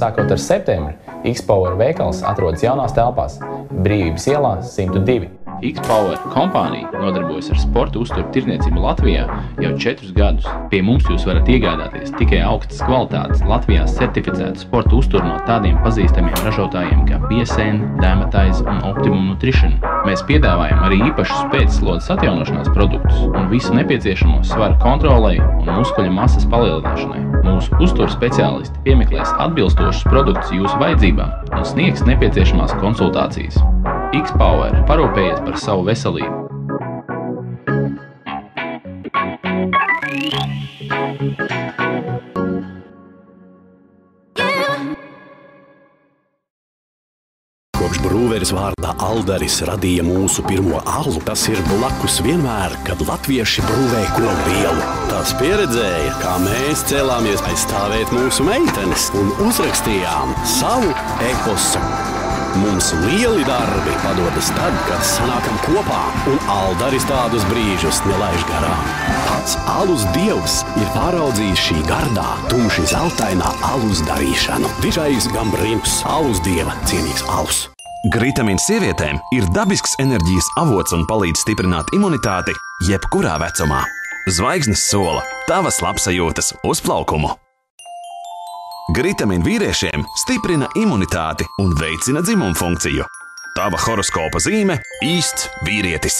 sākot ar septembri, X-Power veikals atrodas jaunās telpās Brīvības ielā 102. X-Power kompānija nodarbojas ar sporta uzturu tirdzniecību Latvijā jau 4 gadus. Pie mums jūs varat iegādāties tikai augstas kvalitātes Latvijā certificētu sporta uzturu no tādiem pazīstamiem ražotājiem kā PSN, Dymatize un Optimum Nutrition. Mēs piedāvājam arī īpašus pēcslodes atjaunošanās produktus un visu nepieciešamo svaru kontrolei un muskuļu masas palielināšanai. Mūsu uzturu speciālisti piemeklēs atbilstošus produktus jūsu vajadzībām un sniegs nepieciešamās konsultācijas. X-Power parūpējies par savu veselību. Kopš brūveris vārdā Aldaris radīja mūsu pirmo alu, tas ir blakus vienmēr, kad latvieši brūvēja ko lielu. Tas pieredzēja, kā mēs cēlāmies aizstāvēt mūsu meitenes un uzrakstījām savu eposu. Mums lieli darbi padodas tad, kad sanākam kopā, un Aldaris tādus brīžus nelaiž garām. Pats alus dievs ir pāraudzījis šī gardā, tumši zeltainā alus darīšanu. Dižais Gambrīns, alus dieva cienīgs alus. Gritamins sievietēm ir dabisks enerģijas avots un palīdz stiprināt imunitāti jebkurā vecumā. Zvaigznes sola tavas labsajūtas uzplaukumu. Gritamin vīriešiem stiprina imunitāti un veicina dzimumu funkciju. Tava horoskopa zīme – īsts vīrietis.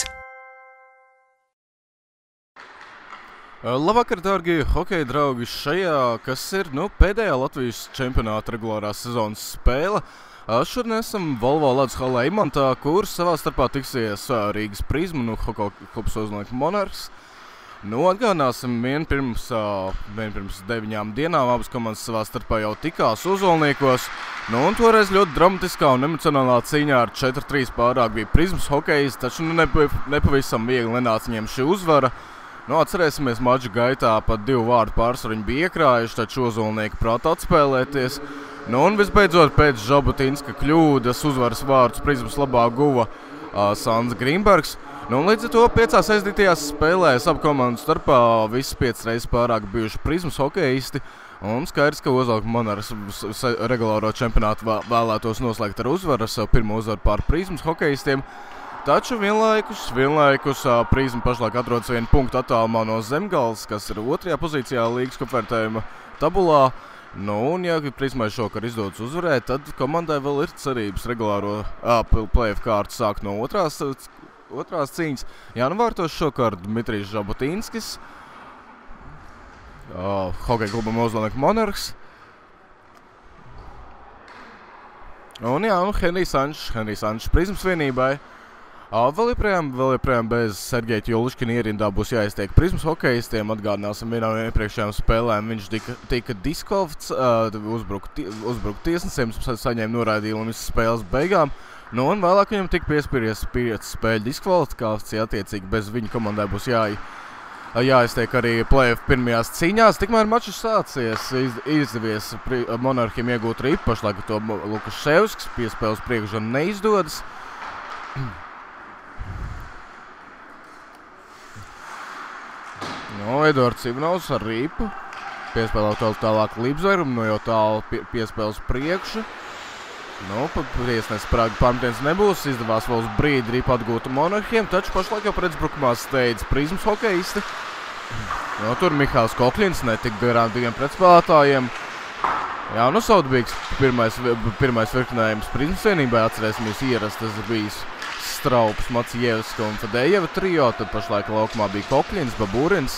Labvakar, dārgie hokeja draugi! Šajā, kas ir pēdējā Latvijas čempionāta regulārās sezonas spēle, šodien esam Volvo ledus halē Imantā, kur savā starpā tiksies Rīgas Prizma un hokeja klubs Ozolnieki Monarhs. Atgādināsim, vien pirms 9 dienām abas komandas savā starpā jau tikās Ozolniekos. Un toreiz ļoti dramatiskā un emocionālā cīņā ar 4-3 pārāk bija Prizmas hokejs, taču nepavisam viegli nenāca viņiem šī uzvara. Atcerēsimies, mača gaitā pat 2 vārdu pārsvaru viņi bija iekrājuši, taču Ozolnieki prāta atspēlēties. Un visbeidzot, pēc Žabotinska kļūdas uzvaras vārdus Prizmas labā guva Sandrs Grīnbergs. Līdz ar to 5 aizdītajās spēlēs abu komandu starpā visas 5 reizes pārāk bijuši Prizmas hokejisti. Un skaidrs, ka Ozolnieku Monarhs regulāro čempionātu vēlētos noslēgt ar uzvaru, savu pirmo uzvaru pār Prizmas hokejistiem. Taču vienlaikus Prizma pašlaik atrodas 1 punktu attālumā no Zemgales, kas ir 2. pozīcijā līgas kopvērtējuma tabulā. Ja Prizmai šokar izdodas uzvarēt, tad komandai vēl ir cerības regulāro play-off kārtu sākt no otrās cīņas. Vārtos šokar Dmitrijs Žabotinskis, hokeja klubam Ozolnieku Monarhs. Un Henrijs Anšs Prizmas vienībai. Vēl joprojām bez Sergeja Ķuliškina ierindā būs jāiztiek Prizmas hokejistiem. Atgādināsim, vienā no iepriekšējām spēlēm viņš tika diskvalifits, uzbruka tiesnesiem, saņēma noraidījumu līdz spēles beigām. Un vēlāk viņam tika piespieries 5 spēļu diskvalifikācija, attiecīgi bez viņa komandai būs jāiztiek arī play-off pirmajās cīņās. Tikmēr mačs sācies, izdevies Monarhiem iegūt ripu, pašlaik to Lukaševskis, piespēles priekšā neizdodas. Eduards Ivanovs ar ripu, piespēlēt tālāk Libzverum, jau tālu piespēles priekšu. Tiesnes Prāga pārmetienas nebūs, izdevās vēl uz brīdi ripu atgūta Monarhiem, taču pašlaik jau pretuzbrukumā steidz Prizmas hokejisti. Tur Mihāls Kokļins netika garām 2 pretspēlētājiem. Saudabīgs pirmais virknējums Prizmas vienībai, atcerēsimies ierast, tas bijis Straups, Macijevska un Fadejeva trio, tad pašlaik laukumā bija Kokļins, Babūrins.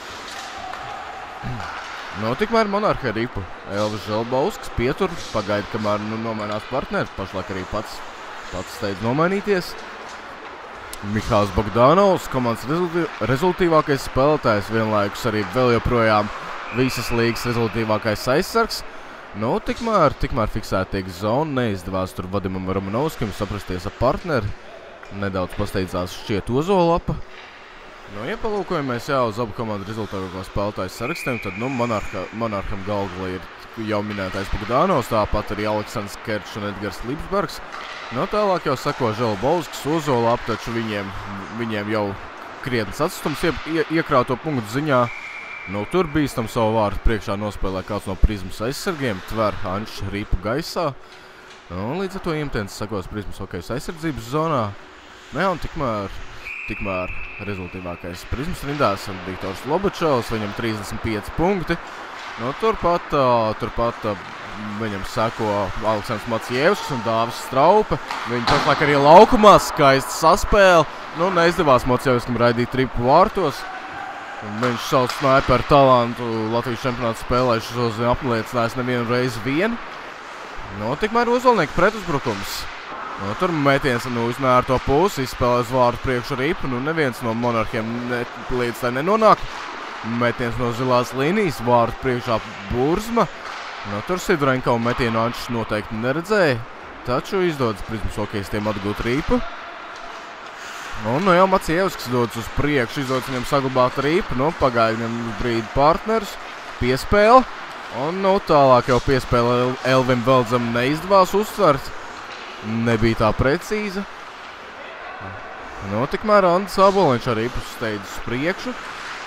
Tikmēr Monarhi ar ripu. Elvis Želbausks pietur, pagaida, kamēr nomainās partneri, pašlaik arī pats steidz nomainīties. Mihāls Bogdanovs, komandas rezultīvākais spēlētājs, vienlaikus arī vēl joprojām visas līgas rezultīvākais aizsargs. Tikmēr fiksēta tiek zona, neizdevās tur Vadimam Romanovskim saprasties ar partneri. Nedaudz pasteidzās šķiet Ozolapa. Ja palūkojamies uz abu komandu rezultātāko spēlētāju sarakstiem, tad Monarham galvā ir jau minētais Bogdanovs, tāpat arī Aleksandrs Kerčs un Edgars Libsbergs. Tālāk jau sako Želbausks, Ozolapa, taču viņiem jau krietnes atstums iekrauto punktu ziņā. Nu, tur bīstam savu vārdu priekšā nospēlē kāds no Prizmas aizsargiem, tver Anšs ripu gaisā. Un līdz ar to Imtens sakos Prizmas hokejas aizsardzības zonā. Ne, un tikmēr rezultīvākais Prizmas rindās ir Viktors Lobačovs, viņam 35 punkti. Nu, turpat viņam seko Aleksandrs Maciejevskis un Dāvis Straupe. Viņi pašlaik arī laukumā skaisti saspēle. Nu, neizdevās Maciejevskim raidīt ripu vārtos. Viņš savu snaiperu talantu Latvijas čempionāta spēlēšanos apliecinājis nevienu reizi vien. Nu, tikmēr Ozolnieka pretuzbrukums. Nu, tur metiens uz nērto pusi, izspēlē uz vārdu priekšu ripu. Nu, neviens no monarhiem līdz tai nenonāk. Metiens no zilās līnijas, vārdu priekšā Burzma. Nu, tur Sidrenko metienu Anšs noteikti neredzēja, taču izdodas Prizmas hokejistiem atgūt ripu. Nu, jau Maciejevskis dodas uz priekšu, izdodas viņam saglabāt ripu. Nu, pagāja viņam brīdi partners, piespēle. Un, nu, tālāk jau piespēle Elvim Veldzam neizdevās uztvert. Nebija tā precīza. Nu, tikmēr Andis Aboliņš ar ripu steidz uz priekšu.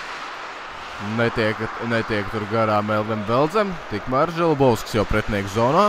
Netiek tur garām Elvim Veldzam. Tikmēr Želbovskis jau pretinieku zonā.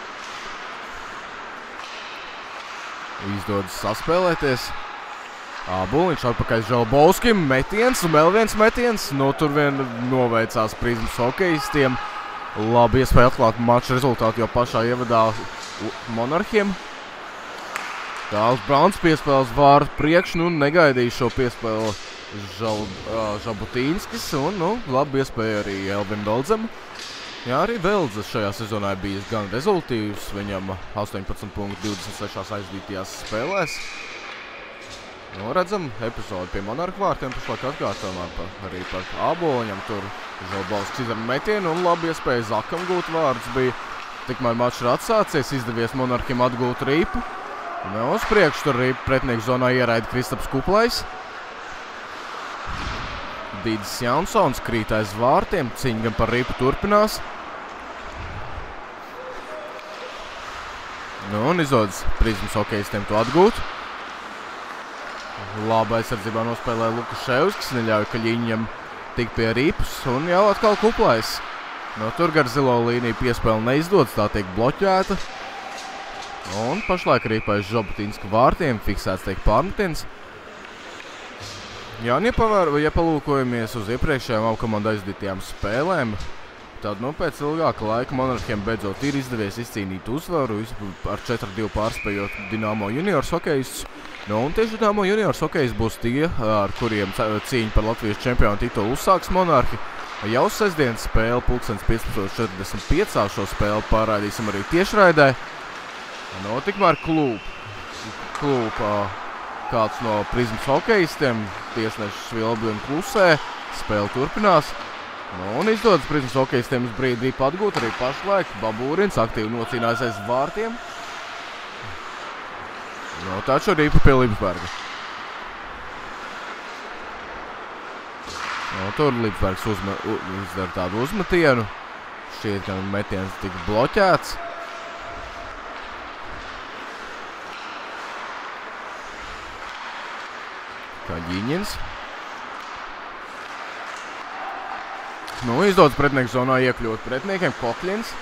Izdodas saspēlēties. Aboliņš atpakaļ Želbovskim. Metiens un vēl viens metiens. Nu, tur vien noveicās Prizmas hokejistiem. Labi iespēja atklāt maču rezultātu jau pašā ievadā monarhiem. Tāls Brauns piespēles vārdu priekš. Nu, negaidīja šo piespēli Žabutīnskis un, nu, labi iespēja arī Elvim Veldzam. Jā, arī Veldzes šajā sezonā bijis gan rezultīvs, viņam 18 punktu 26 aizdītajās spēlēs. Nu, redzam, epizodi pie monarhu vārtiem pašlaik atkārtojumā arī par Aboliņam. Tur Želbovskis izdara metienu un labi iespēja Zakam gūt vārdus bija. Tikmēr mačs ir atsācies, izdevies monarhiem atgūt ripu. Nu, uz priekšu tur ripu pretinieku zonā ieraida Kristaps Kuplais. Dīdis Jansons krīt aiz vārtiem, cīņa gan par ripu turpinās. Nu, un izdodas Prizmas hokejistiem to atgūt. Labi aizsardzībā nospēlē Lukaševskis, neļauj Kaļiņam tikt pie ripas, un jau atkal Kuplais. Nu, tur gar zilo līniju piespēle neizdodas, tā tiek bloķēta. Un pašlaik ripa aiz Žabutīnska vārtiem, fiksēts tiek pārmetiens. Jā, un ja palūkojamies uz iepriekšējām apkomandu aizdītajām spēlēm, tad, nu, pēc ilgāka laika monarhiem beidzot ir izdevies izcīnīt uzvaru ar 4-2 pārspējot Dinamo juniors hokejistus. Nu, un tieši Dinamo juniors hokejisti būs tie, ar kuriem cīņa par Latvijas čempionu titulu uzsāks monarhi. Jau sestdienas spēle 15:45. Šo spēli pārraidīsim arī tiešraidē. Nu, tikmēr klūp kāds no Prizmas hokejistiem, tiesnešs Svilbi un klusē, spēle turpinās. Nu, un izdodas Prizmas hokejistiem uz brīdi ripu atgūt arī pašlaik. Babūrins aktīvi nocīnās aiz vārtiem. Nu, taču ripu pie Lipsberga. Nu, tur Lipsbergs izdara tādu uzmetienu. Šķiet, ka metiens tika bloķēts. Kaļiņins. Nu, izdodas pretinieku zonā iekļūt pretiniekiem. Kokļins.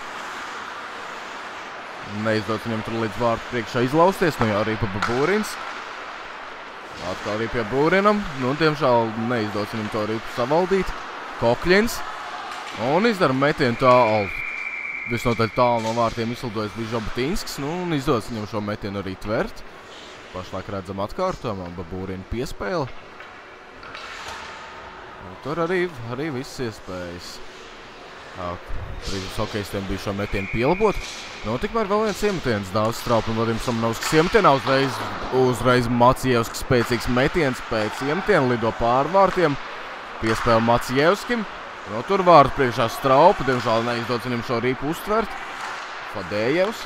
Neizdodas viņam tur līdz vārtu priekšā izlausties. Nu, jā, arī pa Babūrins. Atkal arī pie Būrinam. Nu, diemžēl neizdodas viņam to ripu savaldīt. Kokļins. Un izdara metienu tālu. Visnotaļ tālu no vārtiem izlidojas bija Žabutīnskis. Nu, un izdodas viņam šo metienu arī tvert. Pašlaik redzam atkārtojumā, Babūrina piespēle. Tur arī viss iespējas. Prizmas hokejistiem bija šo metienu pielabot. Nu, tikmēr vēl viens iemetiens. Dāvis Straupe un Vadims Samanovskis iemetienā. Uzreiz Maciejevskis spēcīgs metiens pēc iemetiena lido pārvārtiem. Piespēle Maciejevskim. Nu, tur vārdu priekšā Straupe. Diemžēl neizdodas viņam šo ripu uztvert. Fadējevs.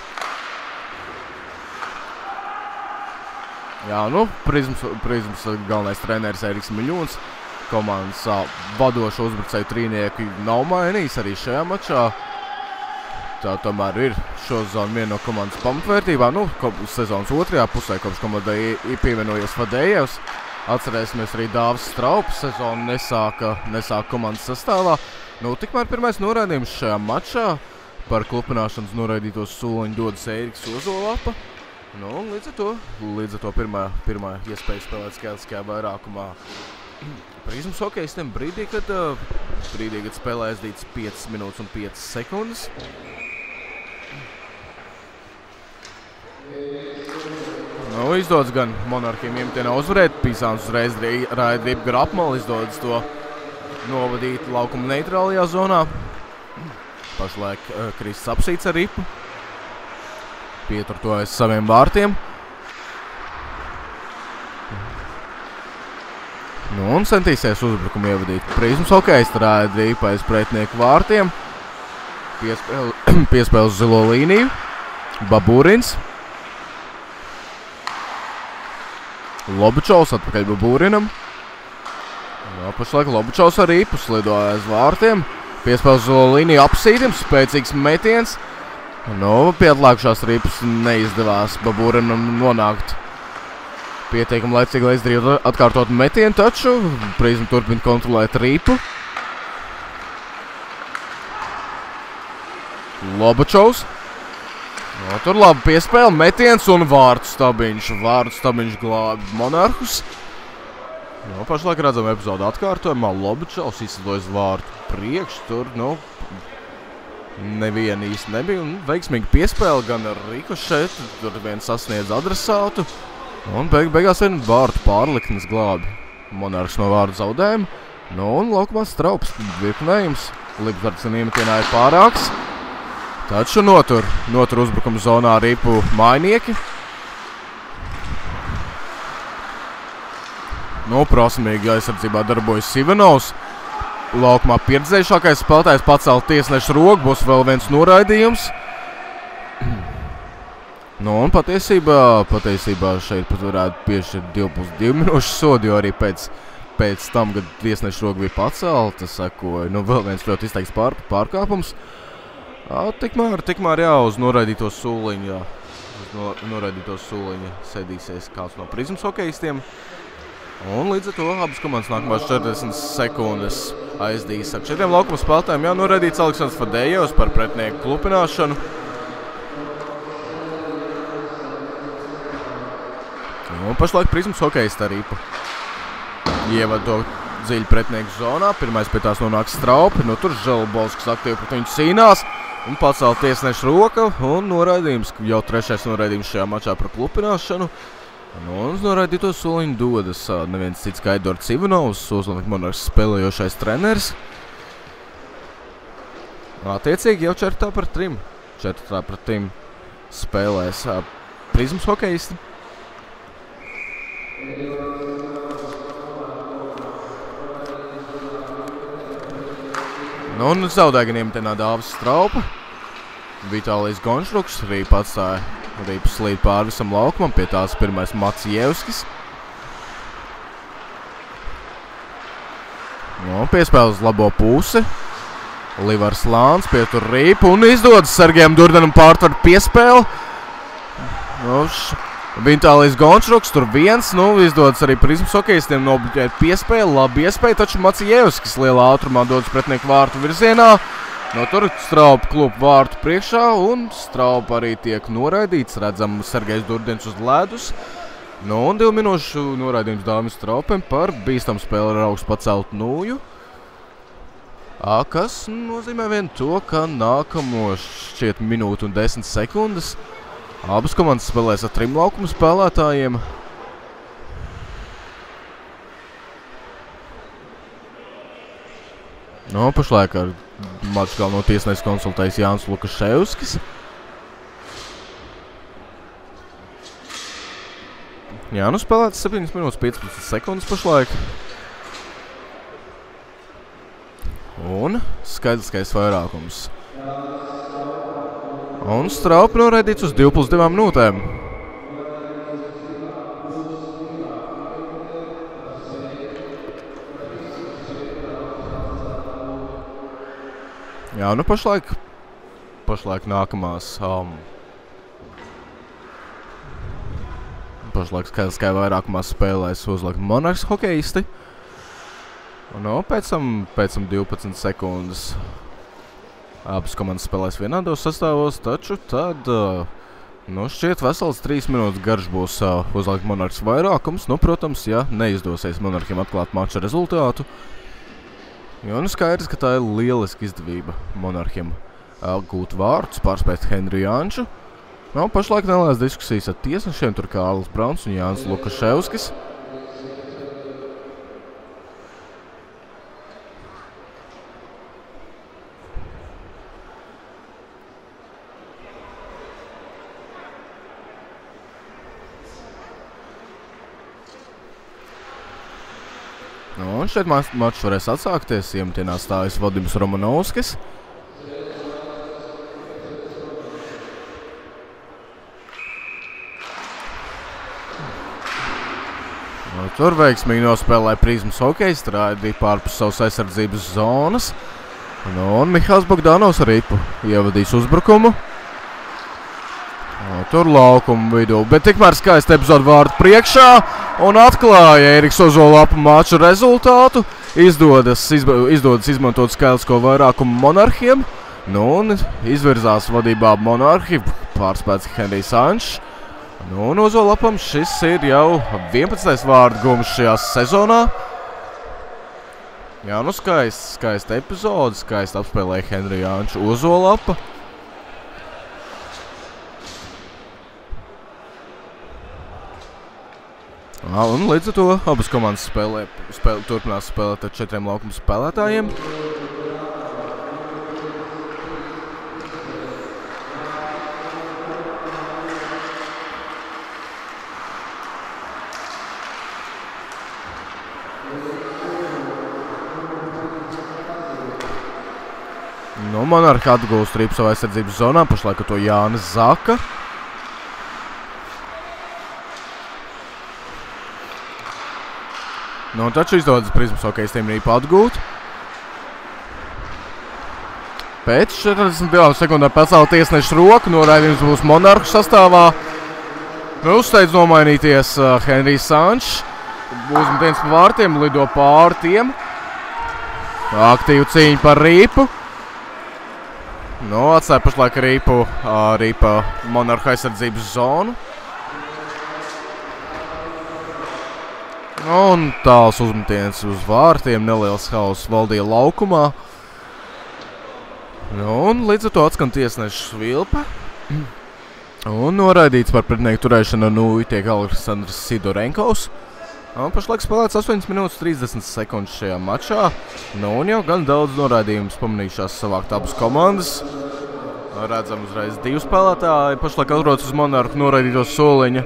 Jā, nu, Prizmas galvenais treneris Eriks Miļūns. Komandas vadošo uzbrucēju trīnieku nav mainījis arī šajā mačā. Tā tomēr ir šo zonu viena no komandas pamatvērtībām. Nu, sezonas otrajā pusē, kopš komandai ir pievienojies Fadējevs. Atcerēsimies arī Dāvis Straups sezonu nesāka komandas sastāvā. Nu, tikmēr pirmais noraidījums šajā mačā par klupināšanas noraidīto sūliņu dodas Ēriks Ozolapa. Nu, līdz ar to pirmā iespēja spēlēt skaitliskajā vairākumā Prizmas hokejistiem brīdī, kad spēlē aizdīts 5 minūtes un 5 sekundes. Nu, izdodas gan Monarkiem iemetienā uzvarēt. Pīsāns uzreiz rāja dribu gar apmali, izdodas to novadīt laukuma neitrālajā zonā. Pašlaik Krists apsīts ar ripu. Pieturtojas saviem vārtiem. Nu, un centīsies uzbrukumu ievadīt. Prizmas hokejisti rāja dribu aiz pretinieku vārtiem. Piespēle uz zilo līniju. Baburins. Lobučovs atpakaļ Baburinam. Jā, pašlaik Lobučovs ar ripu slido aiz vārtiem. Piespēle uz zilo līniju apsītim, spēcīgs metiens. Nu, pietlākušās ripas neizdevās Baburinam nonākt pietiekami laicīgi, lai izdarītu atkārtot metienu, taču Prizma turpina kontrolēt ripu. Lobučovs. Nu, tur labi piespēle, metiens un vārtu stabiņš. Vārtu stabiņš glābi Monarhus. Nu, pašlaik redzam epizodu atkārtojumā. Lobučovs izslidojas vārtu priekš. Tur, nu, neviena īsti nebija. Un veiksmīgi piespēle gan ar rikošetu. Tur viens sasniedz adresātu. Un beigās vien vārtu pārliknes glābi Monarhs no vārdu zaudējuma. Nu, un laukumā Straups virknējums. Libsdardsen iemetienā ir pārāks. Taču notur uzbrukuma zonā ripu mājnieki. Nu, prasmīgi aizsardzībā darbojas Sivanovs. Laukumā pieredzējušākais spēlētājs pacēla tiesneša roku, būs vēl viens noraidījums. Nu, un patiesībā šeit pat varētu piešķirt 2+2 minūšu sodu, jo arī pēc tam, kad tiesneša roka bija pacelta, sekoja vēl viens ļoti izteikts pārkāpums. Tikmēr jā, uz noraidīto sūliņu, sēdīsies kāds no Prizmas hokejistiem. Un līdz ar to abas komandas nākamās 40 sekundes aizdīs ar 4 laukuma spēlētājiem. Jā, noraidīts Aleksandrs Fadejevs par pretinieku klupināšanu. Un pašlaik Prizmas hokejisti ar ripu ievad to dziļu pretinieku zonā. Pirmais pie tās nonāk Straupi. Nu, tur Želbolskis aktīvi pret viņu cīnās. Un pacēla tiesneša roka. Un noraidījums, jau trešais noraidījums šajā mačā par klupināšanu. Nu, un uz noraidīto soliņu dodas neviens cits kā Edvards Ivanovs, Ozolnika Monarhs spēlējošais treneris. Attiecīgi jau 4-3. 4-3 spēlēs Prizmas hokejisti. Nu, un zaudēja gan iemetienā Dāvis Straupa. Vitālijs Gonšruks arī atstāja ripu slīd pāri visam laukumam, pie tās pirmais Macievskis. Nu, piespēle uz labo pusi. Livars Lāns pietur ripu un izdodas Sergejam Durdenam pārtver piespēli. Nu, Vitālijs Gonšruks tur viens, nu, izdodas arī Prizmas hokejistiem nobloķēt piespēli, labi iespēja, taču Macievskis lielā ātrumā dodas pretinieku vārtu virzienā. No tur Straupa klūp vārtu priekšā un Straupa arī tiek noraidīts. Redzam Sergejs Durdens uz ledus. Nu, un 2 minūšu noraidījums Dāvim Straupam par bīstamu spēli ar augstu paceltu nūju. Kas nozīmē vien to, ka nākamo šķiet minūtu un 10 sekundes abas komandas spēlēs ar 3 laukuma spēlētājiem. Nu, pašlaik ar maču galveno tiesnesu konsultējis Jānis Lukaševskis. Jā, nu spēlēts 7 minūtes 15 sekundes pašlaik. Un skaidriskais vairākums. Un Straupa noraidīts uz 2+2 minūtēm. Jā, nu pašlaik nākamās pašlaik skaidrs vairākumā spēlēs uzlikt Monarchs hokeisti. Un pēc tam 12 sekundes abas komandas spēlēs vienādos sastāvos, taču tad šķiet vesels 3 minūtes garš būs uzlikt Monarchs vairākums. Protams, ja neizdosies Monarchiem atklāt mača rezultātu, jo skaidrs, ka tā ir lieliska izdevība Monarchiem gūt vārdus, pārspēt Henriju Janču. Pašlaik nelēs diskusijas ar tiesnešiem, tur Kārlis Brauns un Jānis Lukaševskis. Un šeit mačs varēs atsākties, iemetienā stājas Vadims Romanovskis. Tur veiksmīgi nospēlēja Prizmas hokejs, raidīja pārpus savas aizsardzības zonas. Un Mihāls Bogdanovs ar ripu ievadīs uzbrukumu. Tur laukumu vidū, bet tikmēr skaisti epizode vārdu priekšā un atklāja Eriks Ozolapa maču rezultātu. Izdodas izmantot skaitlisko vairākumu Monarchiem. Un izvirzās vadībā Monarchi, pārspēts Henrijs Jančs. Un Ozolapam šis ir jau 11. vārdu gums šajā sezonā. Jā, skaista epizode, skaisti apspēlēja Henriju Janču Ozolapa. Un līdz ar to abas komandas turpinās spēlēt ar 4 laukuma spēlētājiem. Monarchi atgūst ripu savā aizsardzības zonā, pašlaik ar to Jānis Zaka. Taču izdodas Prizmas hokejistiem ripu atgūt. Pēc 42 sekundēm pacēla tiesneša roku, noraidījums būs Monarchu sastāvā. Uzsteidz nomainīties Henrijs Jančs. Uzmetiens pa vārtiem, lido pāri tiem. Aktīvu cīņu par ripu. Atstāja pašlaik ripa Monarchu aizsardzības zonu. Un tāls uzmetiens uz vārtiem, neliels hauss valdīja laukumā. Un līdz ar to atskan tiesneša svilpe. Un noraidīts par pretinieku turēšanu nūju tiek Aleksandrs Sidorenkovs. Pašlaik spēlēts 8 minūtes 30 sekundes šajā mačā. Un jau gan daudz noraidījumus pamanījušās savākt abas komandas. Redzam uzreiz 2 spēlētāji. Pašlaik atrodas uz Monarchu noraidīto soliņa.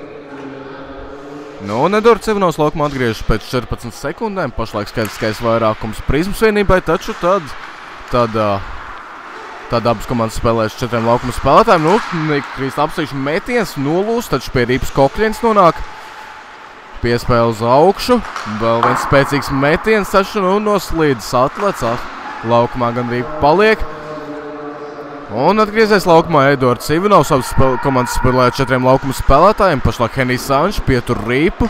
Nedors Ivanovs laukumā atgriežas pēc 14 sekundēm. Pašlaik skaidrs vairākums Prizmas vienībai, taču tad abas komandas spēlēs 4 laukuma spēlētājiem. Krīst apsīšu metiens, nolūst, taču pie ripas Kokļins nonāk. Piespēle uz augšu, vēl viens spēcīgs metiens, taču noslīdis atlets, laukumā gan ripa paliek. Un atgriezies laukumā Edvards Ivanovs, abas komandas spēlēja 4 laukuma spēlētājiem, pašlaik Henrijs Jančs pietur ripu.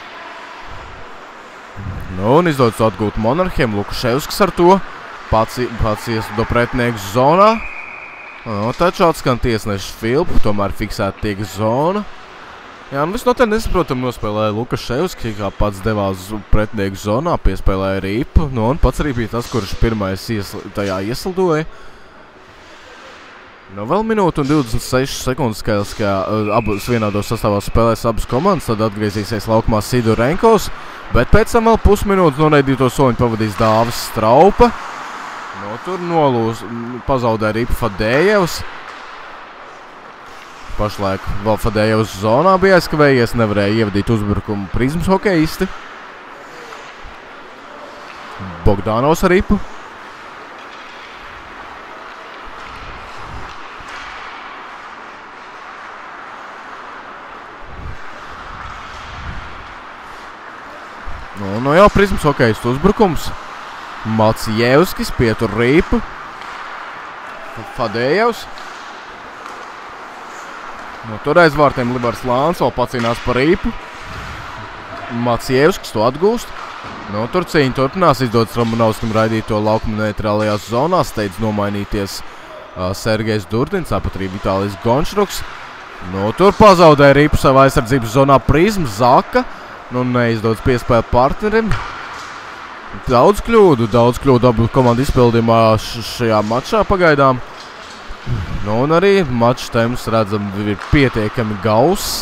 Un izdodas atgūt Monarchiem, Lukaševskis ar to, pats ieslido pretinieku zonā. Taču atskan tiesneša filpu, tomēr fiksēta tiek zona. Jā, visnotaļ nesaprotam nospēlēja Lukaševski, kā pats devās pretinieku zonā, piespēlēja ripu, un pats arī bija tas, kurš pirmais tajā ieslidoja. Vēl minūte un 26 sekundes skaidrs, ka abas vienādos sastāvās spēlēs abas komandas, tad atgriezīsies laukumā Sidorenkovs, bet pēc tam vēl pusminūtes noraidīto soliņu pavadīs Dāvis Straupa. Tur pazaudēja ripu Fadējevs. Pašlaik vēl Fadējevs zonā bija aizkavējies, nevarēja ievadīt uzbrukumu Prizmas hokejisti. Bogdanovs ar ripu. Jau Prizmas hokejistu uzbrukums. Maciejevskis pietur ripu. Fadējevs. No tur aiz vārtiem Libars Lāns vēl pacīnās par Rīpu. Macievskis to atgūst. No tur cīņa turpinās, izdodas Romanovskim raidīt to laukumu neitrālajās zonās, steidz nomainīties Sergejs Durdins, tāpat arī Vitālijs Gončaruks. No tur pazaudēja Rīpu savā aizsardzības zonā Prizma, Zaka. Nu neizdodas piespēlēt partnerim. Daudz kļūdu abu komandu izpildījumā šajā mačā pagaidām. Nu un arī mačs temps redzam ir pietiekami gauss.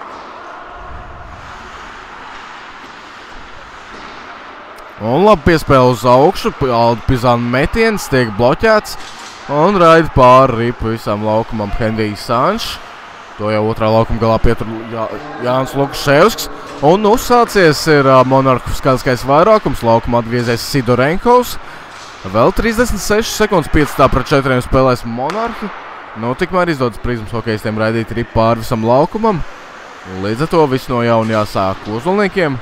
Un labi piespēle uz augšu, Pizāna metiens tiek bloķēts un raida pāri Rīpu visām laukumam Henrijs Sančs. To jau otrā laukuma galā pietur Jānis Lukaševskis. Un uzsācies ir Monarhu skaliskais vairākums, laukumā atgriezies Sidorenkovs. Vēl 36 sekundes 5-4 spēlēs Monarhi. Nu, tikmēr izdodas Prizmas hokejistiem raidīt Rīpu pāri visam laukumam. Līdz ar to viss no jauna jāsāk Ozolniekiem.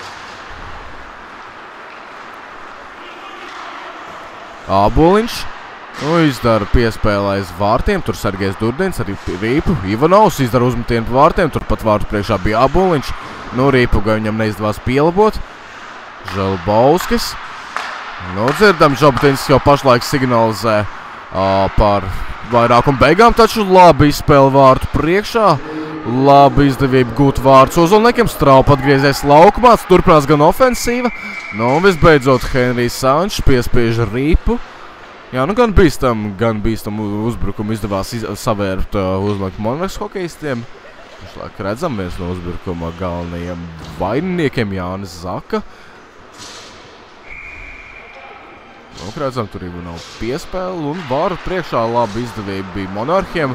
Āboliņš izdara piespēlē aiz vārtiem, tur Sergejs Durdins, arī Rīpu. Ivanovs izdara uzmetienu pa vārtiem, turpat vārtu priekšā bija Āboliņš. Nu, Rīpu viņam neizdevās pielabot. Želbauskis. Nu, dzirdam, Žabotinskis jau pašlaik signalizē par vairākumu beigām, taču labi izspēle vārtu priekšā. Labi izdevība gūt vārds Ozolniekiem, Straupa atgriezies laukumā, turpinās gan ofensīva. Nu, visbeidzot, Henrijs Sančs piespiež Rīpu. Jā, nu gan bīstam uzbrukumu izdevās savērpt Ozolnieku Monarhas hokejistiem. Pašlaik redzam viens no uzbrukuma galvenajiem vaininiekiem Jānis Zaka. Nu, redzam, tur jau nav piespēle un varu priekšā labi izdevība bija Monarhiem.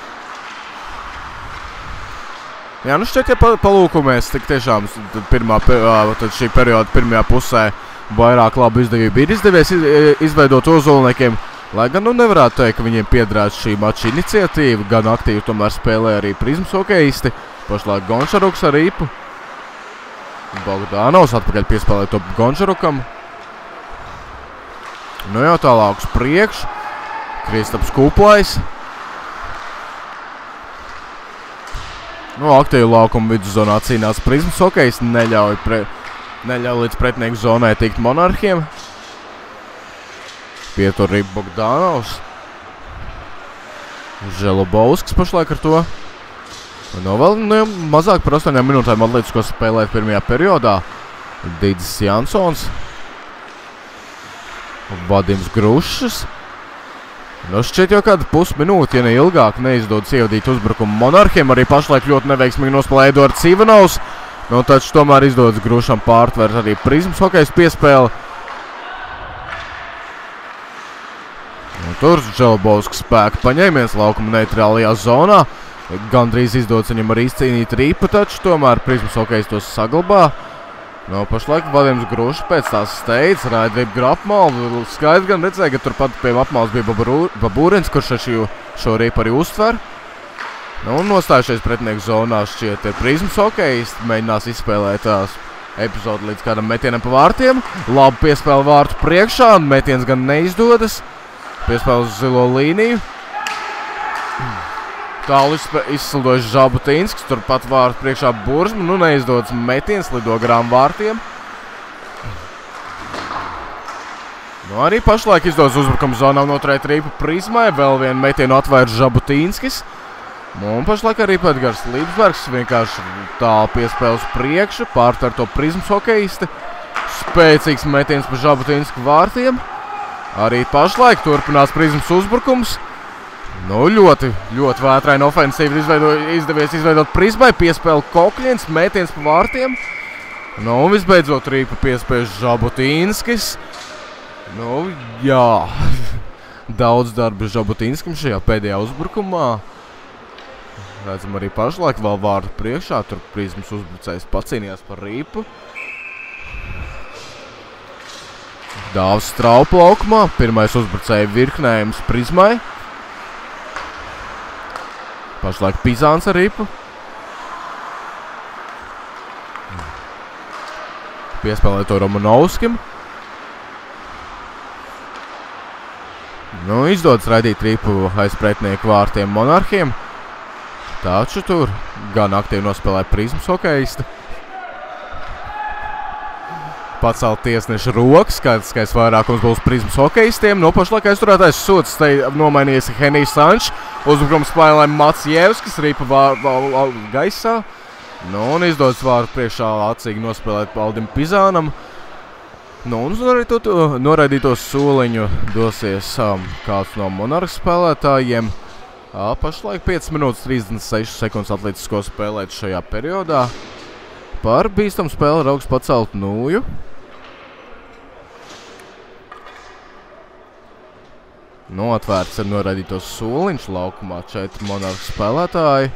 Jā, nu šķiet, ja palūkumies, tik tiešām tad šī perioda pirmajā pusē vairāk labu izdevību ir izdevies izveidot Ozolniekiem, lai gan nu nevarētu teikt, ka viņiem piedrās šī mača iniciatīva, gan aktīvi tomēr spēlē arī Prizmas hokejisti, pašlaik Gončaruks ar Rīpu. Bogdanovs atpakaļ piespēlē to Gončarukam. Nu jau tālāk uz priekšu, Kristaps Kuplais. Nu, aktīvi laukumu viduszonā cīnās Prizmas hokejs, neļauj līdz pretinieku zonai tikt Monarhiem. Pietur Rīpa Bogdanovs. Želobauskis pašlaik ar to. Nu, vēl mazāk par 8 minūtēm atlicis, ko spēlēt pirmajā periodā. Dīdzis Jansons. Vadims Grušs. Nu, šķiet jau kādu pusminūti, ja ne ilgāk, neizdodas ievadīt uzbrukumu Monarhiem. Arī pašlaik ļoti neveiksmīgi nospēlē Eduards Ivanovs. Nu, taču tomēr izdodas Grušam pārtvērt arī Prizmas hokejs piespēli. Nu, tur Želbauskis spēka paņēmies laukuma neitrālajā zonā. Gandrīz izdodas viņam arī izcīnīt Rīpu, taču tomēr Prizmas hokejs tos saglabā. Nu, pašlaik Vadims Grušs pēc tās steidz, raida Rīpu apmalu. Skaidrs gan redzēja, ka turpat pie apmalas bija Babūrins, kurš šo Rīpu arī uztver. Nu, un nostājušies pretinieku zonā šķiet ir Prizmas hokejisti, mēģinās izspēlēt tās epizodu līdz kādam metienam pa vārtiem. Labi piespēle vārtu priekšā, metiens gan neizdodas. Piespēle uz zilo līniju. Tālu izslidojas Žabotinskis, turpat vārtu priekšā Burzma, nu neizdodas metiens, lido garām vārtiem. Nu, arī pašlaik izdodas uzbrukuma zonā noturēt Rīpu Prizmai, vēl vienu metienu atvērs Žabotinskis. Nu, un pašlaik arī Edgars Līpsbergs vienkārši tālu piespēle uz priekšu, pārtver to Prizmas hokejisti. Spēcīgs metiens pa Žabotinsku vārtiem. Arī pašlaik turpinās Prizmas uzbrukums. Nu, ļoti vētraina ofensīva izdevies izveidot Prizmai, piespēle Kokļins, metiens pa vārtiem. Nu, un visbeidzot Rīpa piespēž Žabotinskis. Nu, jā, daudz darba Žabotinskim šajā pēdējā uzbrukumā. Redzam arī pašlaik vēl vārdu priekšā, tur Prizmas uzbrucējs pacīnījās par Rīpu. Dāvs Straupa laukumā, pirmais uzbrucēja virknējums Prizmai. Pašlaik Pizāns ar Rīpu. Piespēlē to Romanovskim. Nu, izdodas raidīt Rīpu aiz pretinieku vārtiem Monarhiem. Taču tur gan aktīvi nospēlēja Prizmas hokejisti. Pacelt tiesneša rokas, skaists vairākums būs Prizmas hokejistiem. No pašlaik aizturētais sods te nomainījies Henijs Sančs. Uzbrukums spēlē Macievskis, ripa gaisā. Nu, un izdodas vārdu priekšā acīgi nospēlēt Aldim Pizānam. Nu, un noraidīto soliņu dosies kāds no Monarhu spēlētājiem. Pašlaik 5 minūtes 36 sekundes atlicis, ko spēlēt šajā periodā. Par bīstamu spēli raugs pacelt nūju. Nu, atvērts ir noraidītos soliņš, laukumā 4 Monarhu spēlētāji.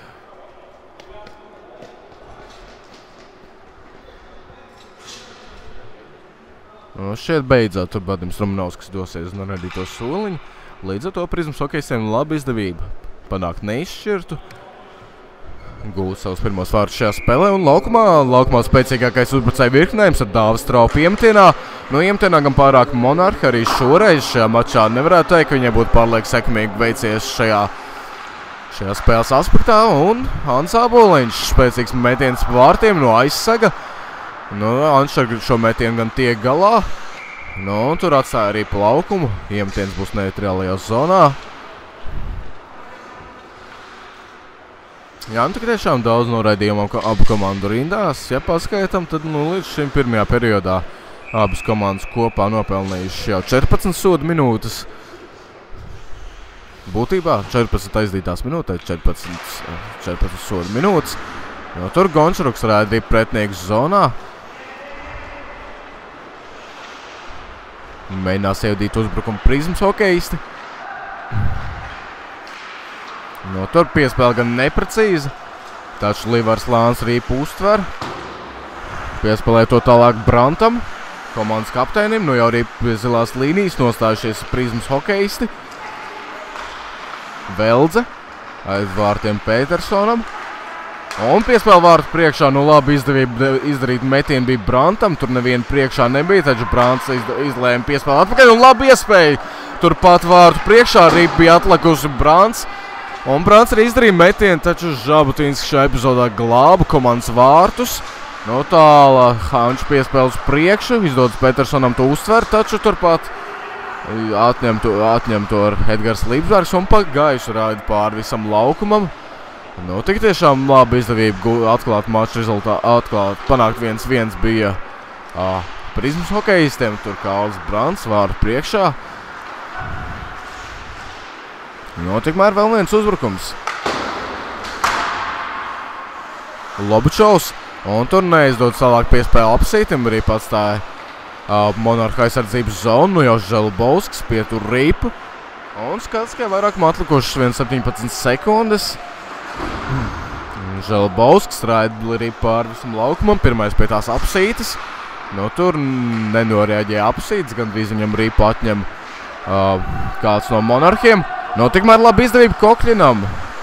Nu, šeit beidzot tur Vadims Romanovskis dosies uz noraidīto soliņu. Līdz ar to Prizmas hokejistiem laba izdevība panākt neizšķirtu. Gūt savus pirmos vārdus šajā spēlē un laukumā spēcīgākais uzbrucēja virknējums ar Dāvu Straupu iemetienā. Nu, iemetienā gan pārāk Monarhi arī šoreiz šajā mačā nevarētu teikt, ka viņai būtu pārlieku sekmīgi veicies šajā spēles aspektā. Un Ants Āboliņš spēcīgs metiens vārtiem no aizsaga. Nu, Ants ar šo metienu gan tiek galā. Nu, tur atstāja arī pa laukumu. Iemetiens būs neitrālajā zonā. Jā, nu tik tiešām daudz noraidījumam abu komandu rindās. Ja paskaitam, tad līdz šim pirmajā periodā abas komandas kopā nopelnījuši jau 14 sodu minūtes. Būtībā 14 aizdītās minūtēs, 14 sodu minūtes. Jo tur Gončaruks rādīja pretnieku zonā. Mēģinās ievadīt uzbrukumu Prizmas hokejisti. No tur piespēle gan neprecīza, taču Livars Lāns Rīpu uztver. Piespēlē to tālāk Brantam, komandas kapteinim. Nu jau arī pie zilās līnijas nostājušies Prizmas hokejisti. Veldze aiz vārtiem Petersonam. Un piespēle vārtu priekšā, nu labi izdarīt metienu bija Brantam, tur neviena priekšā nebija, taču Brants izlēma piespēle atpakaļ un labi iespēja. Turpat vārtu priekšā arī bija atlikusi Brants. Un Brants arī izdarīja metienu, taču Žabutīnskis šajā epizodā glāba komandas vārtus. Nu tālā Hančs piespēle uz priekšu, izdodas Petersonam to uztver, taču turpat atņem to ar Edgars Lībsbergs un pa gaisu raida pāri visam laukumam. Nu, tik tiešām laba izdevība atklāt maču rezultātu, panākt 1-1 bija Prizmas hokejistiem, tur Kāls Brants vārdu priekšā. Nu, tikmēr vēl viens uzbrukums. Lobučovs, un tur neizdodas tālāk piespēle apsītim, arī patstāja Monarhu aizsardzības zonu, nu jau Želbovskis pietur Rīpu. Un skats, ka vairāk atlikušas 1,17 sekundes. Želbovskis raida arī pāri visam laukumam, pirmais pie tās apsītes. Nu, tur nenoreaģēja apsītes, gandrīz viņam Rīpu atņem kāds no Monarhiem. Nu, tikmēr labi izdevība Kokļinam.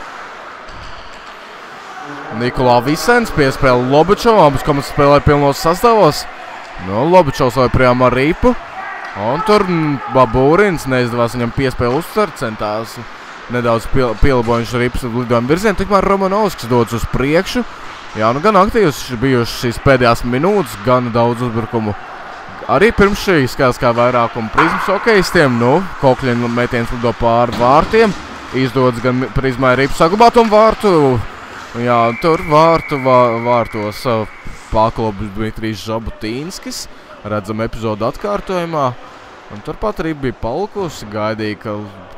Nikolā Visens piespēle Lobučovam, abas komandas spēlē pilnos sastāvos. Nu, Lobučovs joprojām ar Rīpu. Un tur Babūrins neizdevās viņam piespēle uztvert, centās nedaudz pielabojuši Rīpas lidojuma virzienu, tikmēr Romanovskis dodas uz priekšu. Jā, nu gan aktīvs bijušas šīs pēdējās minūtes, gan daudz uzbrukumu. Arī pirms šī skās kā vairākumu Prizmas hokejistiem, nu, Kokļina metiens lido pāri vārtiem. Izdodas gan Prizmai Rīpu saglabāt un vārtu. Jā, tur vārtos paklobis Dmitrijs Žabutīnskis. Redzam epizodu atkārtojumā. Un turpat arī bija palikusi, gaidīja,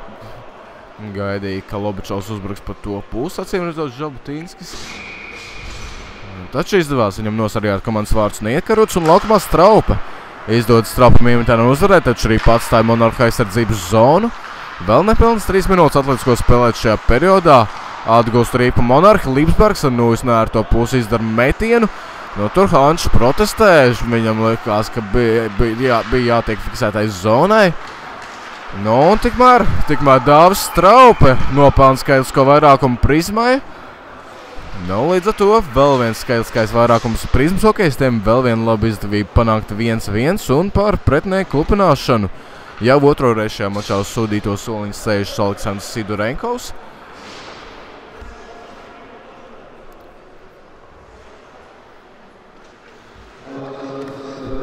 ka Lobučovs uzbruks pa to pusi, acīm redzot Žabutīnskis. Taču izdevās viņam nosargāt komandas vārdus neiekarots un laukumā Straupe. Izdodas Straupam iemetienam uzvarēt, taču arī patstāja Monarhu aizsardzības zonu. Vēl nepilnas 3 minūtes atlicis, ko spēlēt šajā periodā. Atgūst Rīpa Monarhi, Lībsbergs ar nūjas ar to pusi izdara metienu. Nu, tur Hančs protestē, viņam likās, ka bija jātiek fiksētai zonai. Nu, un tikmēr Dāvis Straupe nopelna skaitlisko vairākumu Prizmai. Nu, līdz ar to vēl viens skaitliskais vairākums Prizmas hokejistiem, vēl viena laba izdevība panākt 1-1 un par pretinieku klupināšanu. Jau otro reizi šajā mačā uz sūdīto soliņu sēžas Aleksandrs Sidurenkovs.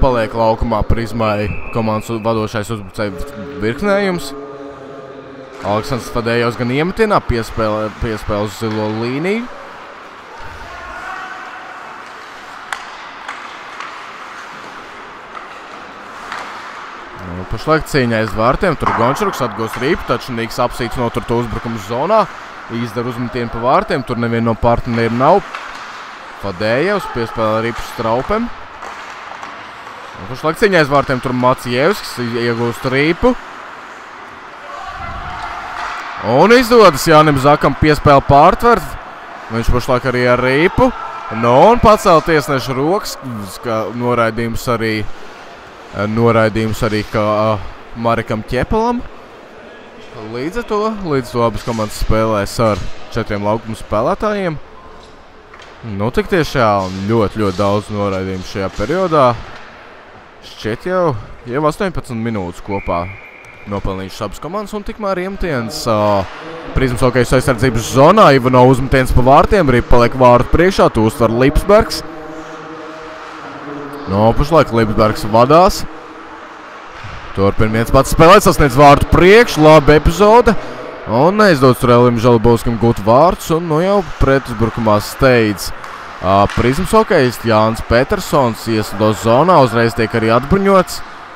paliek laukumā Prizmai komandas vadošais uzbrucēju virknējums. Aleksandrs Fadējos gan iemetinā piespēle uz zilo līniju. Pašlaik cīņā aiz vārtiem, tur Gončaruks atgūst rīpu, taču Nīks apsīts notur to uzbrukumu zonā. Izdara uzmetienu pa vārtiem, tur neviena no partneriem nav. Fadējevs piespēlē rīpu Straupem. Pašlaik cīņā aiz vārtiem, tur Macievskis iegūst rīpu. Un izdodas Jānim Zakam piespēle pārtvert. Viņš pašlaik arī ar rīpu. Un pacēl tiesneša rokas, kā noraidījums arī kā Marekam Ķepalam. Līdz ar to abas komandas spēlēs ar 4 laukumu spēlētājiem. Tik tiešām ļoti daudz noraidījumu šajā periodā. Šķiet jau 18 minūtes kopā nopelnījušas abas komandas, un tikmēr iemetiens Prizmas hokejas aizsardzības zonā. Ivanov uzmetiens pa vārtiem, arī paliek vārtu priekšā, to uztver Lipsbergs. Pašlaik Lipsbergs vadās. Turpin viens pats spēlēt, sasniedz vārtu priekšu, laba epizode. Un neizdodas tur Elim Žalibovskim gūt vārtus, un jau pretuzbrukumā steidz Prizmas hokejs Jānis Petersons ieslido zonā, uzreiz tiek arī atbruņots.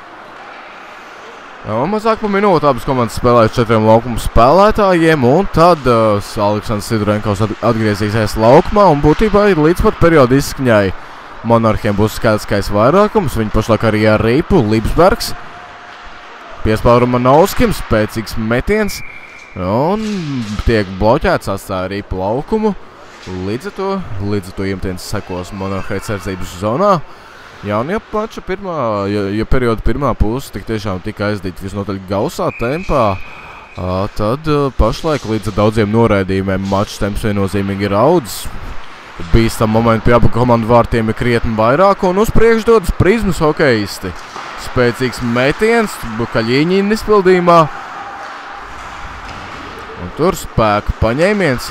Mazāk pa minūti abas komandas spēlē 4 laukumu spēlētājiem, un tad Aleksandrs Sidorenkovs atgriezīsies laukumā, un būtībā līdz pat perioda izskaņai Monarhiem būs skaidrs vairākums. Viņi pašlaik arī ar rīpu Lipsbergs. Piespēle Romanovskim, spēcīgs metiens, un tiek bloķēts, atstāja rīpu laukumu. Līdz ar to iemetiens sekos Monarhija aizsardzības zonā. Jā, un ja perioda pirmā puse tik tiešām tika aizdīta visnotaļ gausā tempā, tad pašlaik līdz daudziem noraidījumiem mačs temps viennozīmīgi ir audzis. Bīstam momenti pie abu komandu vārtiem ir krietni vairāk, un uz priekšu dodas Prizmas hokejisti. Spēcīgs metiens, Kaļiņina izpildījumā. Un tur spēka paņēmiens.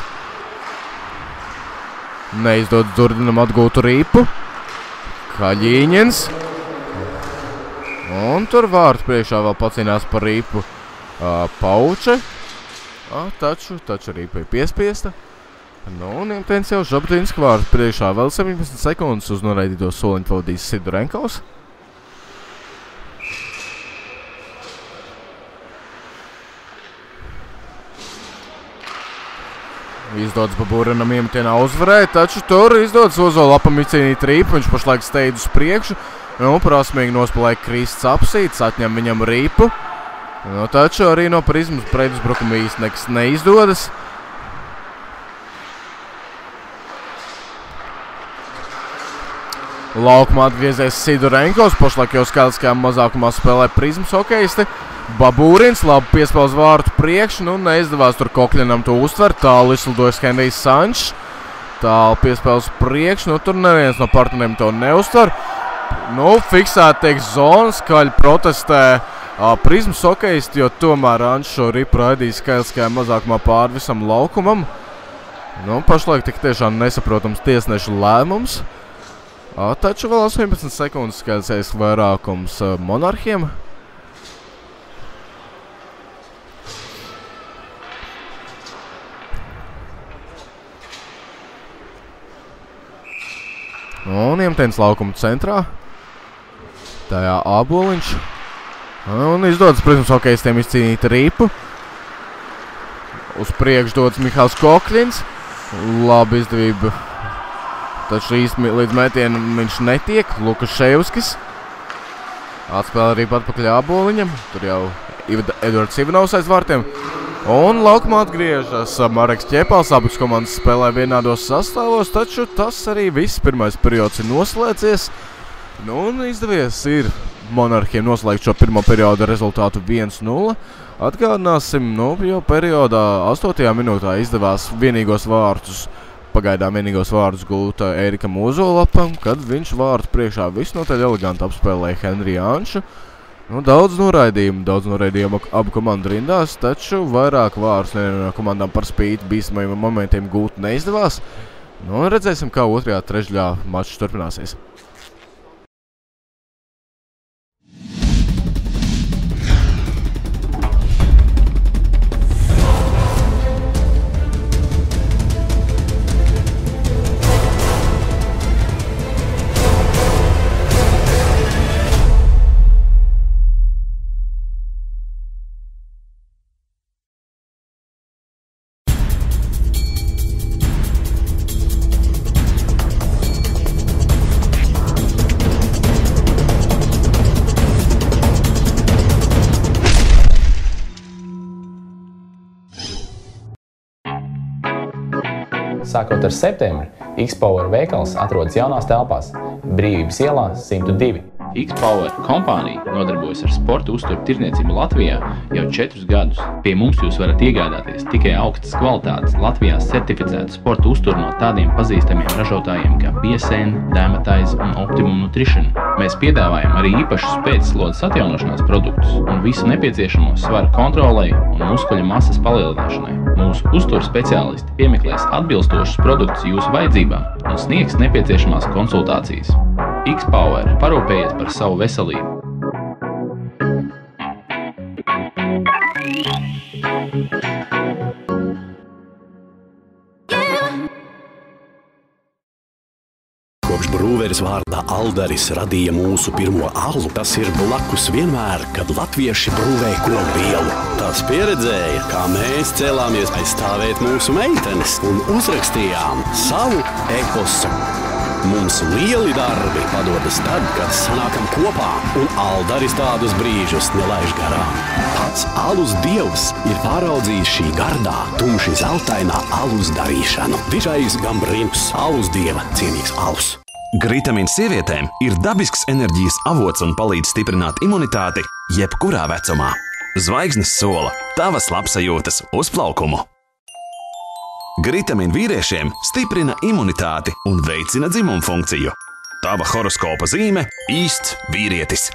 Neizdodas Durdinam atgūtu rīpu. Kaļiņins. Un tur vārtu priekšā vēl pacīnās par rīpu Pauče. Taču rīpa ir piespiesta. Un iemetiens jau Žabotīnska vārtu priekšā. Vēl 17 sekundes uz noraidīto soliņu pavadīs Sidorenkovs. Izdodas Babūrinam iemetienā uzvarēt, taču tur izdodas Ozolapam izcīnīt rīpu. Viņš pašlaik steidz uz priekšu. Prasmīgi nospēlēja Krists apsīts, atņem viņam rīpu. Taču arī no Prizmas pretuzbrukuma īsti nekas neizdodas. Laukumā atgriezies Sidorenkovs, pašlaik jau skaidrs, kā mazākumā spēlē Prizmas hokejisti. Babūrins, labi piespēl uz vārtu priekšu, neizdevās tur Kokļinam to uztvert, tālu izslidojas Henrijs Sančs. Tālu piespēl uz priekšu, tur neviens no partneriem to neuztver. Fiksēt tiek zonas, skaļi protestē Prizmas hokejisti, jo tomēr Anšs šo ripu raidīja skaidrs, kā mazākumā pāri visam laukumam. Pašlaik tik tiešām nesaprotams tiesnešu lēmums. Taču vēl 18 sekundes skaidrs vairākums Monarhiem. Un iemetiens laukuma centrā. Tajā Āboliņš. Un izdodas Prizmas hokejistiem izcīnīt rīpu. Uz priekšu dodas Mihāls Kokļins. Labi izdevība. Taču īsti līdz metienam viņš netiek. Lukaševskis. Atspēlē arī atpakaļ Āboliņam. Tur jau Edvards Ivanovs aiz vārtiem. Un laukumā atgriežas Mareks Ķepals. Abas komandas spēlē vienādos sastāvos, taču tas arī viss. Pirmais periods ir noslēdzies. Un izdevies ir Monarhiem noslēgt šo pirmo periodu rezultātu 1-0. Atgādināsim, jau periodā 8. minūtā izdevās pagaidām vienīgos vārdus gūt Ērikam Ozolapam, kad viņš vārtu priekšā visnotaļ eleganti apspēlēja Henriju Anšu. Daudz noraidījumu abu komandu rindās, taču vairāk vārdus no komandām par spīti bīstamajiem momentiem gūt neizdevās. Redzēsim, kā otrajā trešdaļā mačs turpināsies. Sākot ar septembri, X-Power veikals atrodas jaunās telpās Brīvības ielā 102. X-Power kompānija nodarbojas ar sporta uzturu tirdzniecību Latvijā jau 4 gadus. Pie mums jūs varat iegādāties tikai augstas kvalitātes Latvijā certificētu sporta uzturu no tādiem pazīstamiem ražotājiem kā PSN, Dēmetize un Optimum Nutrition. Mēs piedāvājam arī īpašus pēcslodes atjaunošanās produktus un visu nepieciešamo svara kontrolei un muskuļa masas palielināšanai. Mūsu uzturu speciālisti piemeklēs atbilstošus produktus jūsu vajadzībām un sniegs nepieciešamās konsultācijas. X-Power parūpējies par savu veselību. Kopš brūveris vārdā Aldaris radīja mūsu pirmo alu, tas ir blakus vienmēr, kad latvieši brūvēja ko lielu. Tas pieredzēja, kā mēs cēlāmies aizstāvēt mūsu meitenes un uzrakstījām savu eposu. Mums lieli darbi padodas tad, kad sanākam kopā, un Aldaris tādus brīžus nelaiž garām. Pats alus dievs ir pāraudzījis šī gardā, tumši zeltainā alus darīšanu. Dižais Gambrinus, alus dieva cienīgs alus. Gritamins sievietēm ir dabisks enerģijas avots un palīdz stiprināt imunitāti jebkurā vecumā. Zvaigznes sola tavas labsajūtas uzplaukumu. Gritamin vīriešiem stiprina imunitāti un veicina dzimumu funkciju. Tava horoskopa zīme – īsts vīrietis.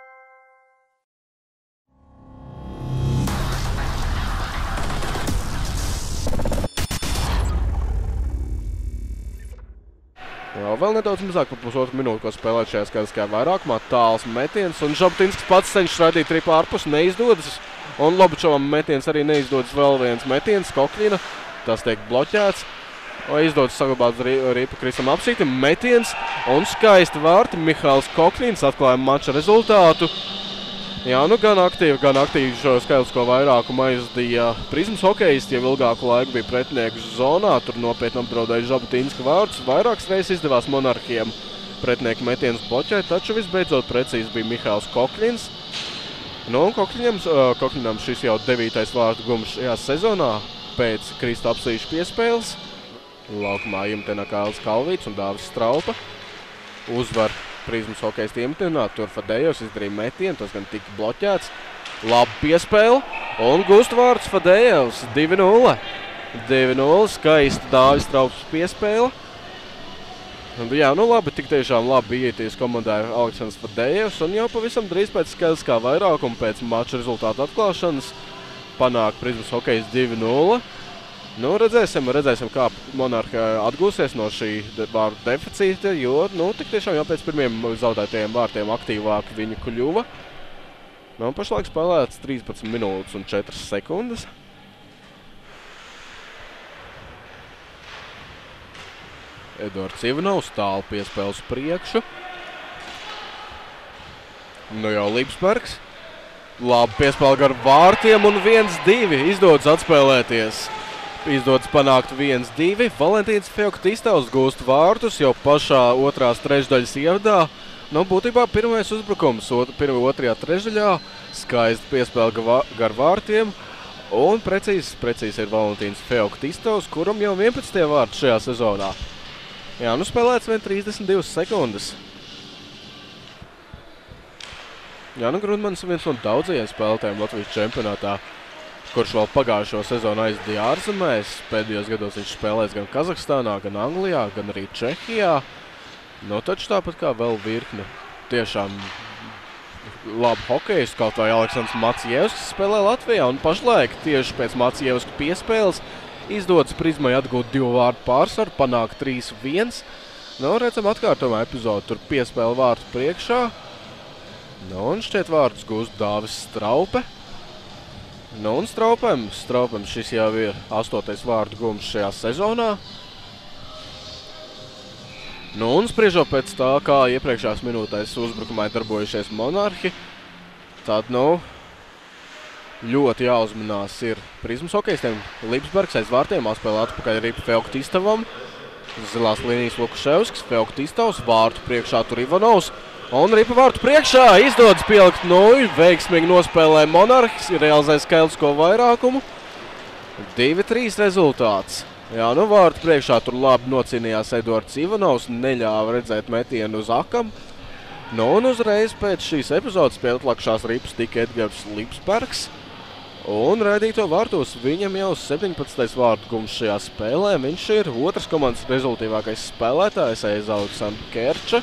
Vēl nedaudz mazāk par pusotru minūti, ko spēlēt šajā skaidriskajā vairākumā. Tāls metiens, un Žabtinsks pats cenšas radīt tripu ārpus, neizdodas. Un Lobučovam metiens arī neizdodas, vēl viens metiens, Kokļina. Tas tiek bloķēts. Izdodas saglabāt ripu Kristam Apsītim. Metiens un skaisti vārti. Mihāls Kokļins atklāja mača rezultātu. Jā, nu gan aktīvi šo skaidrisko vairākumu aizdīja Prizmas hokejisti, jau ilgāku laiku bija pretinieku zonā. Tur nopietni apdraudēja Žabatinska vārdus. Vairākas reizes izdevās Monarhiem pretinieku metienus bloķēt, taču visbeidzot precīzi bija Mihāls Kokļins. Nu, un Kokļinam šis jau 9. vārtu gums šajā sezonā pēc Krista Apsīša piespēles. Laukumā iemetenā Kālis Kalvīts un Dāvis Straupa. Uzvar Prizmas hokejisti iemetenā, tur Fadejevs izdarīja metienu, tas gan tika bloķēts. Labi piespēle un gūst vārds Fadejevs 2-0. 2-0, skaisti Dāvis Straupas piespēle. Jā, nu labi, tik tiešām labi ieties komandai Aleksandrs Fadejevs un jau pavisam drīz pēc skaidriskā vairākuma pēc mača rezultātu atklāšanas panāk Prizmas hokejs 2-0. Nu, redzēsim, kā Monarhi atgūsies no šī vārdu deficīta, jo, nu, tik tiešām jau pēc pirmiem zaudētajiem vārtiem aktīvāki viņi kļuva. Nu, pašlaik spēlēts 13 minūtes un 4 sekundes. Edvards Ivanovs tālu piespēles priekšu. Nu jau Lipsbergs. Labi piespēle gar vārtiem un 1-2. Izdodas atspēlēties. Izdodas panākt 1-2. Valentīns Feoktistovs gūst vārtus jau pašā otrās trešdaļas ievadā. Nu, būtībā pirmais uzbrukums otrajā trešdaļā. Skaisti piespēle gar vārtiem. Un precīzi ir Valentīns Feoktistovs, kuram jau 11. vārti šajā sezonā. Jā, nu spēlēts vien 32 sekundes. Jā, nu Grundmans ir viens no daudzajiem spēlētājiem Latvijas čempionātā, kurš vēl pagājušo sezonu aizdīja ārzemēs. Pēdējos gados viņš spēlēs gan Kazahstānā, gan Anglijā, gan arī Čehijā. Nu, taču tāpat kā vēl virkne tiešām labi hokejs, kaut vai Aleksandrs Maciejevskis spēlē Latvijā, un pašlaik tieši pēc Maciejevska piespēles izdodas Prizmai atgūt 2 vārtu pārsvaru, panāk 3-1. Nu, redzam atkārtojumā epizodu, tur piespēle vārtu priekšā. Nu, un šķiet vārdus gūst Dāvis Straupe. Nu, un Straupem šis jau ir 8. vārtu gums šajā sezonā. Nu, un spriežot pēc tā, kā iepriekšējās minūtēs uzbrukumā darbojušies Monarhi, tad, nu, ļoti jāuzmanās ir Prizmas hokejistiem. Lipsbergs aiz vārtiem atspēlē atpakaļ Ripa Feoktistovam. Zilās līnijas Lukaševskis, Feoktistovs, vārtu priekšā tur Ivanovs. Un Ripa vārtu priekšā izdodas pielikt 0, veiksmīgi nospēlē Monarhis, realizē skaidrisko vairākumu. 2-3 rezultāts. Jā, nu vārtu priekšā tur labi nocīnījās Eduards Ivanovs, neļāva redzēt metienu uz akam. Nu, un uzreiz pēc šīs epizodes pie atlakšās ripas tika Edgars Lipsbergs. Un raidīto vārtos viņam jau 17. vārtu gums šajā spēlē. Viņš ir otrs komandas rezultīvākais spēlētājs aiz Aleksandra Kerča.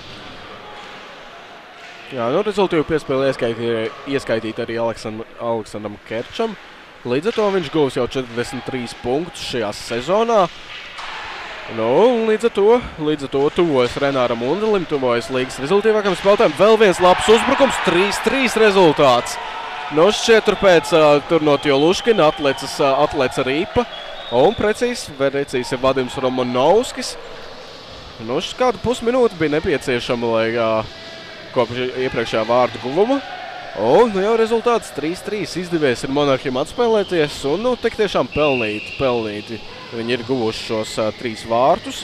Jā, nu rezultīvu piespēli ieskaitīt arī Aleksandram Kerčam. Līdz ar to viņš guvis jau 43 punktus šajā sezonā. Nu, līdz ar to tuvojas Renāram Undelim, tuvojas līgas rezultīvākam spēlētājam. Vēl viens labs uzbrukums, 3-3 rezultāts. Nu, šķiet tur pēc Turnot Joluškina atleca Rīpa. Un precīzi ir Vadims Romanovskis. Nu, kādu pusminūti bija nepieciešama, lai kopš iepriekšējā vārdu guvuma. Un nu jau rezultāts 3-3 izdevies ir Monarhiem atspēlēties, un nu tik tiešām pelnīti. Viņi ir guvuši šos 3 vārtus.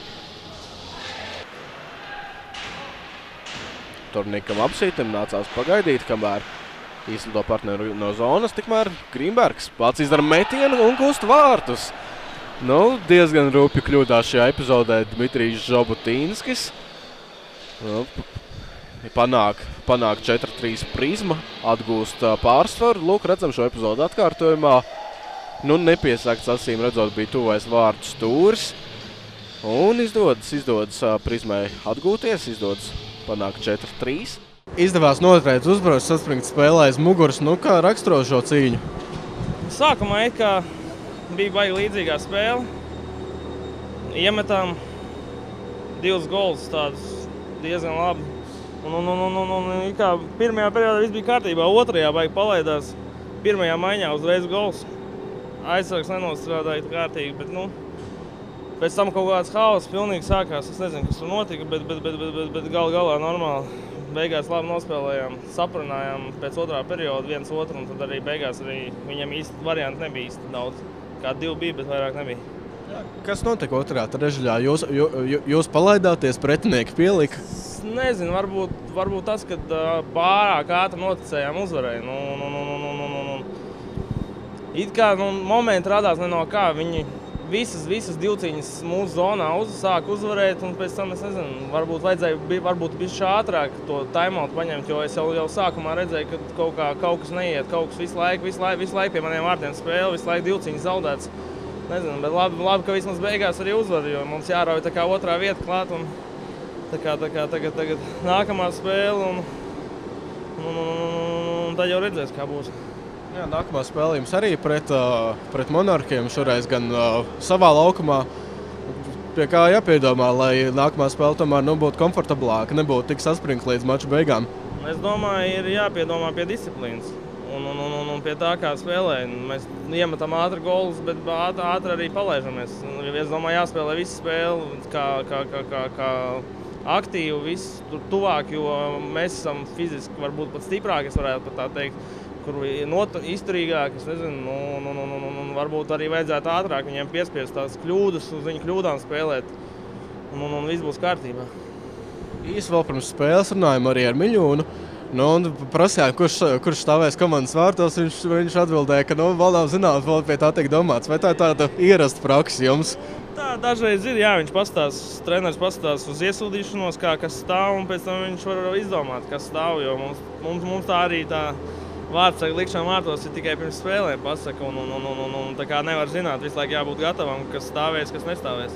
Tornikam apsītam nācās pagaidīt, kamēr izlido partneru no zonas, tikmēr Grīnbergs pats izdara metienu un gūst vārtus. Nu, diezgan rūpju kļūdās šajā epizodē Dmitrijs Žobutīnskis. Nu, panāk 4-3 prizma, atgūst pārsvaru. Lūk, redzam šo epizodu atkārtojumā. Nu, nepiesakts acīm redzot bija tuvais vārtu stūris. Un izdodas prizmai atgūties, izdodas panākt 4-3. Izdevās noturēt uzbrukt, saspringt spēlē aiz muguras. Nu, kā raksturo šo cīņu? Sākumā kā bija baigi līdzīgā spēle. Iemetām 2 golus tādus diezgan labi. Un kā pirmajā periodā viss bija kārtībā, otrajā baigi palaidās. Pirmajā maiņā uzreiz gols. Aizsargs nenostrādāja kārtīgi, bet pēc tam kaut kāds haoss pilnīgi sākās. Es nezinu, kas tur notika, bet galā normāli. Beigās labi nospēlējām, saprunājām pēc otrā perioda viens otru, un tad arī beigās viņam īsti varianti nebija īsti daudz. Kā 2 bija, bet vairāk nebija. Kas notika otrā trešdaļā? Jūs palaidāties, pretinieki pielika? Nezinu, varbūt tas, kad pārāk ātri noticējām uzvarēja. It kā momenti radās ne no kā. Viņi visas divciņas mūsu zonā sāka uzvarēt, un pēc tam, es nezinu, varbūt bišķi ātrāk to timeout paņemt, jo es jau sākumā redzēju, ka kaut kas neiet, kaut kas visu laiku pie maniem vārtiem spēle, visu laiku divciņas zaudēts. Nezinu, bet labi, ka vismaz beigās arī uzvar, jo mums jārauj tā kā otrā vieta klāt, un tagad nākamā spēle, un tad jau redzēs, kā būs. Jā, nākamā spēle jums arī pret Monarkiem, šoreiz gan savā laukumā. Pie kā jāpiedomā, lai nākamā spēle tomēr būtu komfortablāka, nebūtu tik saspringta līdz mača beigām? Es domāju, ir jāpiedomā pie disciplīnas. Un pie tā, kā spēlē. Mēs iemetam ātri golus, bet ātri arī palaižamies. Es domāju, jāspēlē visu spēli kā aktīvi, viss tur tuvāk, jo mēs esam fiziski varbūt pat stiprāki, es varētu pat tā teikt, kur izturīgāki, es nezinu, un varbūt arī vajadzētu ātrāk viņiem piespiest tās kļūdas, uz viņu kļūdām spēlēt, un viss būs kārtībā. Īsi vēl pirms spēles runājam arī ar Miļūnu. Un prasījām, kurš stāvēs komandas vārtos, viņš atbildēja, ka vēl nav zināms, vēl pie tā tiek domāts. Vai tā ir tāda ierasta praksa jums? Tā dažreiz ir, jā, treneris pastāstās uz iesildīšanos, kas stāv, un pēc tam viņš var izdomāt, kas stāv, jo mums tā arī tā vārdsaka likšana vārtos ir tikai pirms spēlēm pasaka, un tā kā nevar zināt, visu laiku jābūt gatavam, kas stāvēs, kas nestāvēs.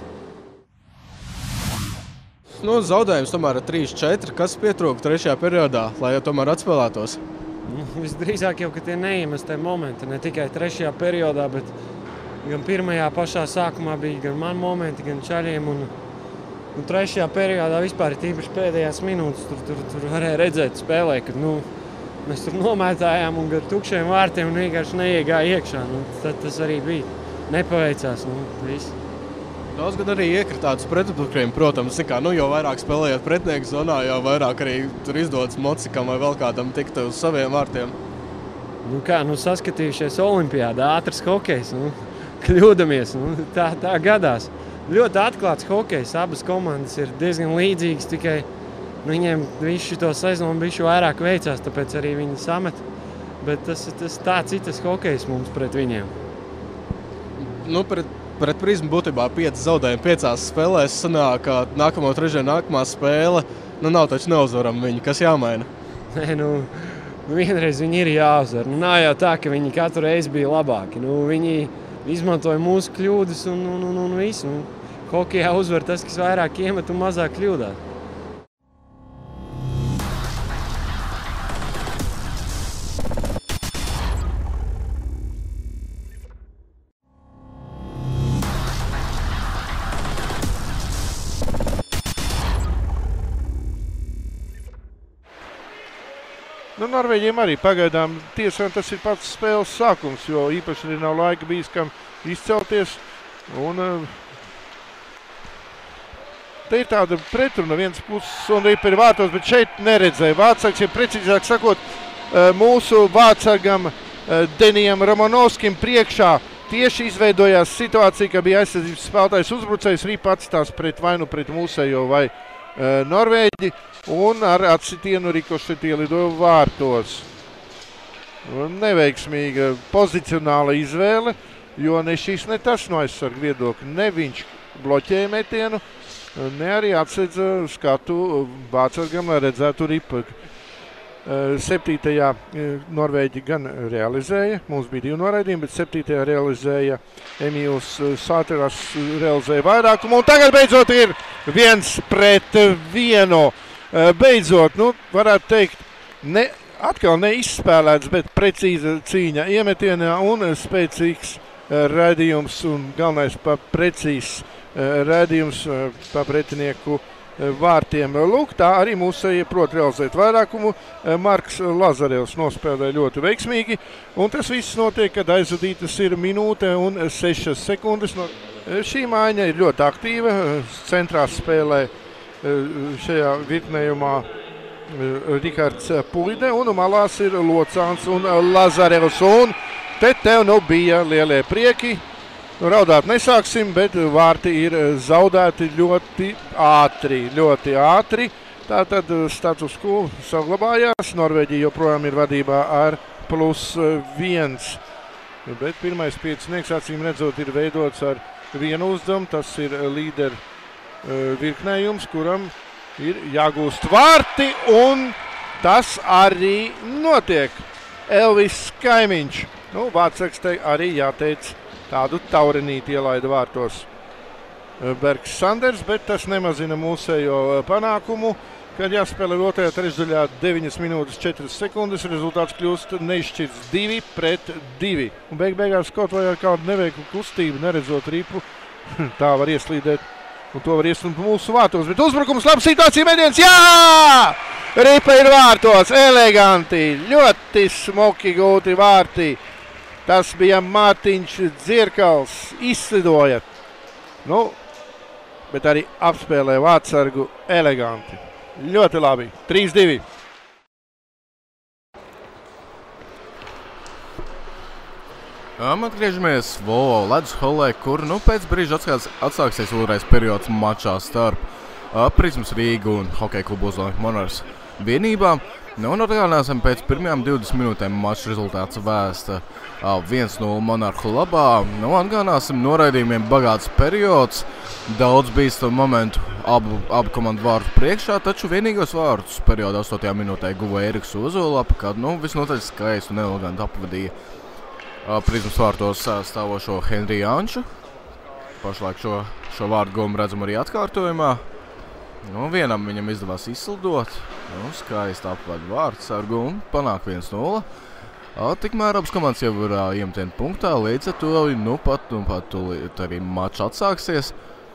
Zaudējums tomēr ir 3-4. Kas pietrūka 3. periodā, lai jau tomēr atspēlētos? Visdrīzāk jau, ka tie neiemestie momenti, ne tikai 3. periodā, bet gan pirmajā pašā sākumā bija gan man momenti, gan čaļiem. Un 3. periodā vispār tīpaši pēdējās minūtes tur varēja redzēt spēlē, kad mēs tur nomētājām un gar tukšiem vārtiem un vienkārši neiegāja iekšā. Tad tas arī bija. Nepaveicās. Viss. Daudz gan arī iekritāt uz pretuzbrukiem, protams, jo vairāk spēlējot pretinieku zonā, jo vairāk arī tur izdodas mocikam vai vēl kādam tikt uz saviem vārtiem. Saskatījušies olimpiādā, ātrs hokejs, kļūdamies, tā gadās. Ļoti atklāts hokejs, abas komandas ir diezgan līdzīgas, tikai viņiem visu šo sezonu bišķi vairāk veicās, tāpēc arī viņi samet. Bet tas tā citas hokejs mums pret viņiem. pret Prizmu būtībā 5 zaudējumi 5 spēlēs. Sanāk, ka nākamo trešdienu nākamā spēle, nav taču neuzvaram viņi, kas jāmaina? Nē, vienreiz viņi ir jāuzvar. Nav jau tā, ka viņi katru reizi bija labāki. Viņi izmantoja mūsu kļūdas un visu. Hokejā uzvar tas, kas vairāk iemet un mazāk kļūdās. Norvēģiem arī pagaidām tiesām tas ir pats spēles sākums, jo īpaši arī nav laika bijis, kam izcelties. Un te ir tāda pretruna viens puses un Ripa ir vārtos, bet šeit neredzēja. Vārtsargs, ja precīzāk sakot, mūsu vārtsargam Denijam Romanovskim priekšā tieši izveidojās situācija, ka bija aizsardzības spēlētājs uzbrucējs. Ripa atstās vai nu pret mūsējo vai Norvēģi un ar atsitienu rikošeti ielidoja vārtos. Neveiksmīga pozicionāla izvēle, jo ne šis, ne tas no aizsarga viedokļa. Ne viņš bloķēja metienu, ne arī atsedza skatu vārtsargam, lai redzētu Ripa. 7. Norvēģi gan realizēja, mums bija 2 noraidījumi, bet 7. realizēja Emīls Sāteras, realizēja vairākumu, un tagad beidzot ir 1-1. Beidzot, varētu teikt, atkal neizspēlēts, bet precīza cīņa iemetienā un spēcīgs raidījums un galvenais precīzs raidījums pa pretinieku vārtiem. Lūk, tā arī mūsēji prot realizēt vairākumu. Marks Lazarevs nospēlēja ļoti veiksmīgi, un tas viss notiek, kad aizvadītas ir 1 minūte un 6 sekundes. Šī maiņa ir ļoti aktīva. Centrā spēlē šajā virknējumā Rihards Puide, un malās ir Locāns un Lazarevs. Un te tev bija lielie prieki. Raudāt nesāksim, bet vārti ir zaudēti ļoti ātri. Tātad status quo saglabājās. Norvēģija joprojām ir vadībā ar +1. Bet pirmais piecinieks, acīm redzot, ir veidots ar vienu uzdevumu. Tas ir līderu virknējums, kuram ir jāgūst vārti, un tas arī notiek. Elvis Kaimiņš. Vārtsargs arī jāteic, tādu taurenīti ielaida vārtos Bergs Sanders, bet tas nemazina mūsējo panākumu, kad jāspēlē 2. trešdaļā 9 minūtes 4 sekundes, rezultāts kļūst neizšķirts 2-2. Un beigās kaut vai ar kādu neveiklu kustību, neredzot Ripu, tā var ieslīdēt, un to var iestumt mūsu vārtos, bet uzbrukums, laba situācija, metiens, jā! Ripa ir vārtos, eleganti, ļoti smuki gūti vārti. Tas bija Mārtiņš Dzirkals, izslidoja, bet arī apspēlē vārtsargu eleganti. Ļoti labi, 3-2. Atgriežamies Volvo ledus holē, kur pēc brīža atsāksies vēlreiz periods mačā starp Prizmas Rīgu un Hokeja klubu Ozolnieki Monarhs vienībām. Un atgādināsim, pēc pirmajām 20 minūtēm mačs rezultāts vēsta 1-0 Monarhu labā. Atgādināsim, noraidījumiem bagāts periods, daudz bīstamu momentu abu komandu vārtu priekšā, taču vienīgos vārtus periodā 8. minūtē guva Eriks Ozolapa, kad visnotaļ skaistu un elegantu apvadīja Prizmas vārtos stāvošo Henriju Janču. Pašlaik šo vārdu guvumu redzam arī atkārtojumā. Vienam viņam izdevās izslidot, skaisti apvada vārtsargu un panāk 1-0. Tikmēr abas komandas jau ir iemetienu punktā, līdz ar to pat tūlīt arī mačs atsāksies.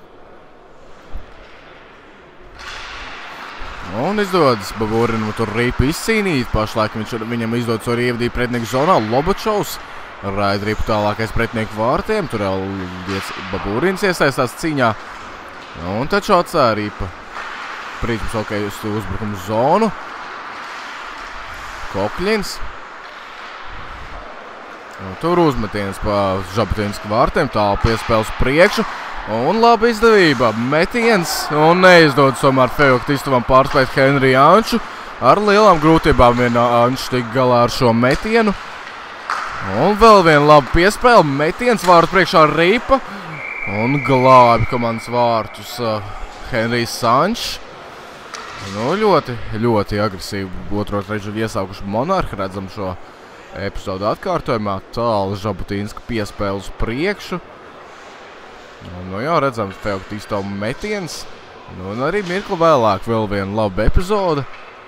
Un izdodas Baburinam tur Ripu izcīnīt, pašlaik viņam izdodas arī ievadīt pretinieku zonā. Lobačovs raida Ripu tālākais pretinieku vārtiem, tur jau Baburins iesaistās cīņā. Un taču atstāja Ripa Prizmas hokeja uzbrukumu zonu. Kokļins. Tur uzmetiens pa Žabatinsku vārtiem, tālu piespēles priekšu. Un laba izdevība. Metiens. Un neizdodas tomēr Feoktistovam pārspēt Henriju Janču. Ar lielām grūtībām Jančs tika galā ar šo metienu. Un vēl viena laba piespēle. Metiens vārtu priekšā Ripa. Un glābi komandas vārtus Henrijs Sančs. Nu, ļoti agresīvi otro reizi iesaukuši Monarhi. Redzam šo epizodu atkārtojumā. Tālu Žabutīnska piespēle uz priekšu. Nu jā, redzam Feoktisto metiens. Nu, un arī mirkli vēlāk vēl viena laba epizode.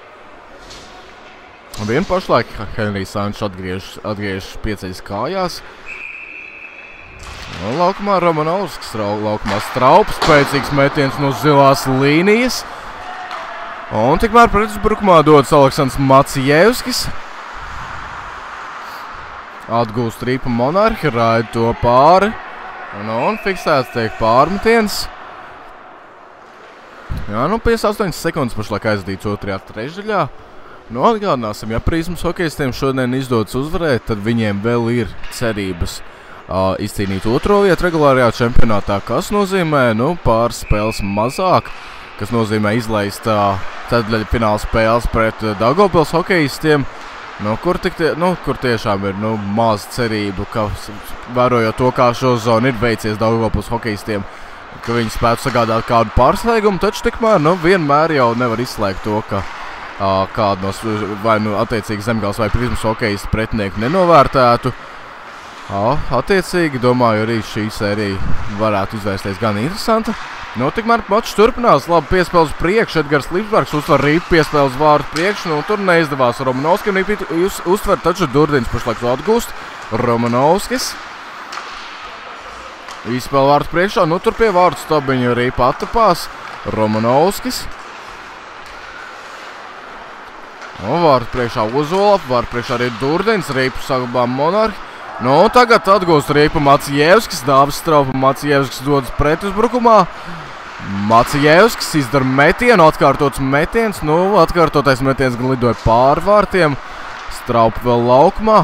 Vien pašlaik Henrijs Sančs atgriežas pieceļas kājās. Un laukumā Romanovskis, laukumā Straups, spēcīgs metiens no zilās līnijas. Un tikmēr pretuzbrukumā dodas Aleksandrs Macijevskis. Atgūst Rīpa Monarhi, raida to pāri. Un fiksēts tiek pārmetiens. Jā, nu 58 sekundes pašlaik aizdīts otrajā trešdaļā. Nu, atgādināsim, ja Prismas hokejistiem šodien izdodas uzvarēt, tad viņiem vēl ir cerības izcīnīt otro vietu regulārajā čempionātā, kas nozīmē, nu, pāris spēles mazāk, kas nozīmē izlaist ceturtdaļfināla spēles pret Daugavpils hokejistiem, kur tiešām ir maz cerību, ka vērojot to, kā šo zonu ir veicies Daugavpils hokejistiem, ka viņi spētu sagādāt kādu pārsteigumu, taču tikmēr vienmēr jau nevar izslēgt to, ka kādu no vai attiecīgi Zemgals vai Prismas hokejistu pretinieku nenovērtētu. Attiecīgi, domāju, arī šī sērija varētu izvērsties gan interesanta. Tikmēr mačs turpinās, labi piespēles priekš, Edgars Lipsbergs uztver Rīpu piespēles vārdu priekš, tur neizdevās Romanovskim uztver, taču Durdins pašlaik atgūst. Romanovskis. Izspēle vārdu priekšā, tur pie vārdu stabiņa Rīpa attapās. Romanovskis. Vārdu priekšā Ozolap, vārdu priekšā arī Durdins, Rīpu saglabā Monarhi. Tagad atgūst Rīpa Macijevskis, Dāvis Straupa Macijevskis dodas pretuzbrukumā. Macijevskis izdara metienu, atkārtots metiens, atkārtotais metiens gan lidoja pāri vārtiem. Straupa vēl laukumā.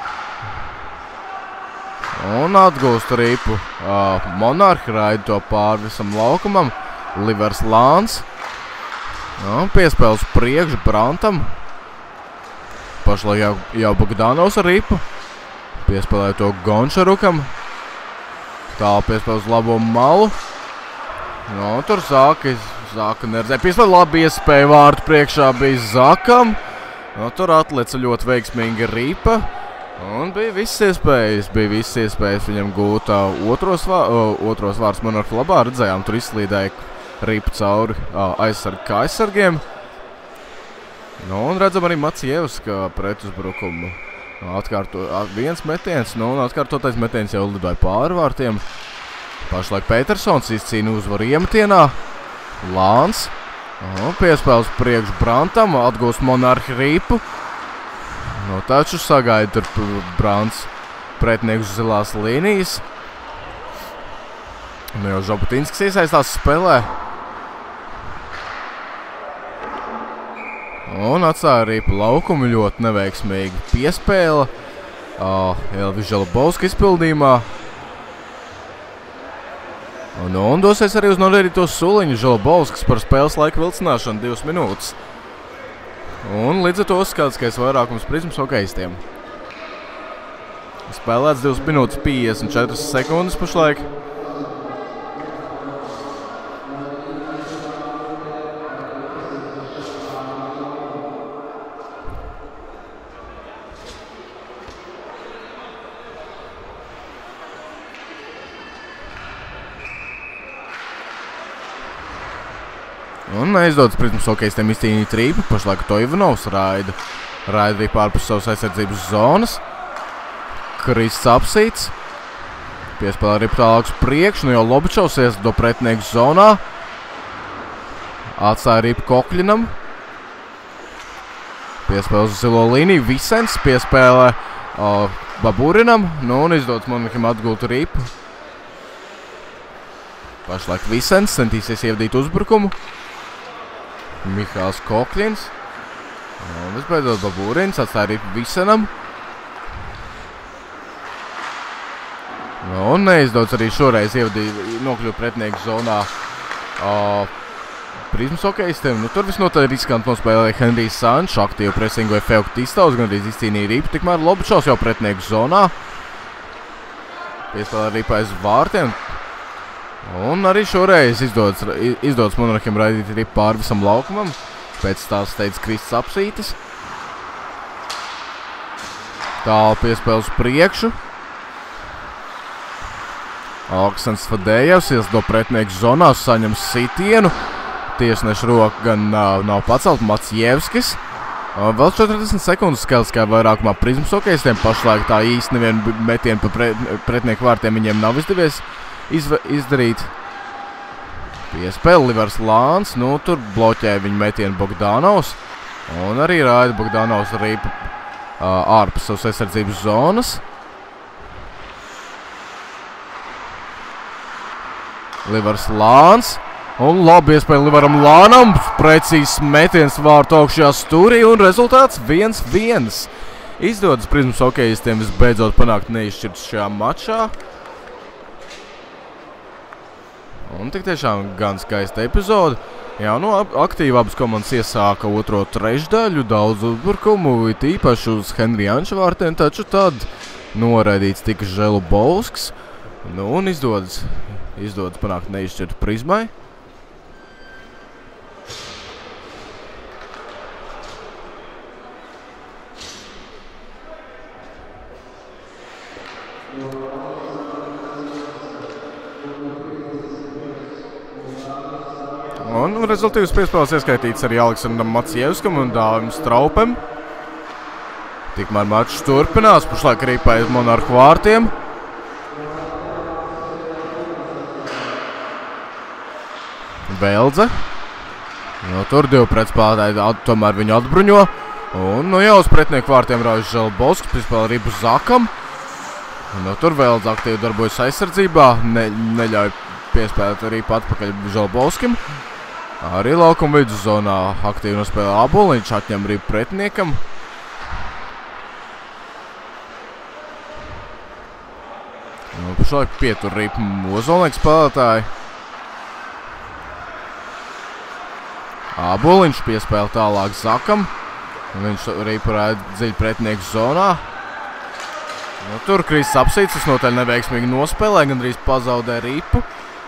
Un atgūst Rīpu Monarhi, raida to pāri visam laukumam. Livers Lāns. Piespēles priekš Brantam. Pašlaik jau Bogdanovs ar Rīpu. Piespēlēja to Gončarukam. Tālu piespēle uz labo malu. Tur Zaka neredzēja. Piespēle labi iespēja vārtu priekšā bija Zakam. Tur atlica ļoti veiksmīgi Rīpa. Un bija visas iespējas viņam gūt otros vārds Monarhu labā. Redzējām, tur izslīdēja Rīpa cauri aizsargiem. Un redzam arī Macijevska pretuzbrukumu. Viens metiens, un atkārtotais metiens jau lidoja pāri vārtiem. Pašlaik Petersons izcīna uzvaru iemetienā. Lāns. Piespēles priekš Brantam, atgūst Monarhi Rīpu. Taču sagaida tur Brants pretinieks zilās līnijas. Jau Žabutīnskis iesaistās spēlē. Un atstāja Rīpu laukumu ļoti neveiksmīgi piespēle. Elvis Želabovska izpildījumā. Un dosies arī uz norēdīto suliņu Želabovskis par spēles laika vilcināšanu 2 minūtes. Un līdz ar to skatiskais vairākums Prismas hokejistiem. Spēlēts 2 minūtes 54 sekundes pašlaik. Un neizdodas Prismas hokejistiem izcīnīt Rīpu. Pašlaik to Ivanovs raida arī pārpus savas aizsardzības zonas. Krists Apsīts. Piespēlē Rīpu tālāks priekš. Jau Lobičovs ieslido pretinieku zonā. Atstāja Rīpu Kokļinam. Piespēlē uz zilo līniju. Visens piespēlē Baburinam. Un izdodas Monarhim atgūt Rīpu. Pašlaik Visens centīsies ievadīt uzbrukumu. Mihāls Kokļins. Visbeidzot Baburins atstāja Rīpu Visenam. Un neizdodas arī šoreiz nokļūt pretinieku zonā Prismas hokejistiem. Tur visnotaļ riskanti nospēlēja Henrijs Sančs, aktīvi presingoja Feoktistovs, gan arī izcīnīja Rīpu. Tikmēr Lobičovs jau pretinieku zonā. Piespēlē Rīpu aiz vārtiem. Un arī šoreiz izdodas Monarhiem raidīt ripu pāri visam laukumam. Pēc tās teica Kristis Apsītis. Tālu piespēle uz priekšu. Aleksandrs Fadējevs iesdo pretinieku zonā, saņem sitienu. Tiesneša roka gan nav pacelt. Macievskis. Vēl 40 sekundes skaitliskajā vairākumā Prizmas hokejistiem. Pašlaik tā īsti nevienu metienu pa pretinieku vārtiem viņiem nav izdevies izdarīt. Piespēle Livers Lāns. Tur bloķēja viņu metienu Bogdanovs. Un arī Raida Bogdanovs ripa ārpus savas aizsardzības zonas. Livers Lāns. Un labi iespēja Liveram Lānam. Precīzs metiens vārtu augšajā stūrī un rezultāts 1-1. Izdodas Prizmas hokejistiem visbeidzot panākt neizšķirts šajā mačā. Un tik tiešām gan skaista epizode. Jā, aktīvi abas komandas iesāka otro trešdaļu, daudz uzbrukumu, it īpaši uz Henrija Janča vārtiem, taču tad noraidīts tika Želubovskis. Un izdodas panākt neizšķirtu Prizmai. Un rezultīvas piespēles ieskaitīts arī Aleksandram Macievskam un Dāvim Straupem. Tikmēr mačs turpinās, pašlaik rīpā aiz Monarhu vārtiem. Beldze. Tur divi pretspēlētāji tomēr viņu atbruņo. Un jau uz pretinieku vārtiem raujas Želbovskis, piespēle ripu Zakam. Tur Beldze aktīvi darbojas aizsardzībā, neļauj piespēlēt ripu atpakaļ Želbovskim. Arī laukuma viduszonā aktīvi nospēlē Aboliņš, atņem ripu pretiniekam. Pašlaik pietur ripu Ozolnieks spēlētāji. Aboliņš piespēle tālāk Zakam. Viņš ripu raida dziļi pretinieku zonā. Tur Kristis Apsītis, tas notaļ neveiksmīgi nospēlē, gandrīz pazaudē ripu.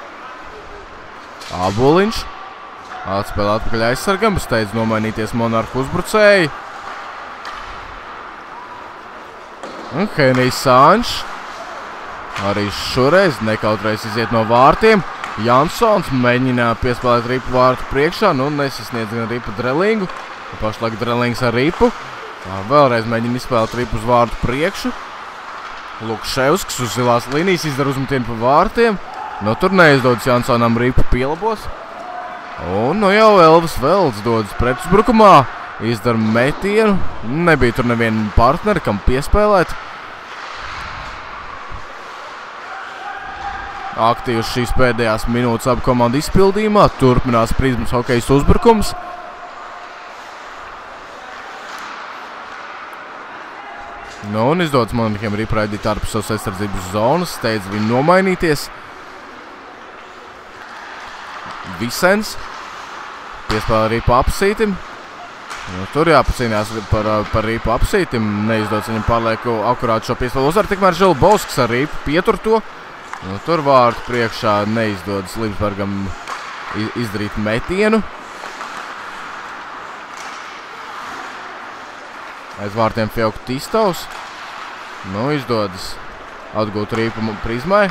Aboliņš. Atspēlē atpakaļ aizsargam, steidz nomainīties Monarhu uzbrucēji. Un Henrijs Sančs. Arī šoreiz nekautreiz iziet no vārtiem. Jansons mēģina piespēlēt ripu vārtu priekšā, nesasniedz gan ripu Drelingu. Pašlaik Drelings ar ripu. Vēlreiz mēģina izspēlēt ripu uz vārtu priekšu. Lukševskis uz zilās līnijas izdara uzmetienu pa vārtiem. Tur neizdodas Jansonam ripu pielabos. Un jau Elvis Velds dodas pretuzbrukumā. Izdara metienu. Nebija tur neviena partneri, kam piespēlēt. Aktīvs šīs pēdējās minūtes abu komandu izpildījumā. Turpinās Prizmas hokejas uzbrukums. Un izdodas Monarhiem ripu raidīt ārpus savas aizsardzības zonas. Steidz viņu nomainīties. Visens. Piespēlē ripu Apsītim. Tur jāpacīnās par ripu Apsītim. Neizdodas viņam pārlieku akurāt šo piespēlu uzvaru. Tikmēr Želbovskis ar ripu pietur to. Tur vārtu priekšā neizdodas Lipsbergam izdarīt metienu. Aiz vārtiem Fjaukt Tistovs. Izdodas atgūt ripu Prizmai.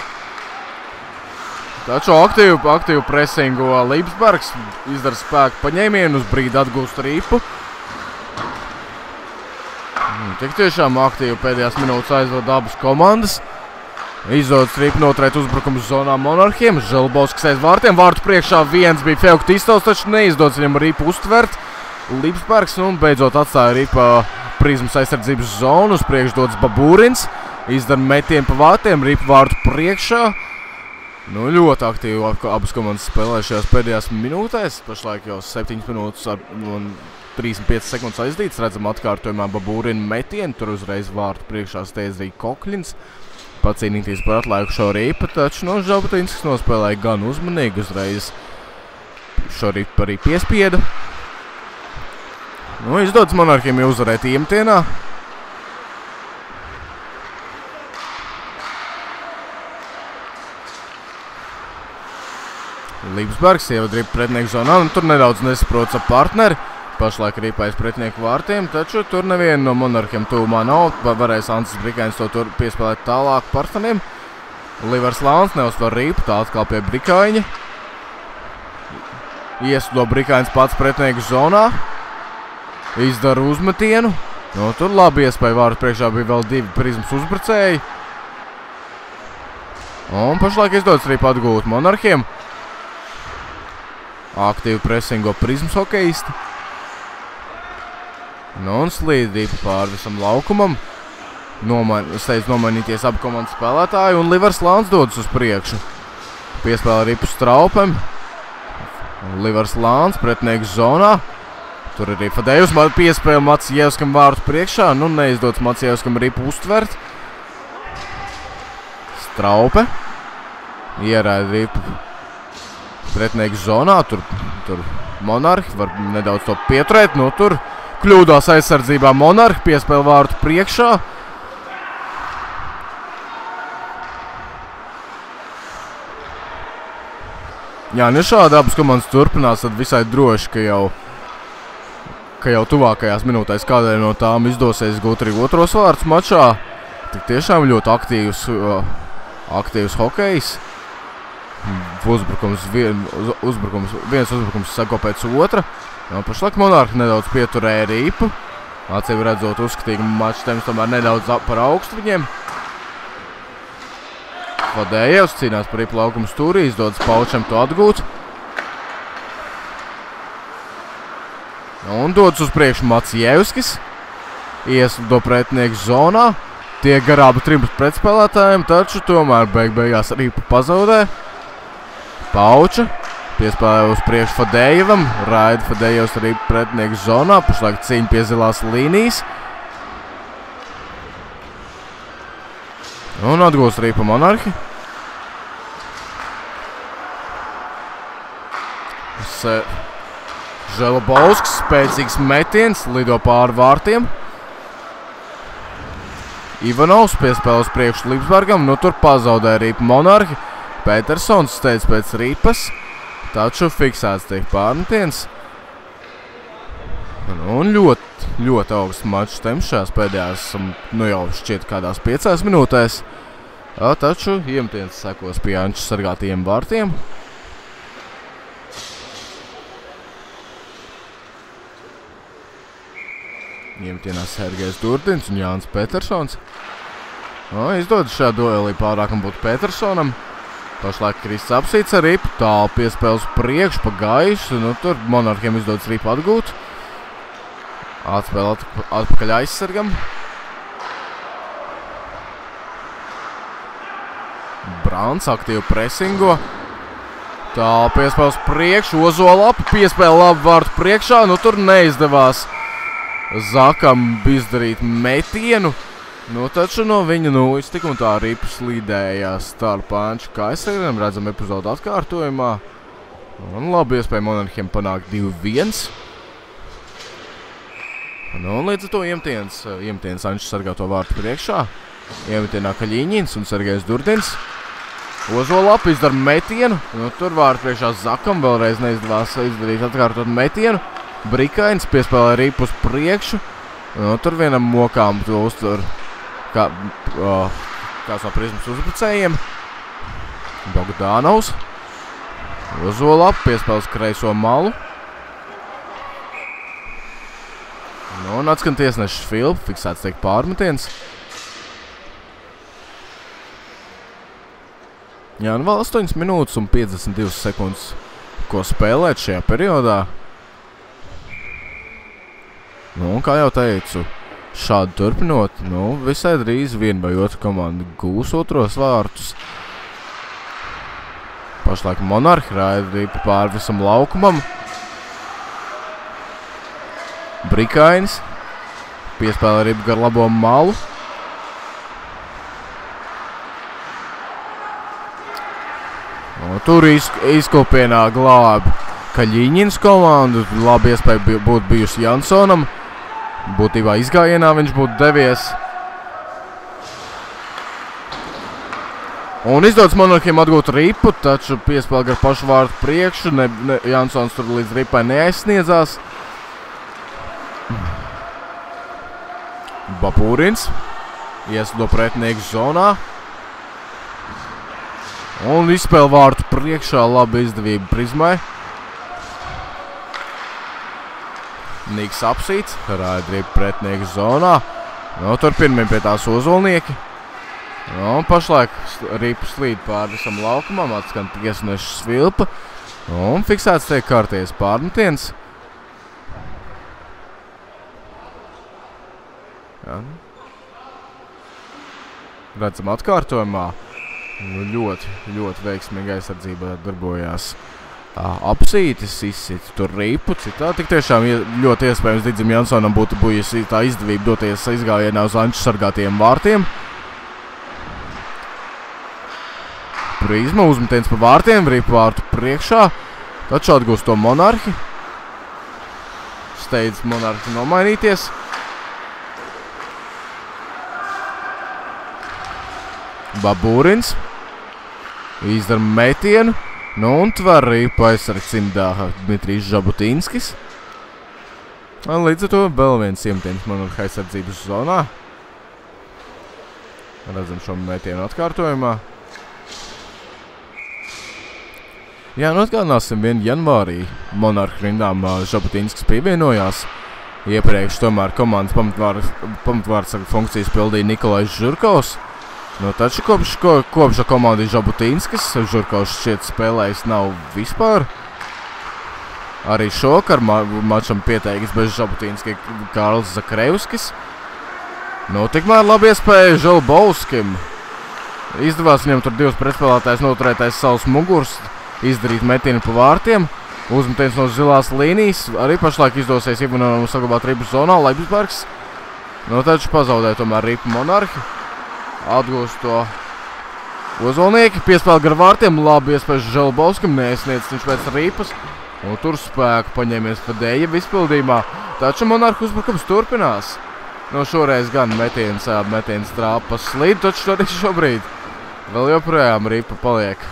Taču aktīvu presingo Lipsbergs. Izdara spēku paņēmienu, uz brīdi atgūst ripu. Tik tiešām aktīvi pēdējās minūtes aizvada abas komandas. Izdodas ripu noturēt uzbrukumu zonā Monarhiem. Želbovskis aiz vārtiem. Vārtu priekšā viens bija Fjaukt Tistovs, taču neizdodas viņam ripu uztvert. Lipsbergs beidzot atstāja ripu Prizmas aizsardzības zonu. Uz priekšu dodas Babūrins. Izdara metienu pa vārtiem, ripu vārtu priekšā. Ļoti aktīvi abas komandas spēlē šajās pēdējās minūtēs. Pašlaik jau 7 minūtes un 35 sekundes aizdīts. Redzam atkārtojumā Babūrina metienu. Tur uzreiz vārtu priekšā steidz arī Kokļins. Pacīnīties par atlikušo ripu, taču Žalbatīnskis nospēlēja gan uzmanīgi. Uzreiz šo ripu arī piespieda. Izdodas Monarhiem uzvarēt iemetienā. Lībsbergs ievada ripu pretinieku zonā, un tur nedaudz nesaprots ar partneri. Pašlaik ripais pretinieku vārtiem, taču tur nevienu no monarkiem tūmā nav. Varēs Ancis Brikains to tur piespēlēt tālāk partneriem. Livers Lāns neuzvar ripu, tā atkal pie Brikaiņa. Ieslido Brikains pats pretinieku zonā. Izdara uzmetienu. Nu, tur labi iespēja vārtu priekšā bija vēl 2 prizmas uzbrucēji. Un pašlaik izdodas ripu atgūt monarkiem. Aktīvi presingo prizmas hokejisti. Nu, un slīd ripu pāri visam laukumam. Steidz nomainīties abu komandas spēlētāji, un Livers Lāns dodas uz priekšu. Piespēlē ripu Straupem. Livers Lāns pretinieku zonā. Tur arī Fadejus piespēle Macijevskam vārtu priekšā. Nu, neizdodas Macijevskam ripu uztvert. Straupe. Ieraida ripu pretinieku zonā. Tur monarhi var nedaudz to pieturēt. Nu, tur kļūdās aizsardzībā monarhi. Piespēle vārtu priekšā. Jā, ja šādi abas komandas turpinās, tad visai droši, ka jau tuvākajās minūtēs kādai no tām izdosies gūt arī otros vārtus mačā. Tik tiešām ļoti aktīvs hokejs. Viens uzbrukums sako pēc otra. Pašlaik monarhi nedaudz pieturēja ripu. Acīm redzot, uzskatīja, ka mačs temps tomēr nedaudz par augstu viņiem. Fadejevs cīnās par ripu laukumu stūrī, izdodas Paučam to atgūt. Un dodas uz priekšu Macijevskis. Ieslido pretinieku zonā. Tiek garāba 3 pretspēlētājiem, taču tomēr beigās ripu pazaudē. Pauča piespēlē uz priekšu Fadejevam. Raida Fadejevs arī pretinieku zonā. Pašlaik cīņa pie zilās līnijas. Un atgūst ripu monarhi. Želobovskis, spēcīgs metiens, lido pāri vārtiem. Ivanovs piespēl uz priekšu Lībsbergam, nu tur pazaudē ripu monarhi. Petersons steidz pēc ripas, taču fiksēts tiek pārmetiens. Un ļoti augsts mačs temps šajās pēdējās, nu jau šķiet kādās 5 minūtēs. Taču iemetiens sekos pie Anča sargātajiem vārtiem. Iemetienā Sergejs Durdins un Jānis Petersons. Izdodas šajā duelī pārākam būt Petersonam. Pašlaik Krists apsīts ar ripu, tālu piespēles priekšu pa gaišu. Nu, tur monarkiem izdodas ripu atgūt. Atspēle atpakaļ aizsargam. Brants aktīvi presingo. Tālu piespēles priekšu, Ozolapu piespēle labu vārtu priekšā. Nu, tur neizdevās Zakam izdarīt metienu. Nu, taču no viņa tik un tā ripa slīdējās starp Anču aizsargiem. Redzam epizodu atkārtojumā. Un labi iespēja monarhiem panākt 2-1. Nu, un līdz ar to iemetiens Ančs sargāto vārtu priekšā. Iemetienā Kaļiņins un Sergejs Durdins. Ozolapa izdara metienu. Nu, tur vārtu priekšā Zakam vēlreiz neizdevās izdarīt atkārtot metienu. Brikains piespēlē ripu uz priekšu. Nu, tur vienam mokām to uztver kāds no prizmas uzbrucējiem. Bogdanovs. Ozolapa piespēlē uz kreiso malu. Nu, un atskan tiesnešs Filip, fiksēts tiek pārmetiens. Jā, nu vēl 8 minūtes un 52 sekundes, ko spēlēt šajā periodā. Nu, un kā jau teicu, šādi turpinot, nu, visai drīz viena vai otra komanda gūs otros vārtus. Pašlaik monarhi raida ripu pāri visam laukumam. Brikainis piespēlē ripu gar labo malu. Tur izkopienā glābi Kaļiņins komandu. Labi iespēja būtu bijusi Jansonam. Būtībā izgājienā viņš būtu devies. Un izdodas Monarhiem atgūt ripu, taču piespēl gar pašu vārtu priekšu. Jansons tur līdz ripai neaizsniedzās. Babūrins ieslido pretinieku zonā. Un izspēl vārtu priekšā, laba izdevība Prizmai. Niks Apsīts, raida ripu pretinieku zonā. Tur pirmiem pie tās ozolnieki. Un pašlaik ripa slīd pār visam laukumam, atskan tiesneša svilpa. Un fiksēts tiek kārties pārmetiens. Redzam atkārtojumā. Ļoti veiksmīgi aizsardzībā darbojās Apsītis, izsita tur ripu. Citā tik tiešām ļoti iespējams Didzim Jansonam būtu bijusi tā izdevība doties izgājienā uz Anču sargātajiem vārtiem. Prizma uzmetiens pa vārtiem, ripu vārtu priekšā. Taču atgūst to Monarhi. Steidz Monarhi nomainīties. Babūrins izdara metienu. Un tver ripu aizsarg cimdā Dmitrijs Žabutīnskis. Līdz ar to vēl viens iemetiens Monarhi aizsardzības zonā. Redzam šo metienu atkārtojumā. Jā, atgādināsim 1. janvārī Monarhi rindām Žabutīnskis pievienojās. Iepriekš tomēr komandas pamatvārdsarga funkcijas pildīja Nikolais Žurkovs. Taču kopš komanda Žabutīnskis, Žurkovs šķiet spēlējis nav vispār. Arī šokar mačam pieteikts bez Žabutīnski Kārls Zakrevskis. Tikmēr labi iespēja Želbovskim. Izdevās viņam tur divas pretspēlētājs noturētais savus mugurs, izdarīt metienu pa vārtiem. Uzmetiens no zilās līnijas. Arī pašlaik izdosies Ivanovam saglabāt ripu zonā, Leibsbergs. Taču pazaudēja tomēr ripu Monarhi. Atgūst to ozolnieki, piespēl gar vārtiem, labi iespējas Želbovskim, neesniedz viņš pēc ripas. Un tur spēku paņēmies pa Dejeva izpildījumā. Taču Monarhu uzbrukums turpinās. Šoreiz gan metiens trāpa slīd, taču arī šobrīd vēl joprojām ripa paliek.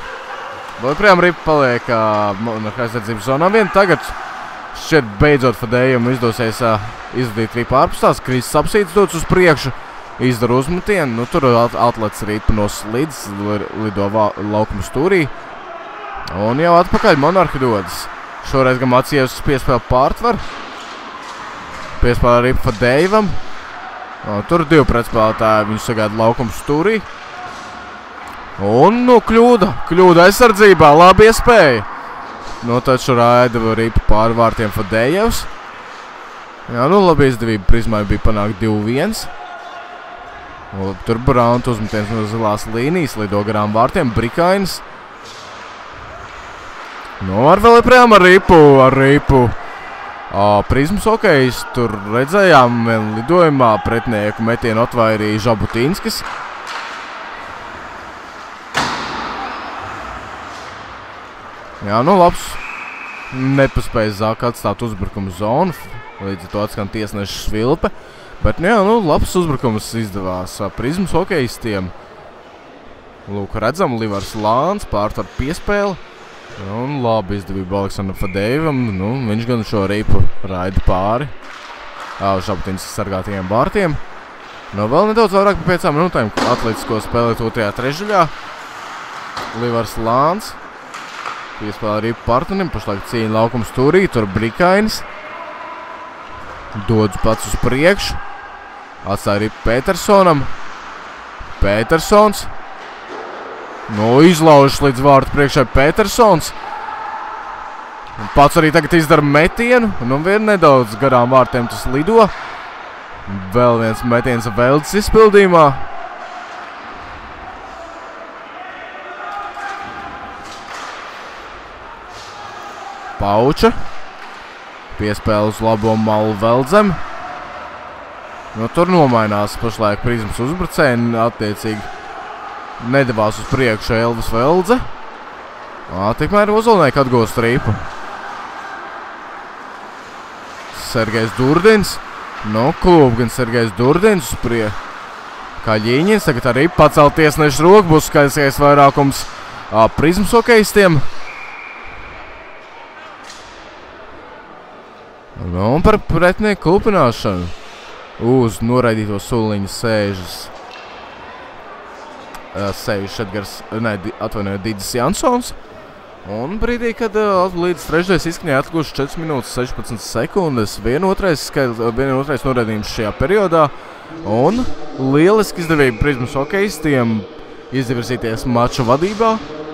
Monarhu aizsardzības zonā vien. Tagad šķiet beidzot Fadejevam izdosies izdīt ripu ārpustās. Krisis Apsīts dots uz priekšu. Izdara uzmetienu, tur atlec ripa no slids, lido laukuma stūrī. Un jau atpakaļ Monarhi dodas. Šoreiz gan Macievs piespēl pārtver. Piespēl ripa Fadejevam. Tur divi pretspēlētāji viņu sagaida laukuma stūrī. Un kļūda aizsardzībā, labi iespēja. Taču raida ripa pāri vārtiem Fadejevs. Labi izdevība Prizmai bija panākt 2-1. Tur Brānta uzmetiens no zilās līnijas, lido garām vārtiem, Brikainis. Ar vēl joprojām ar ripu. Prizmas hokejs tur redzējām lidojumā pretinieku metienu atvairīja Žabutīnskis. Labs. Nepaspēja Zāk atstāt uzbrukumu zonu, līdz ar to atskan tiesneša svilpe. Bet, labs uzbrukums izdevās Prizmas hokejistiem. Redzam, Livars Lāns pārtver piespēli. Labi izdevība Aleksandram Fadejevam. Viņš gan šo ripu raida pāri Žabutīnskis sargātajiem vārtiem. Vēl nedaudz vairāk pa 5 minūtēm atlicis, ko spēlēt 2. trešdaļā. Livars Lāns piespēlē ripu partnerim, pašlaik cīņa laukuma stūrī, tur Brikainis. Dodas pats uz priekšu. Atstāja ripu Petersonam. Petersons. Izlaužas līdz vārtu priekšai Petersons. Pats arī tagad izdara metienu. Vien nedaudz garām vārtiem tas lido. Vēl viens metiens Veldes izpildījumā. Pauča. Piespēle uz labo malu Veldzem. Tur nomainās pašlaik Prizmas uzbrucēji, attiecīgi nedavās uz priekšu Elvis Veldze. Tikmēr ozolnieki atgūst ripu. Sergejs Durdins. Klub gan Sergejs Durdins Kaļiņins, tagad arī pacelt tiesnešu roku, būs skaidrs vairākums Prizmas hokejistiem. Un par pretinieku klupināšanu uz noraidīto suliņu sēžas Didis Jansons. Un brīdī, kad līdz trešais izskanēja atguši 4 minūtes 16 sekundes, vienotrais noraidījums šajā periodā. Un lieliski izdevība Prizmas hokejistiem izvirzīties mača vadībā.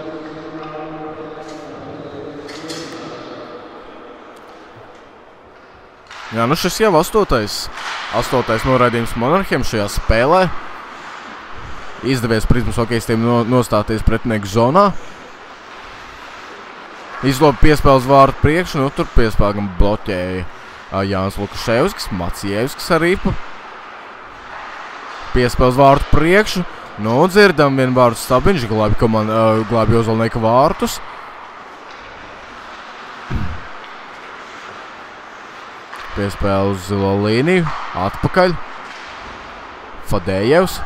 Jā, nu šis jau astotais noraidījums Monarhiem šajā spēlē. Izdevies Prizmas hokejistiem nostāties pretinieku zonā. Izloba piespēles vārtu priekšu, nu tur piespēle gan bloķēja Jānis Lukaševskis, Maciejevskis ar ripu. Piespēles vārtu priekšu, nu dzirdam vien vārtu Stabiņš, glābi Ozolnieka vārtus. Piespēle uz zilo līniju, atpakaļ. Fadējevs.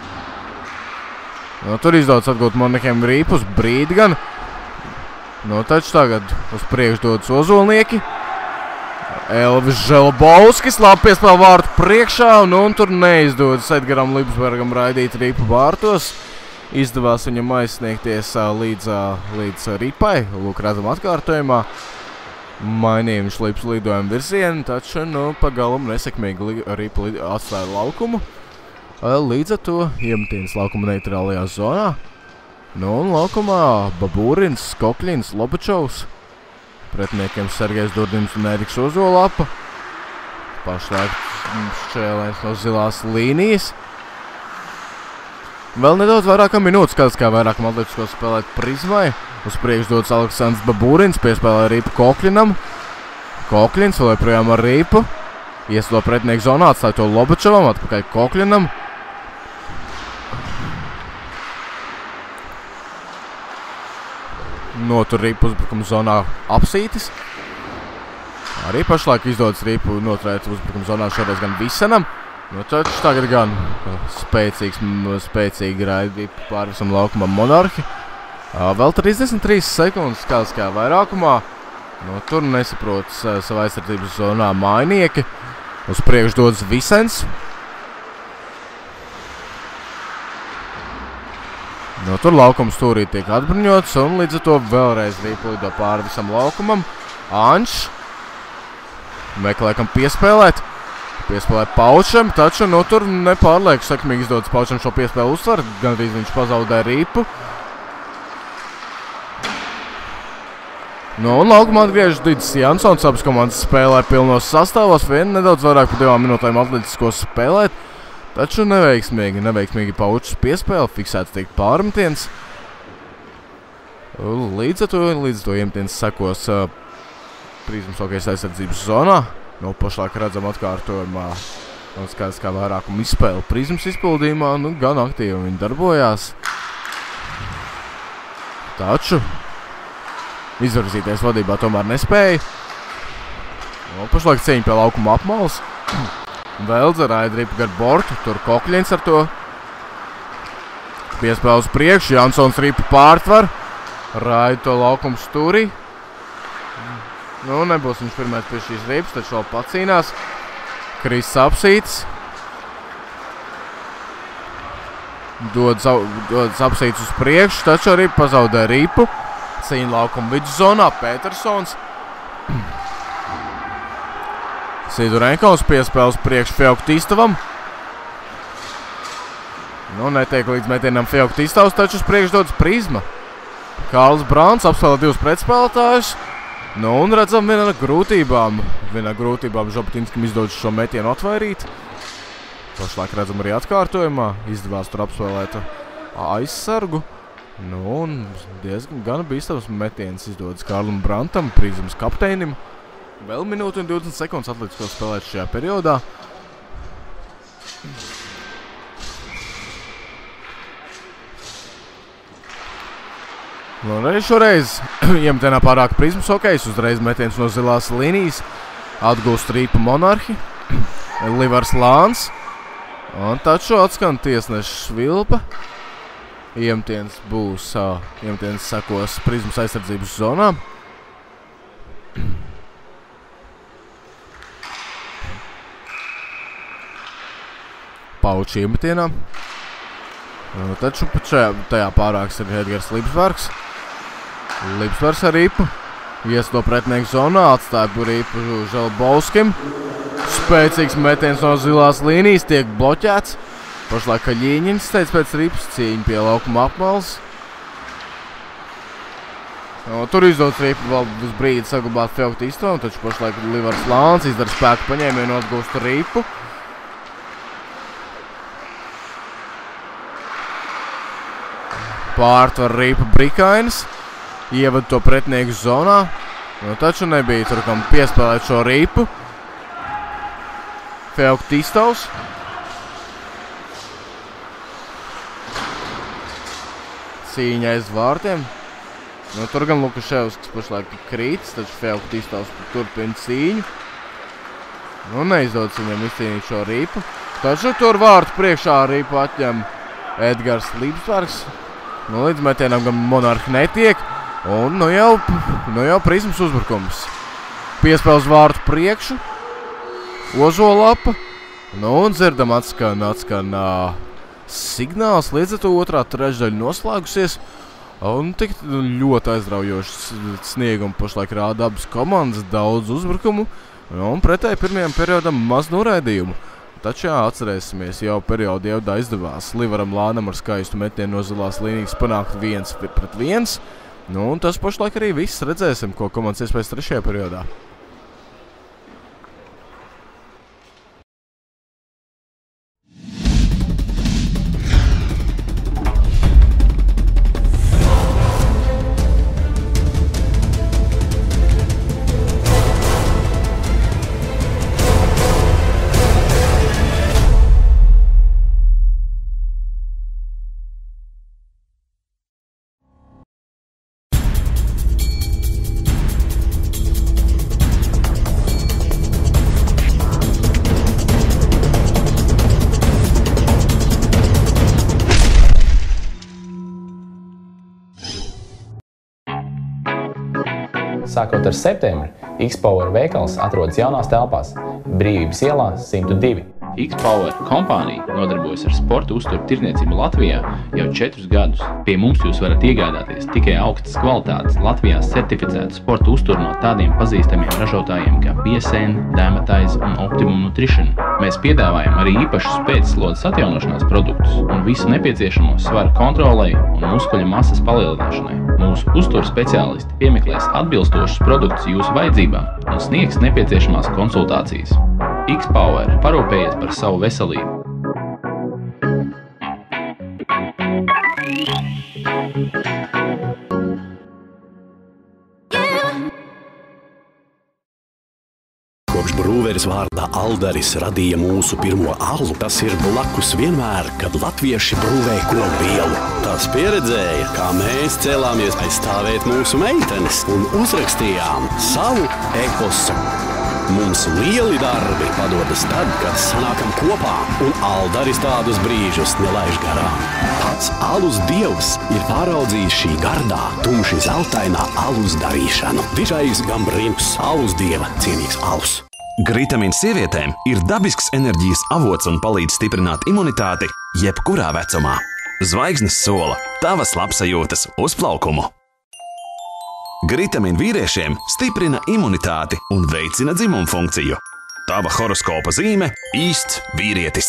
Nu, tur izdodas atgūt Monarhiem rīpus, brīdi gan. Nu, taču tagad uz priekšu dodas Ozolnieki. Elvis Želobovskis, labi piespēle vārtu priekšā, un tur neizdodas Edgaram Lipsbergam raidīt ripu vārtos. Izdevās viņam aizsniegties līdz ripai, lūk redzam atkārtojumā. Mainīja viņš Lips lidojumu virzienu, taču, pa galam nesekmīgi ripa atstāja laukumu. Līdz ar to iemetiens laukuma neitrālajā zonā. Un laukumā Babūrins, Skokļins, Lobačovs. Pretiniekiem Sergejs Durdims un Eriks Ozolapa. Pašlaik šķēlēns no zilās līnijas. Vēl nedaudz vairākam minūtes, kā vairākam atletisko spēlēt Prizmai. Uz priekšu dodas Aleksandrs Babūrins, piespēlē ripu Kokļinam. Kokļins vēl joprojām ar ripu. Ieslo pretinieku zonā, atstāja to Lobačovam, atpakaļ Kokļinam. Notur ripu uzbrukuma zonā Apsītis. Arī pašlaik izdodas ripu noturēt uzbrukuma zonā šoreiz gan Visenam. Taču tagad gan spēcīgi raida ripu pār visam laukumam Monarhi. Vēl 33 sekundes kā vairākumā. Tur nesaprot savā aizsardzības zonā Mainieki. Uz priekšu dodas Visens. Tur laukums stūrī tiek atbruņots un līdz ar to vēlreiz ripu lido pāri visam laukumam. Anšs meklē kam piespēlēt. Piespēlē Paučam, taču tur nepārlieku sekmīgi izdodas Paučam šo piespēlu uzsvaru. Gandrīz viņš pazaudē ripu. Un laukumā atgriežas Didis Jansons. Abas komandas spēlē pilnos sastāvos. Vien nedaudz vairāk par 2 minūtēm atletisko spēlēt. Taču neveiksmīgi Paučs piespēle, fiksēts tiek pārmetiens. Līdz ar to iemetiens sekos Prizmas hokejas aizsardzības zonā. Pašlaik redzam atkārtojumā skaidrs kā vairākumu izspēle Prizmas izpildījumā, gan aktīvi viņi darbojās. Taču izvirzīties vadībā tomēr nespēja. Pašlaik cīņa pie laukuma apmalas. Veldze raida ripu gar bortu, tur Kokļins ar to. Piespēle uz priekšu, Jansons ripu pārtver. Raida to laukumu stūrī. Nebūs viņš pirmais pie šīs ripas, taču vēl pacīnās. Kris Apsītis. Dodas Apsītis uz priekšu, taču arī pazaudē ripu. Cīņa laukuma viduszonā, Petersons. Sidurenkovs piespēles priekš Feoktistovam. Netiek līdz metienam Feoktistovs, taču uz priekš dodas Prizma. Kārlis Brāns apspēlē 2 pretspēlētājus. Un redzam vienā grūtībām Žobotinskam izdodas šo metienu atvairīt. Pašlaik redzam arī atkārtojumā. Izdevās tur apspēlēt aizsargu. Un diezgan gan bīstams metiens izdodas Kārlim Brantam, Prizmas kapteinim. Vēl minūte un 20 sekundes atletisko spēlēt šajā periodā. Arī šoreiz iemetienā pārāk Prizmas hokejs, uzreiz metiens no zilās līnijas. Atgūst ripu Monarhi. Livars Lāns. Un taču atskan tiesneša Svilpa. Iemetiens sekos Prizmas aizsardzības zonā. Pauča iemetienā. Taču tajā pārāks ir Edgars Lipsbergs. Lipsbergs ar ripu. Ieslo pretinieku zonā, atstāja ripu Želbovskim. Spēcīgs metiens no zilās līnijas, tiek bloķēts. Pašlaik Kaļīņins teica pēc ripas, cīņa pie laukuma apmales. Tur izdodas ripu vēl uz brīdi saglabāt Feokta Istovu, taču pašlaik Livars Lāns izdara spēku paņēmienu, atgūst ripu. Pārtver ripa Brikainis, ievada to pretinieku zonā, taču nebija tur, kam piespēlēt šo ripu. Feokta Istovs. Cīņa aiz vārtiem. Tur gan Lukaševskis pašlaik krītas, taču Feokta Istovs turpina cīņu. Neizdodas viņam izcīnīt šo ripu. Taču tur vārtu priekšā ripu atņem Edgars Lipsbergs. Līdz metienam gan Monarhi netiek. Un nu jau Prizmas uzbrukums. Piespēles vārtu priekšu. Ozolapa. Un dzirdam atskan signāls. Līdz ar to otrā trešdaļa noslēgusies. Un tik ļoti aizraujošs sniegums pašlaik rāda abas komandas, daudz uzbrukumu. Un pretēji pirmajam periodam maz noraidījumu. Taču atcerēsimies, jau periodu jaudā izdevās Livaram Lānam ar skaistu metienu no zilās līnijas panākt 1-1. Un tas pašlaik arī viss. Redzēsim, ko komandas iespējas trešajā periodā. Sākot ar septembri, X-Power veikals atrodas jaunās telpās Brīvības ielā 102. X-Power kompānija nodarbojas ar sporta uzturu tirdzniecību Latvijā jau 4 gadus. Pie mums jūs varat iegādāties tikai augstas kvalitātes Latvijā certificētu sporta uzturu no tādiem pazīstamiem ražotājiem kā PSN, Dēmatize un Optimum Nutrition. Mēs piedāvājam arī īpašus pēcslodes atjaunošanās produktus un visu nepieciešamo svara kontrolei un muskuļa masas palielināšanai. Mūsu uzturu speciālisti piemeklēs atbilstošus produktus jūsu vajadzībām un sniegs nepieciešamās konsultācijas. X-Power parūpējies par savu veselību. Kopš brūveris vārdā Aldaris radīja mūsu pirmo alu, tas ir blakus vienmēr, kad latvieši brūvē kokvielu. Tas pieredzēja, kā mēs cēlāmies aizstāvēt mūsu meitenes un uzrakstījām savu eposu. Mums lieli darbi padodas tad, kad sanākam kopā, un Aldaris tādus brīžus nelaiž garām. Pats alus dievs ir pāraudzījis šī gardā, tumši zeltainā alus darīšanu. Dižais Gambrims, alus dieva cienīgs alus. Gritamins sievietēm ir dabisks enerģijas avots un palīdz stiprināt imunitāti jebkurā vecumā. Zvaigznes sola tavas labsajūtas uzplaukumu. Gritamin vīriešiem stiprina imunitāti un veicina dzimumu funkciju. Tava horoskopa zīme – īsts vīrietis.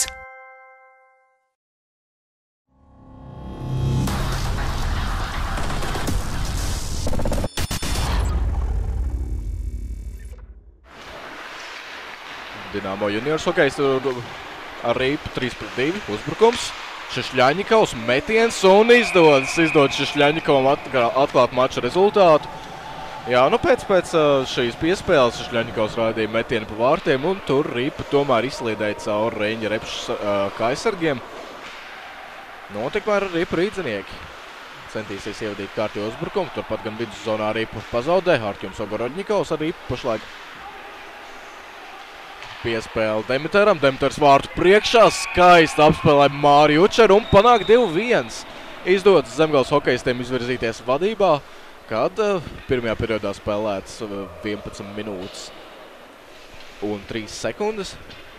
Dinamo juniors hokejs ar ripu 3-2 uzbrukums. Šešļaņikovs metiens un izdodas Šešļaņikovam atklāt mača rezultātu. Jā, pēc šīs piespēles Šešļaņikovs rādīja metienu pa vārtiem un tur ripa tomēr izslīdēja cauri Reņģa repšas kaisargiem. Tikmēr ripa rīdzinieki centīsies ievadīt kārtību uzbrukumu. Turpat gan viduszonā ripu pazaudē. Artjums Ogorodņikovs ar ripu pašlaik Piespēle Demiteram. Demiters vārtu priekšā. Skaisti apspēlē Māri Učeru un panāk 2-1. Izdodas Zemgales hokejistiem izvirzīties vadībā, kad pirmajā periodā spēlēts 11 minūtes un 3 sekundes.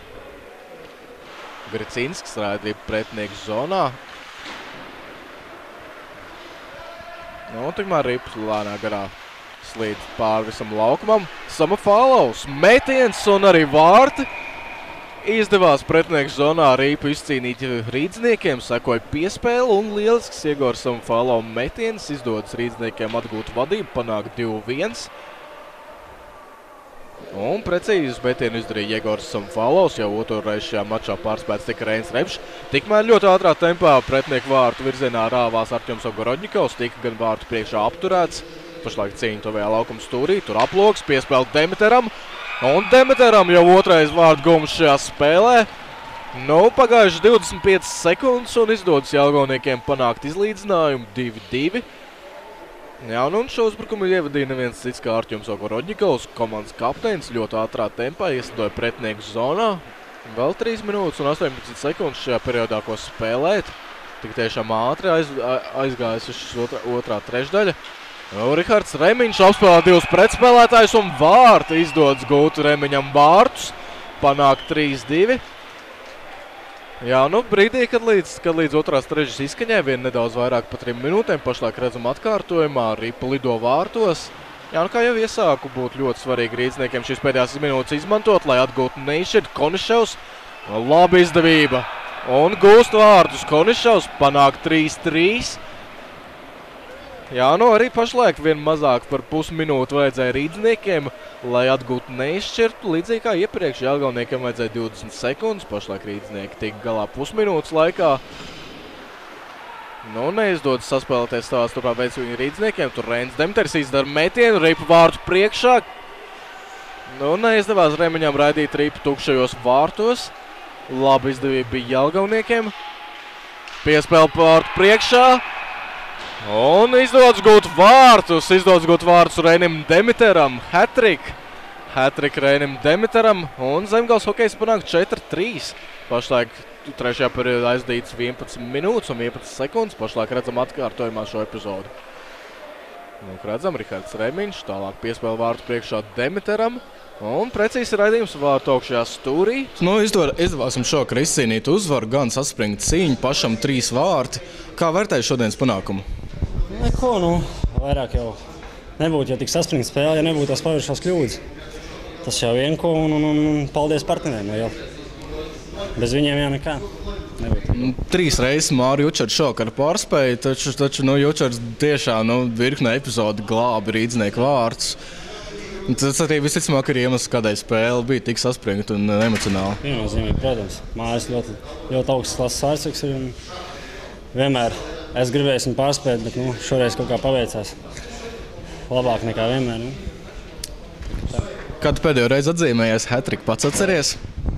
Gricinsks raidīja pretinieku zonā. Nu, tikmēr Rips lēnā garā slīd pāri visam laukumam. Samofālovs, metiens un arī vārti. Izdevās pretinieku zonā Rīpu izcīnīt rīdzniekiem, sekoja piespēle un lielisks Iegors Samofālova metiens. Izdodas rīdzniekiem atgūt vadību, panāk 2-1. Un precīzi metienu izdarīja Iegors Samofālovs, jau otro reizi šajā mačā pārspēts tika Reinis Repšs. Tikmēr ļoti ātrā tempā pretinieku vārtu virzienā rāvās Artjoms Ogorodņikovs, tika gan vārtu priekšā apturēts. Pašlaik cīņa tuvajā laukuma stūrī, tur aploks, piespēle Demiteram. Un Demiteram jau otrais vārtu gums šajā spēlē. Nu, pagājuši 25 sekundes un izdodas Jelgavniekiem panākt izlīdzinājumu 2-2. Jā, un šo uzbrukumu ievadīja neviens cits kā Artjoms Ogorodņikovs, komandas kapteinis, ļoti ātrā tempā ieslidoja pretinieku zonā. Vēl 3 minūtes un 18 sekundes šajā periodā, ko spēlēt. Tik tiešām ātri aizgājas otrā trešdaļa. Rihards Remiņš apspēlē 2 pretspēlētājus un vārti izdodas gūt Remiņam vārtus. Panāk 3-2. Jā, nu brīdī, kad līdz otrās trešas izskaņai vien nedaudz vairāk pa 3 minūtēm, pašlaik redzam atkārtojumā, Ripa lido vārtos. Jā, nu kā jau iesāku, būtu ļoti svarīgi rīdzniekiem šīs pēdējās minūtes izmantot, lai atgūtu neizšķirt Koniševs. Laba izdevība. Un gūst vārtus Koniševs, panāk 3-3. Jā, nu arī pašlaik vien mazāk par pusminūtu vajadzēja rīdzniekiem, lai atgūtu neizšķirtu. Līdzīgi kā iepriekš Jelgavniekiem vajadzēja 20 sekundes, pašlaik rīdznieki tika galā pusminūtes laikā. Nu, neizdodas saspēlēties savā starpā veiksmīgi rīdzniekiem. Tur Reinis Demiters izdara metienu, Ripa vārtu priekšā. Nu, neizdevās Remiņam raidīt Ripu tukšajos vārtos. Laba izdevība bija Jelgavniekiem. Piespēle vārtu priekšā. Un izdodas gūt vārtus Reinim Demiteram, hat-trick Reinim Demiteram, un Zemgales hokejs panāk 4-3. Pašlaik trešajā periodā aizdīts 11 minūtes un 11 sekundes, pašlaik redzam atkārtojumā šo epizodu. Nu, redzam, Rihards Remiņš, tālāk piespēle vārtu priekšā Demiteram, un precīzi raidījums vārtu augšajā stūrī. Nu, izdevās jums šokar izcīnīt uzvaru, gan saspringt cīņu, pašam 3 vārti. Kā vērtēji šodienas panākumu? Neko, nu, vairāk jau nebūtu, ja tik saspringt spēle, ja nebūtu tās paviršās kļūdas. Tas jau vienko un paldies partneriem, jau. Bez viņiem jau nekā nebūtu. 3 reizes Māri Učers šokar pārspēja, taču Učers tiešām virknē epizodi glābi rīdznieku vārtus. Tas arī visticamāk ir iemesls, kādai spēle bija tik saspringta un emocionāla. Viennozīmīgi, protams. Māris ļoti augsts klases vārdsargs ir un vienmēr es gribēju viņu pārspēt, bet šoreiz kaut kā paveicās labāk nekā vienmēr. Kad pēdējo reizi atzīmējies hat-trick, pats atceries?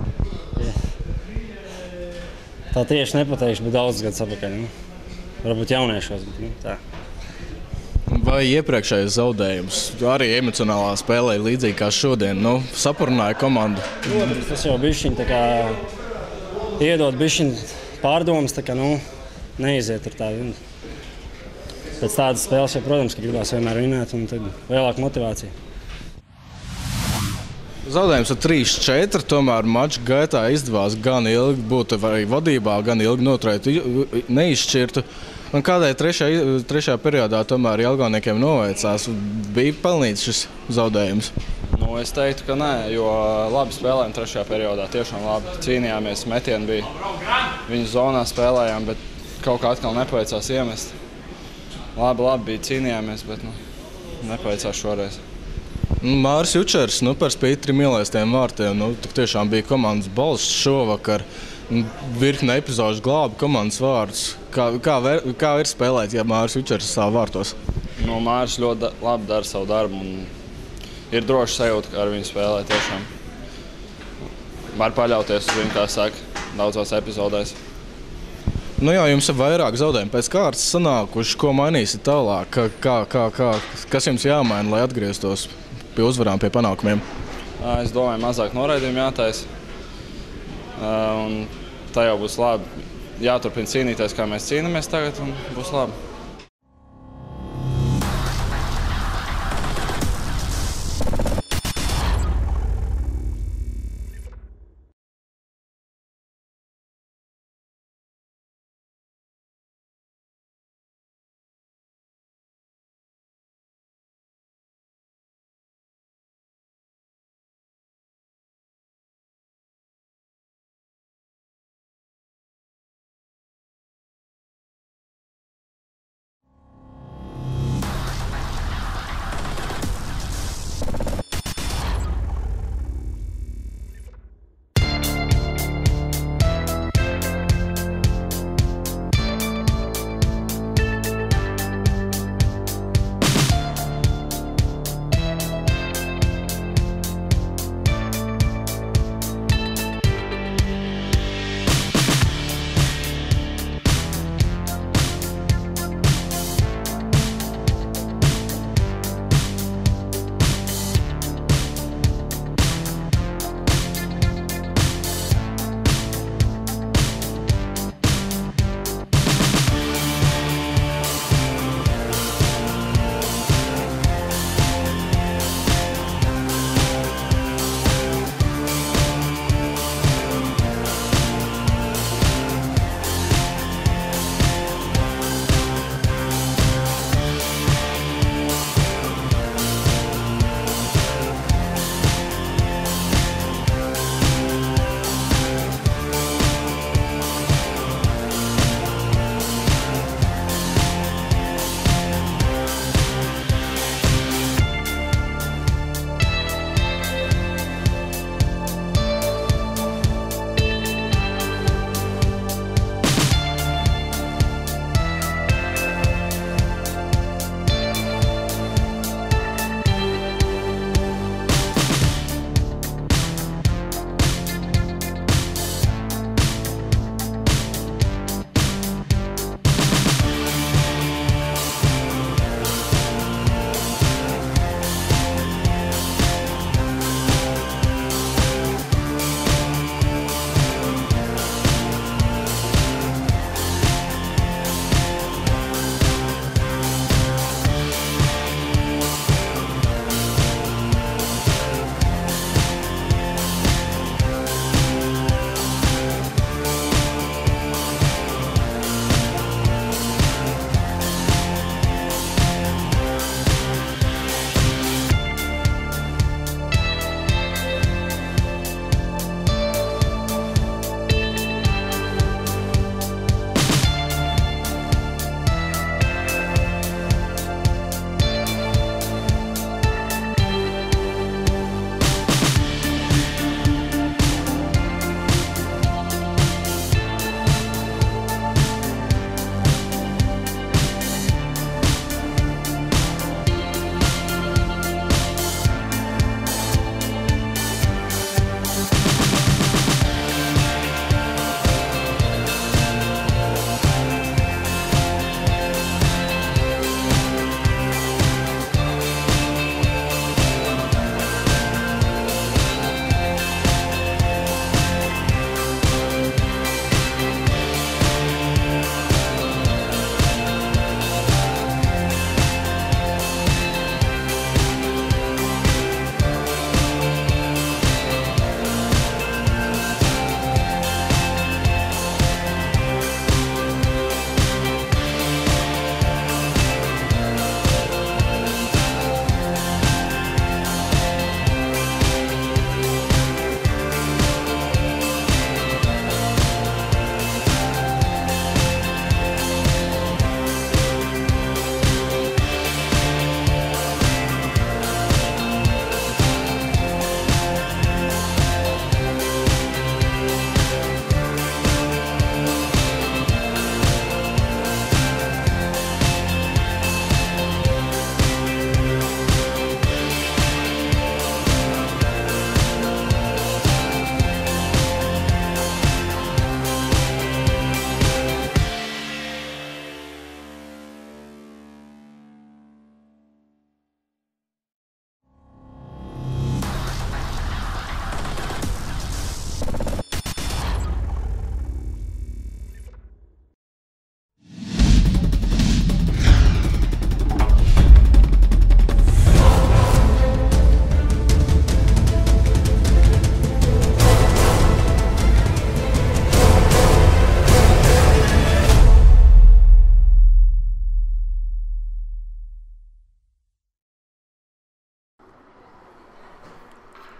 Tā tieši nepateikšu, bet daudz gadus atpakaļ. Varbūt jauniešos, bet tā. Vai iepriekšējais zaudējums arī emocionālā spēlē līdzīgi kā šodien, sapurināja komandu? Protams, tas jau bišķiņ tā kā iedod bišķiņ pārdomas, tā kā neiziet ar tādu. Pēc tādas spēles, protams, ka gribās vienmēr vinēt un tad lielāka motivācija. Zaudējums ar 3-4, tomēr mača gaitā izdevās gan ilgi būt arī vadībā, gan ilgi noturēt neizšķirtu. Un kādai trešajā periodā tomēr Jelgavniekiem noveicās, bija pelnīts šis zaudējums? Es teiktu, ka nē, jo labi spēlējām trešajā periodā, tiešām labi cīnījāmies, metieni bija viņu zonā spēlējām, bet kaut kā atkal nepaveicās iemest. Labi bija cīnījāmies, bet nepaveicās šoreiz. Māris Učers, par spīti 3 ielaistiem vārtiem, tik tiešām bija komandas balss šovakar. Virkne epizožu glāba komandas vārdus. Kā ir spēlēt, ja Māris Učers savā vārtos? Māris ļoti labi dara savu darbu un ir droši sajūta, ka ar viņu spēlē tiešām. Var paļauties uz viņu, kā saka, daudzās epizodēs. Jā, jums ir vairāk zaudējumi pēc kārtas sanākuši, ko mainīsiet tālāk? Kas jums jāmaina, lai atgrieztos pie uzvarām, pie panākumiem? Es domāju, mazāk noraidījumu jātaisa. Un tā jau būs labi. Jāturpina cīnīties, kā mēs cīnāmies tagad, un būs labi.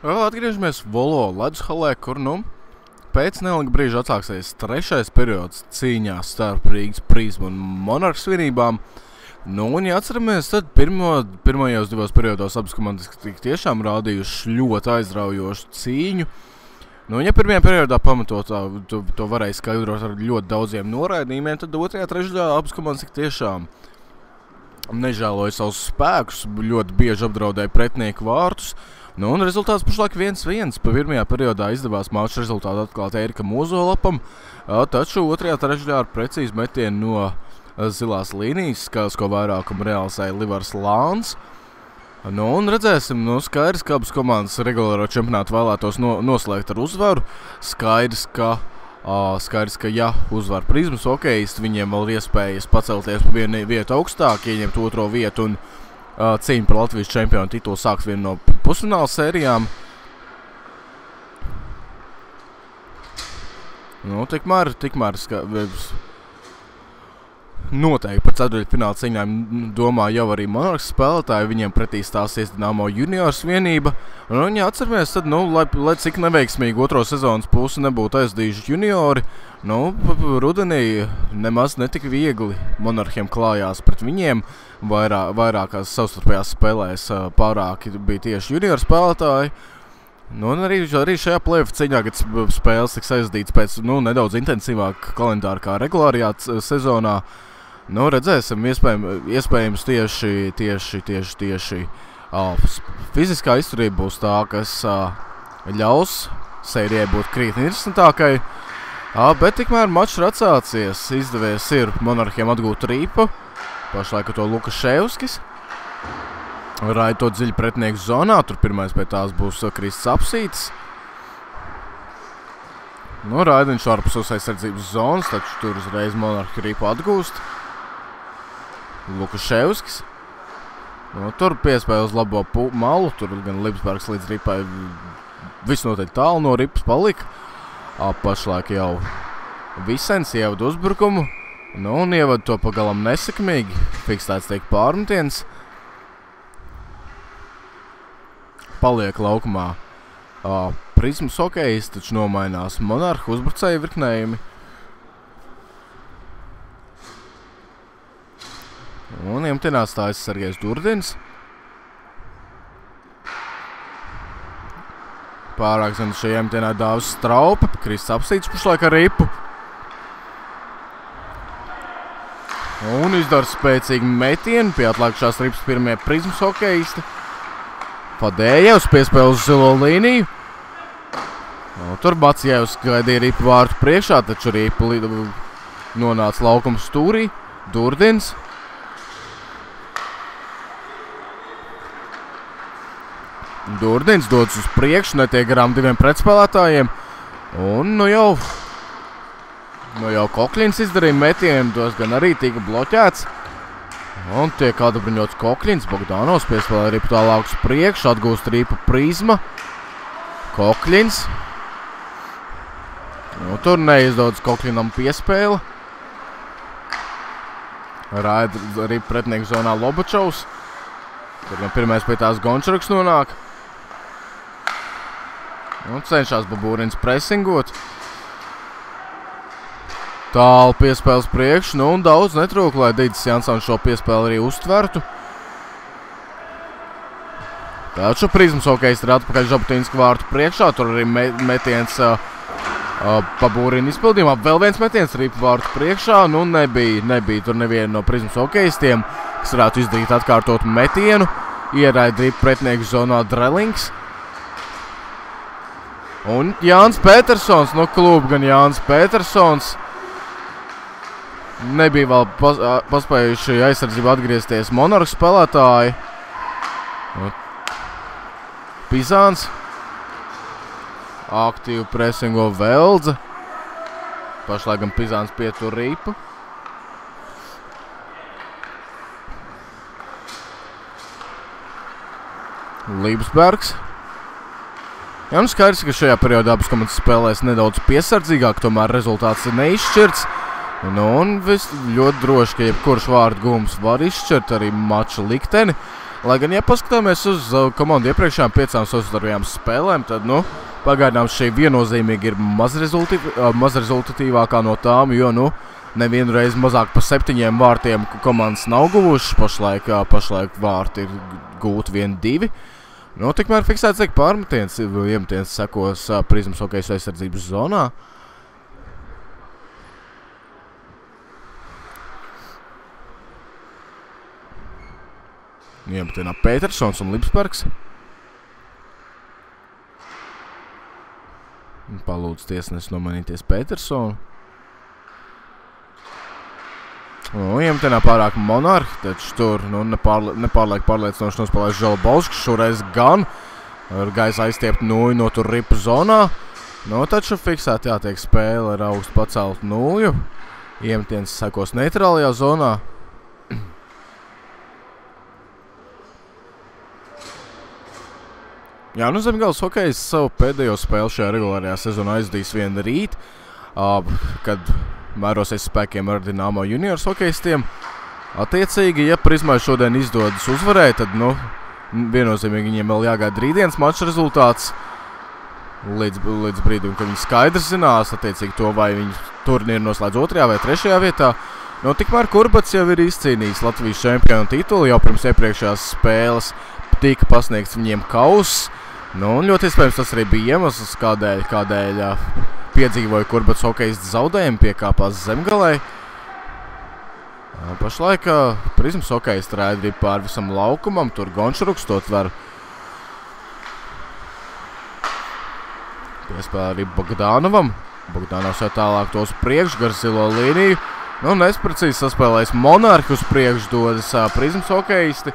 Atgriežamies Volo ledushalē, kur, pēc neilga brīža atsāksies 3. periods cīņā starp Rīgas Prizmu un Monarhu svinībām. Un, ja atceramies, tad pirmajos 2 periodos abas komandas tiešām rādījuši ļoti aizraujošu cīņu. Ja pirmajā periodā pamatotā to varēja skaidrot ar ļoti daudziem noraidījumiem, tad 2. trešdaļā abas komandas tiešām nežēloja savus spēkus, ļoti bieži apdraudēja pretinieku vārtus. Un rezultāts pašlaik 1-1. Pa pirmajā periodā izdevās mača rezultātu atklāt Ērikam Ozolapam, taču 2. trešdaļā ar precīzu metienu no zilās līnijas, ko vairākumu realizēja Livars Lāns. Un redzēsim, skaidrs, ka abas komandas regulāro čempionātu vēlētos noslēgt ar uzvaru. Skaidrs, ka ja uzvar Prizmas hokejisti, viņiem vēl ir iespējas pacelties pa vienu vietu augstāk, ieņemt 2. vietu un cīņu par Latvijas čempionu titulu sāks vienu no pusfināla sērijām. Tikmēr noteikti par ceturtfināla cīņām domā jau arī Monarhas spēlētāji, viņiem pretī stāsies Dinamo juniors vienība. Un, ja atceramies, tad, lai cik neveiksmīgi 2. sezonas pusi nebūtu aizdījuši juniori, rudenī nemaz netik viegli Monarhiem klājās pret viņiem. Vairākās savstarpējās spēlēs pārāki bija tieši junior spēlētāji. Un arī šajā play-off cīņā, kad spēles tiks aizdīts pēc nedaudz intensīvāk kalendāra kā regulārajā sezonā, redzēsim, iespējams tieši fiziskā izturība būs tā, kas ļaus sērijai būt krietni interesantākai. Bet tikmēr mačs ir atsācies, izdevies ir Monarhiem atgūt rīpu, pašlaik to Lukaševskis. Raida to dziļi pretinieku zonā, tur pirmais pēc tās būs Kristis Apsītis. Raida viņš ārpus aizsardzības zonas, taču tur uzreiz Monarhi rīpu atgūst. Lukaševskis. Tur piespēja uz labo malu, tur gan Lipsbergs līdz ripai visnotaļ tālu no ripas palika. Pašlaik jau Visens ievada uzbrukumu, un ievada to pagalam nesekmīgi, fikstēts teikt pārmetiens. Paliek laukumā Prizmas hokejisti, taču nomainās Monarhu uzbrucēju virknējumi. Un iemtienā stājas Sergejs Durdins. Pārāk zem šajā iemtienā Dāvis Straupa, Kristis Apsītis pašlaik ar ripu. Un izdara spēcīgu metienu pie atlikušās ripas pirmie Prizmas hokejisti. Fadējevs piespēl uz zilo līniju. Tur Macijevs gaidīja ripu vārtu priekšā, taču ripa nonāca laukuma stūrī. Durdins. Durdins dodas uz priekšu, netiek garām 2 pretspēlētājiem. Un jau Kokļins izdarīja metienu, tos gan arī tika bloķēts. Un tiek atbruņots Kokļins, Bogdanovs piespēlē ripu tālāk uz priekšu, atgūst ripu Prizma. Kokļins. Tur neizdodas Kokļinam piespēle. Raida ripu pretinieku zonā Lobačovs. Tur gan pirmais pie tās Gončaruks nonāk. Cenšās Babūrins presingot. Tālu piespēles priekšu, un daudz netrūk, lai Dīdzis Jansons šo piespēli arī uztvertu. Taču Prizmas hokejisti ir atpakaļ Žabotīnska vārtu priekšā, tur arī metiens Babūrina izpildījumā. Vēl viens metiens ripu vārtu priekšā, nebija tur neviena no Prizmas hokejistiem, kas varētu izdarīt atkārtotu metienu. Ieraida ripu pretinieku zonā Drelings. Un Jānis Petersons, no kluba gan Jānis Petersons. Nebija vēl paspējuši aizsardzību atgriezties Monarhu spēlētāji. Pizāns. Aktīvi presingo Veldze. Pašlaik gan Pizāns pietur ripu. Lībsbergs. Skaidrs, ka šajā periodā abas komandas spēlēs nedaudz piesardzīgāk, tomēr rezultāts ir neizšķirts. Un ļoti droši, ka jebkurš vārdu gūms var izšķirt arī mača likteni. Lai gan, ja paskatāmies uz komandu iepriekšējām 5 savstarpējām spēlēm, tad, pagaidām šī viennozīmīgi ir mazrezultatīvākā no tām, jo, nevienu reizi mazāk par 7 vārtiem komandas nav guvušas, pašlaik vārti ir gūti 1-2. Tikmēr fiksēts tiek pārmetiens, iemetiens sekos Prizmas hokejas aizsardzības zonā. Iemetienā Petersons un Lipsbergs. Palūdz tiesnes nomainīties Petersonu. Iemetienā pārāk Monarhi, taču tur nepārliek pārliecinoši nospēlēs Žalbausks, šoreiz gan ar gaisa aizstiept nūju no tur ripu zonā. Taču fiksēt jātiek spēle ar augstu pacelt nūju. Iemetiens sekos neitrālajā zonā. Jā, Zemgales hokejs savu pēdējo spēli šajā regulārajā sezonā aizdīs vien rīt, kad mērosies spēkiem ar Dinamo juniors hokejistiem. Attiecīgi, ja Prizmai šodien izdodas uzvarēt, tad, viennozīmīgi viņiem vēl jāgaida rītdienas mača rezultāts līdz brīdim, kad viņi skaidrs zinās, attiecīgi to, vai viņi turnīru noslēdz 2. vai 3. vietā. Tikmēr Kurbats jau ir izcīnījis Latvijas čempionu titulu, jau pirms iepriekšējās spēles tika pasniegts viņiem kauss. Ļoti iespējams tas arī bija iemesls, kādēļ piedzīvoja Kurbats hokejists zaudējumu, piekāpās Zemgalei. Pašlaik Prizmas hokejists raida arī pār visam laukumam, tur Gončaruks to tver. Piespēlē arī Bogdanovam. Bogdanovs jau tālāk tos priekš gar zilo līniju. Nesprecīzi saspēlēs Monarhi uz priekš dodas Prizmas hokejisti.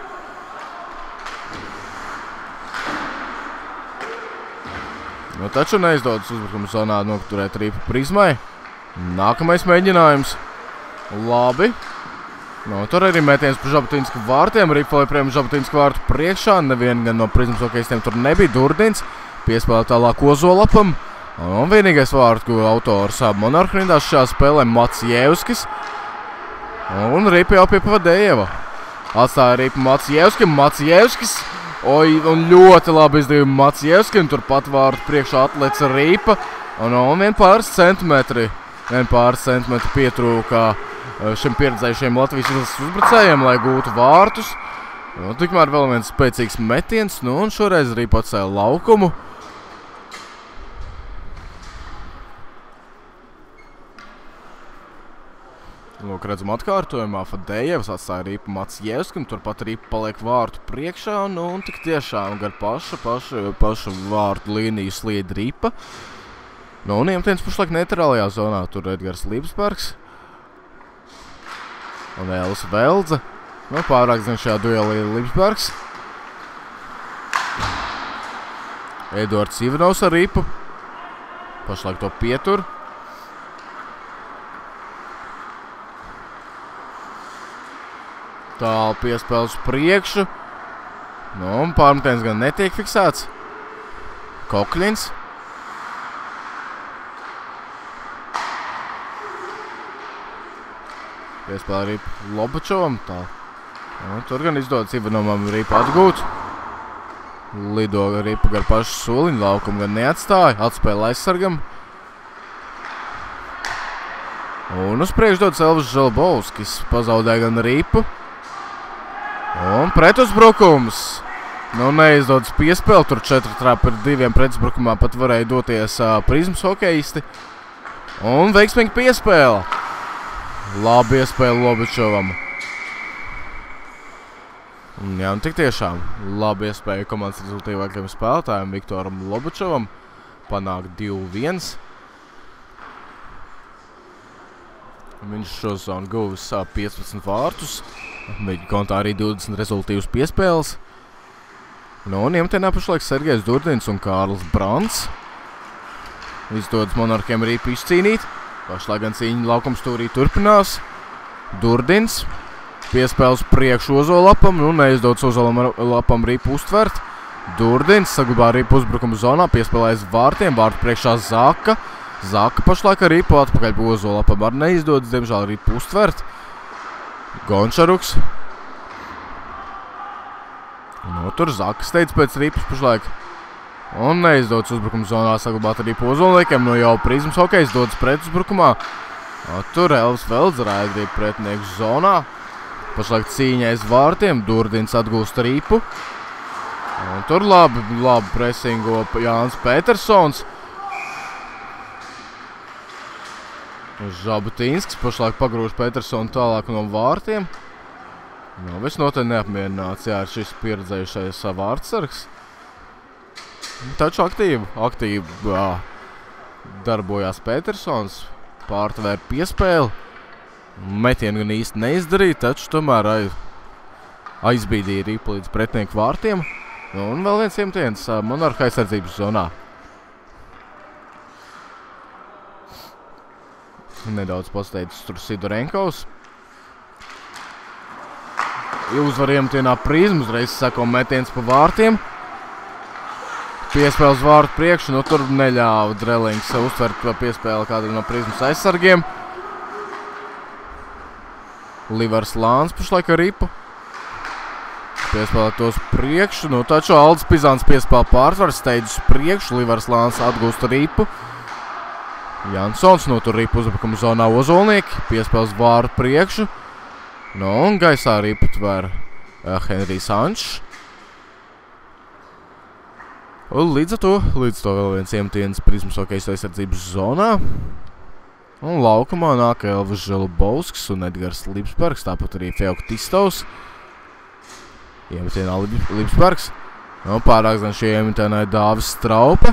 Taču neizdodas uzbrukuma zonā noturēt ripu Prizmai. Nākamais mēģinājums. Labi. Tur arī metiens pa Žabotinska vārtiem. Ripa joprojām Žabotinska vārtu priekšā. Nevien gan no Prizmas hokejistiem tur nebija. Durdins piespēlē tālāk Ozolapam. Un vienīgais vārtu autors Monarhu rindās šajā spēlē Maciejevskis. Un Ripa jau pie Pavadējeva. Atstāja Ripa Maciejevskim. Maciejevskis. Un ļoti labi izdevīja Maciejevski, un turpat vārtu priekšā atlec Ripa. Un vien pāris centimetri pietrūka šiem pieredzējušiem Latvijas izlases uzbrucējiem, lai gūtu vārtus. Tikmēr vēl viens spēcīgs metiens, un šoreiz Ripa atcēla laukumu. Redzam atkārtojumā, Fadejevs atstāja Ripu Maciejevski, un turpat Ripa paliek vārtu priekšā, un tik tiešām gar pašu vārtu līniju slied Ripa. Un iemetiens pašlaik neitrālajā zonā, tur Edgars Lipsbergs un Ēlis Veldze. Pārāk zin šajā duelī Lipsbergs. Eduards Ivanovs ar Ripu. Pašlaik to pietur. Tālu piespēles priekšu. Un pārmetiens gan netiek fiksēts. Kokļins. Piespēlē arī Lobačovam. Tur gan izdodas Ivanovam Ripu atgūt. Lido Ripu gar pašu soliņu laukumu gan neatstāja. Atspēle aizsargam. Un uz priekšu dodas Elvis Žalbauskis. Pazaudēja gan Ripu. Un pretuzbrukums. Neizdodas piespēle. Tur 4 trapi ar 2 pretuzbrukumā pat varēja doties Prizmas hokejisti. Un veiksmīgi piespēle. Labi iespēle Lobačovam. Un tik tiešām labi iespēja komandas rezultīvākajam spēlētājam Viktoram Lobačovam panākt 2-1. Viņš šosezonu guvis 15 vārtus. Viņa kontā arī 20 rezultīvas piespēles. Un iemetienā pašlaik Sergejs Durdins un Kārlis Brants. Izdodas Monarkiem Ripu izcīnīt. Pašlaik gan cīņa laukumstūrī turpinās. Durdins. Piespēles priekšu Ozolapam. Neizdodas Ozolapam Ripu uztvert. Durdins saglabā Ripu uzbrukuma zonā. Piespēlējas vārtiem. Vārtu priekšā Zaka. Zaka pašlaik ar Ripu atpakaļ pa Ozolapam. Ar neizdodas, diemžēl, Ripu uztvert. Gončaruks. Nu, tur Zakas teica pēc ripas pašlaik. Un neizdodas uzbrukuma zonā saglabāt arī Ozolniekiem. Nu jau Prizmas hokejs dodas pretuzbrukumā. Tur Elvis Veldzerāja grib pretinieku zonā. Pašlaik cīņais vārtiem. Durdins atgūst ripu. Un tur labi presingo Jānis Petersons. Žabutīnskis pašlaik pagrūž Petersonu tālāk no vārtiem. Nu, visnotaļ neapmierināts, jā, ar šis pieredzējušais vārtsargs. Taču aktīvi darbojās Petersons, pārtvēra piespēli. Metienu gan īsti neizdarīja, taču tomēr aizbīdīja ripu līdz pretinieku vārtiem. Un vēl viens iemetiens Monarha aizsardzības zonā. Nedaudz pasteicis tur Sidorenkovs. Uzvar iemetienā Prizmu, uzreiz sako metiens pa vārtiem. Piespēles vārtu priekšu, nu tur neļāva Drelings uztvert piespēli kādam no Prizmas aizsargiem. Livars Lāns pašlaik ar ripu. Piespēlē tos priekšu, nu taču Aldis Pizāns piespēle pārtver, steidzis priekšu, Livars Lāns atgūst ripu. Jansons notur ripu uzbrukuma zonā Ozolnieki, piespēles vārtu priekšu. Nu un gaisā ripu tver Henrijs Ančs. Un līdz to vēl viens iemetiens Prizmas hokejs aizsardzības zonā. Un laukumā nāk Elvis Želubovskis un Edgars Lipsbergs, tāpat arī Feoktistovs. Iemetienā Lipsbergs. Nu, pārāk gan šie iemetienā ir Dāvis Straupe.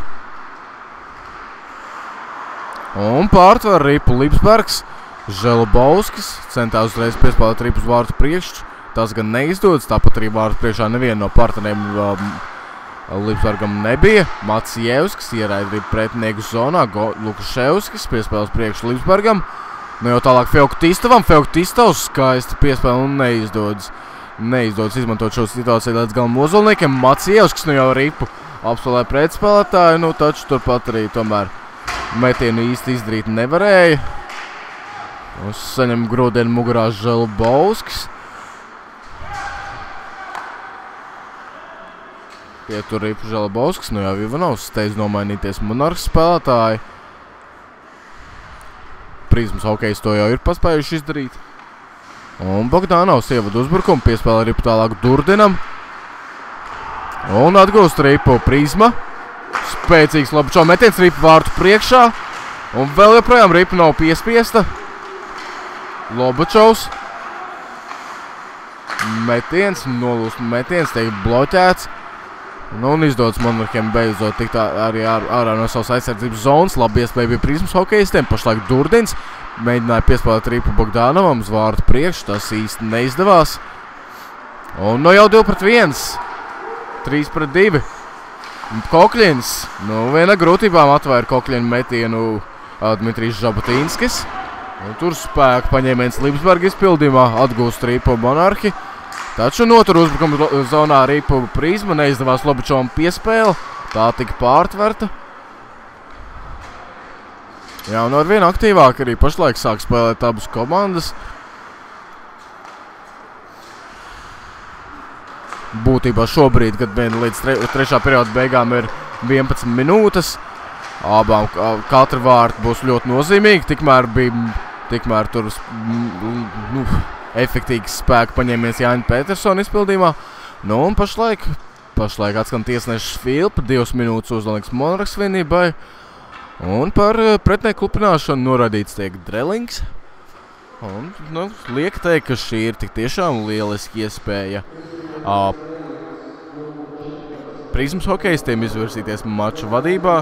Un pārtver ripu Lipsbergs. Želubovskis centās uzreiz piespēlēt ripu uz vārtu priekšu. Tas gan neizdodas, tāpat arī vārtu priekšā neviena no partneriem Lipsbergam nebija. Macievskis ieraida ripu pretinieku zonā. Lukaševskis piespēles priekšu Lipsbergam. Nu jau tālāk Feoktistovam. Feoktistovs skaisti piespēle un neizdodas izmantot šo situāciju līdz galam Ozolniekiem. Macievskis nu jau ripu apspēlē pretspēlētāju, nu taču turpat arī tomēr metienu īsti izdarīt nevarēja. Saņem grūdienu mugurā Želubovskis. Pietur ripu Želubovskis, nu jau Ivanovs steidz nomainīties Monarhas spēlētāji. Prizmas hokejs to jau ir paspējuši izdarīt. Un Bogdanovs ievada uzbrukumu, piespēlē ripu tālāk Durdinam. Un atgūst ripu Prizma. Spēcīgs Lobučo metiens ripu vārtu priekšā. Un vēl joprojām ripu nav piespiesta. Lobučovs. Metiens, nolūst metiens, tiek bloķēts. Un izdodas Monarhiem beidzot tikt arī ārā no savas aizsardzības zonas. Labi iespēja bija Prizmas hokejistiem, pašlaik Durdins. Mēģināja piespēlēt ripu Bogdanovam uz vārtu priekšu, tas īsti neizdevās. Un nu jau 2-1, 3-2. Kokļins, nu viena grūtībām atvēra Kokļina metienu Dmitrijs Žabutīnskis. Un tur spēku paņēmiens Lipsberga izpildījumā, atgūst ripu Monarhi. Taču notur uzbrukuma zonā ripu Prizma, neizdevās Lobučovam piespēle, tā tika pārtverta. Jā, un ar vienu aktīvāk arī pašlaik sāk spēlēt abas komandas. Būtībā šobrīd, kad vien līdz trešā perioda beigām ir 11 minūtes, abām katra vārta būs ļoti nozīmīgi, tikmēr tur efektīgs spēku paņēmies Jāņa Petersona izpildījumā. Nu un pašlaik atskan tiesneša Filpa, 2 minūtes Ozolnieks Monarhas vienībai. Un par pretinieku klupināšanu noraidīts tiek Drelings. Un, nu, liek teikt, ka šī ir tik tiešām lieliski iespēja Prizmas hokejistiem izvirsīties maču vadībā.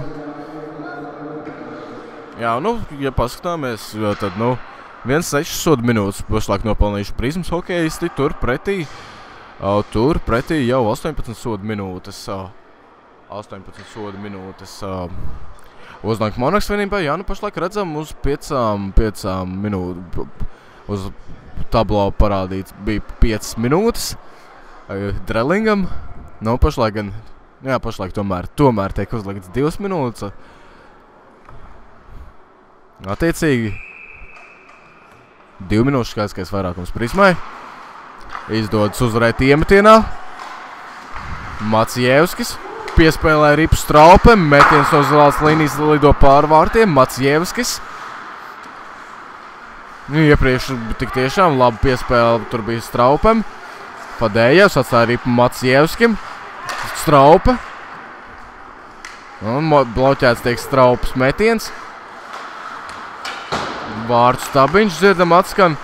Jā, nu, ja paskatāmies, tad, 1-6 sodu minūtes pašlaik nopelnījuši Prizmas hokejisti, tur pretī jau 18 sodu minūtes. 18 sodu minūtes Ozolnieku Monarhas vienībai. Jā, nu pašlaik redzam uz 5 minūtes. Uz tablo parādīts bija 5 minūtes Drelingam. Nu, pašlaik gan, jā, pašlaik tomēr tiek uzlikts 2 minūtes. Attiecīgi 2 minūšu skaitskais vairākums Prizmai. Izdodas uzvarēt iemetienā. Maciejevskis piespēlē ripu Straupe, metiens no zilās līnijas lido pār vārtiem, Maciejevskis. Iepriekš tik tiešām labi piespēle, tur bija Straupem. Fadejevs atstāja ripu Maciejevskim, Straupe. Un bloķēts tiek Straupes metiens. Vārtu stabiņš dzirdam atskan.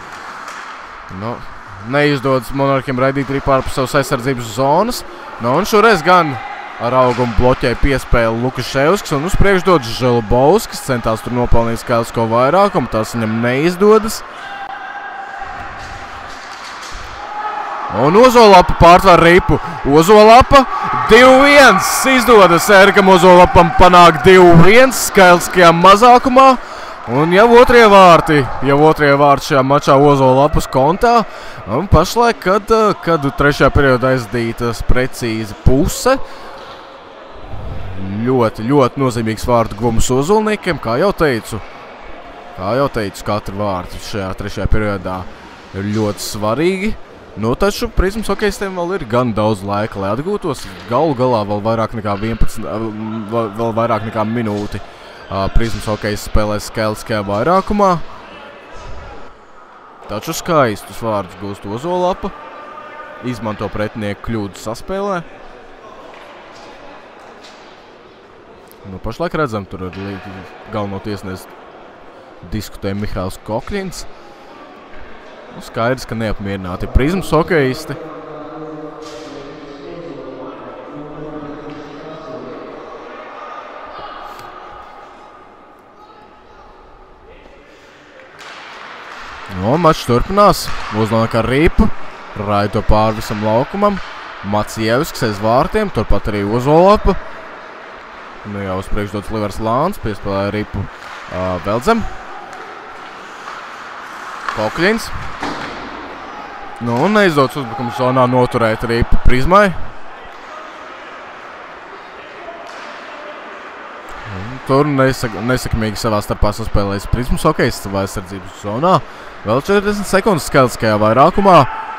Neizdodas Monarkiem raidīt ripu ārpus savas aizsardzības zonas. Un šoreiz gan ar augumu bloķēja piespēli Lukaševskis un uz priekšu dod Želbovskis. Centās tur nopelnīt skaitlisko vairākumu, tas viņam neizdodas. Un Ozolapa pārtver ripu. Ozolapa 2-1. Izdodas Erikam Ozolapam panākt 2-1 skaitliskajā mazākumā. Un jau otrie vārti šajā mačā Ozolapas kontā. Un pašlaik, kad trešajā periodā aizdītas precīzi puse. Ļoti nozīmīgs vārtu guvums Ozolniekiem, kā jau teicu, katru vārtu šajā trešajā periodā ir ļoti svarīgi. Taču Prizmas hokejistiem vēl ir gan daudz laika, lai atgūtos. Galu galā vēl vairāk nekā minūti. Prizmas hokejists spēlēs skaitliskajā vairākumā. Taču skaistus vārdus gūst Ozolapa. Izmanto pretinieku kļūdu saspēlē. Pašlaik redzam, tur ar galveno tiesnesi diskutē Mihāls Kokļins. Skaidrs, ka neapmierināti Prizmas hokejisti. Mačs turpinās. Uzlāk ar ripu. Raida to pāri visam laukumam. Maciejevskis aiz vārtiem. Turpat arī Ozolapa. Jau uz priekšu dots Livers Lāns. Piespēlēja ripu Veldzem. Kokļins. Neizdodas uzbrukuma zonā noturēt ripu Prizmai. Tur nesakmīgi savā starpā saspēlējis Prizmas hokejists savā aizsardzības zonā. Vēl 40 sekundes skaitliskajā vairākumā.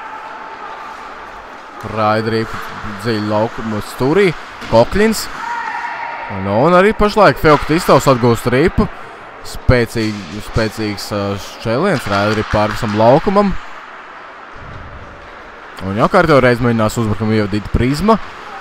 Raida ripu dziļi laukuma stūrī. Kokļins. Un arī pašlaik Feoktistovs atgūst ripu. Spēcīgs šķēliens. Raida ripu pār visam laukumam. Un jau kārtējo reizi mēģinās uzbrukumu ievadīt Prizma.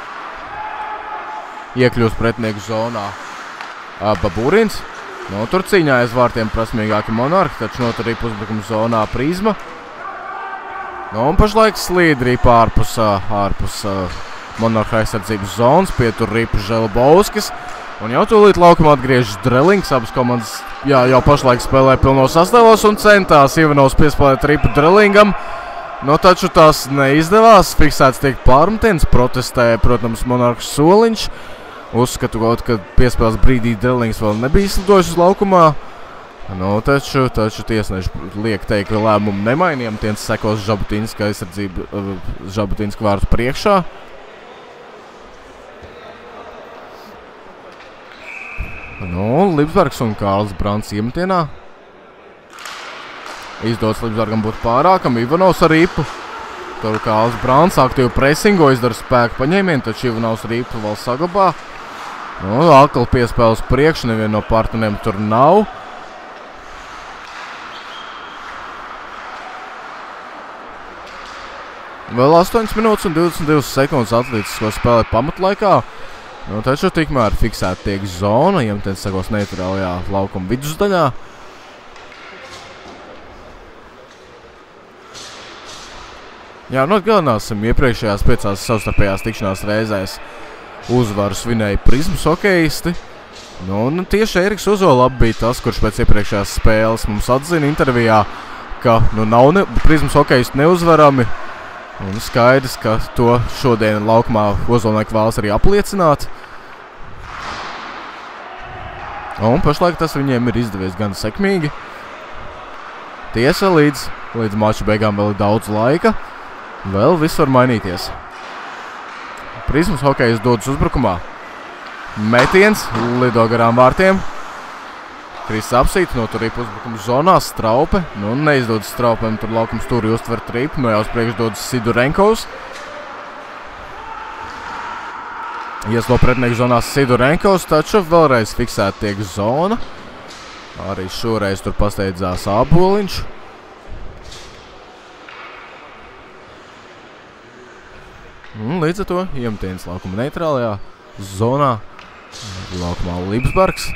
Iekļūst pretinieku zonā Baburins. Tur cīņā aiz vārtiem prasmīgāki Monarki, taču notur ripu uzbrukumu zonā Prizma. Un pašlaik slīd ripu ārpus Monarka aizsardzības zonas, pietur ripu Želbovskis. Un jau tūlīt laukumā atgriežas Drelings. Abas komandas jau pašlaik spēlē pilnos sastāvos un centās Ivanovs piespēlēt ripu Drelingam. Taču tās neizdevās. Fiksēts tiek pārmetiens. Protestēja, protams, Monarks Soliņš. Uzskatu, ka piespēles brīdī Drelings vēl nebija izslidojis uz laukumā. Taču tiesneši liek teikt, ka lēmumu nemainījām. Tiens sekos Žabutīnska aizsardzība Žabutīnska vārtu priekšā. Libsbergs un Kārlis Brants iemetienā. Izdodas Libsbergam būt pārākam, Ivanovs ar ripu. Tur Kārlis Brants aktīvi presingo, izdara spēku paņēmienu, taču Ivanovs ripu vēl saglabā. Atkal piespēles priekš, nevienu no partneriem tur nav. Vēl 8 minūtes un 22 sekundes atlīdz, ko spēlē pamatlaikā. Taču tikmēr fiksēta tiek zona, iemetiens sekos neitrālajā laukuma vidusdaļā. Atgādināsim, iepriekšējās 5 savstarpējās tikšanās reizēs uzvaru svinēja Prizmas hokejisti. Tieši Eriks Ozolapa bija tas, kurš pēc iepriekšējās spēles mums atzina intervijā, ka nav Prizmas hokejisti neuzvarami. Un skaidrs, ka to šodien laukumā Ozolnieki vēlas arī apliecināt. Un pašlaik tas viņiem ir izdevies gan sekmīgi. Tiesa, līdz mača beigām vēl ir daudz laika. Vēl viss var mainīties. Prizmas hokejs dodas uzbrukumā. Metiens, lido garām vārtiem. Kris apsīt, notur ripu uzbrukumu zonā, Straupe. Neizdodas Straupem, tur laukums stūri uztvert ripu. Jau uz priekš dodas Sidurenkovs. Ieslo pretinieku zonā Sidorenkovs, taču vēlreiz fiksēta tiek zona. Arī šoreiz tur pasteidzās Āboliņš. Līdz ar to iemetīns laukuma neitrālajā zonā. Laukumā Libsbargs.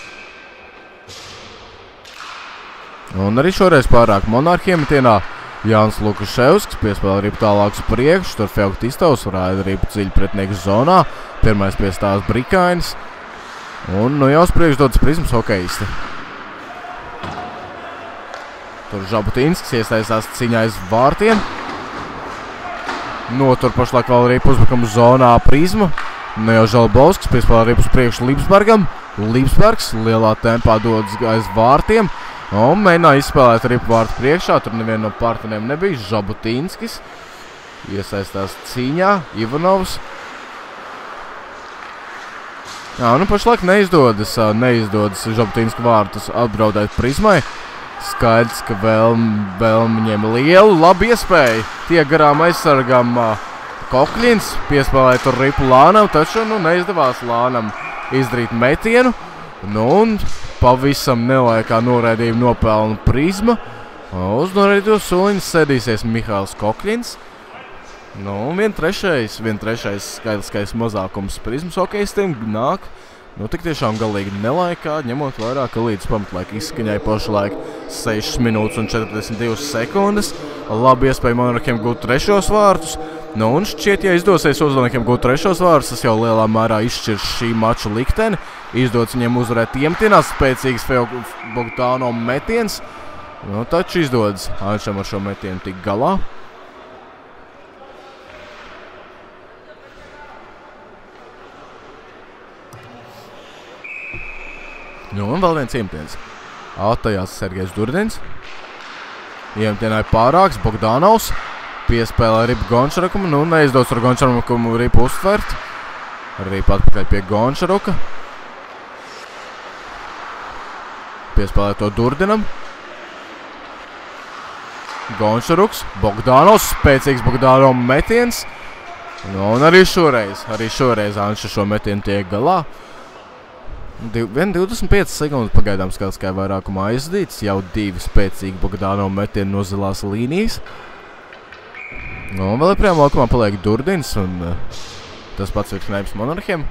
Un arī šoreiz pārāk Monarhi iemetienā Jānis Lukaševskis piespēlē ripu tālāk uz priekšu. Tur Fjaukt Istovs raida ripu dziļi pretinieku zonā. Pirmais piestās Brikainis. Un nu jau uz priekšu dodas Prizmas hokejisti. Tur Žabutīnskis iesaistās ciņā aiz vārtiem. Notur pašlaik vēl ripu uzbrukumu zonā Prizma. Nu jau Žalbovskis piespēlē ripu uz priekšu Libsbargam. Libsbargs lielā tempā dodas aiz vārtiem. Un mēģināja izspēlēt ripu vārtu priekšā. Tur neviena no partneriem nebija. Žabutīnskis iesaistās cīņā. Ivanovs. Jā, nu pašlaik neizdodas Žabutīnska vārtus apdraudēt Prizmai. Skaidrs, ka vēlme viņiem lielu, labi iespēju. Tiek garām aizsargam Kokļins, piespēlēja tur ripu Lānam, taču neizdevās Lānam izdarīt metienu. Un pavisam nelaikā noraidījumu nopelna Prizma. Uz noraidīto soliņu sēdīsies Mihails Kokļins. Un trešais skaitliskais mazākums Prizmas hokejistiem nāk. Tik tiešām galīgi nelaikā, ņemot vērā, ka līdz pamatlaika izskaņai pašlaik 6 minūtes un 42 sekundes. Labi iespēja Monarhiem gūt trešos vārtus. Un šķiet, ja izdosies Ozolniekiem gūt trešos vārtus, tas jau lielā mērā izšķirs šī mača likteni. Izdodas viņiem uzvarēt iemetienā, spēcīgs Bogdāno metiens. Taču izdodas Anšam ar šo metienu tik galā. Un vēl viens iemetiens. Attajās Sergejs Durdins. Iemetienāja pārāks Bogdanovs. Piespēlē ripu Gončarukam. Neizdodas ar Gončarukumu ripu uztvert. Ripu atpakaļ pie Gončaruka. Piespēlē to Durdinam. Gončaruks. Bogdanovs. Spēcīgs Bogdano metiens. Un arī šoreiz Anša šo metienu tiek galā. 25 sekundes pagaidām skaitliskajā vairākumā aizdīts. Jau 2 spēcīgi Bogdano metieni no zilās līnijas. Un vēl ieprējām laukumā paliek Durdins un tas pats virknējums Monarhiem.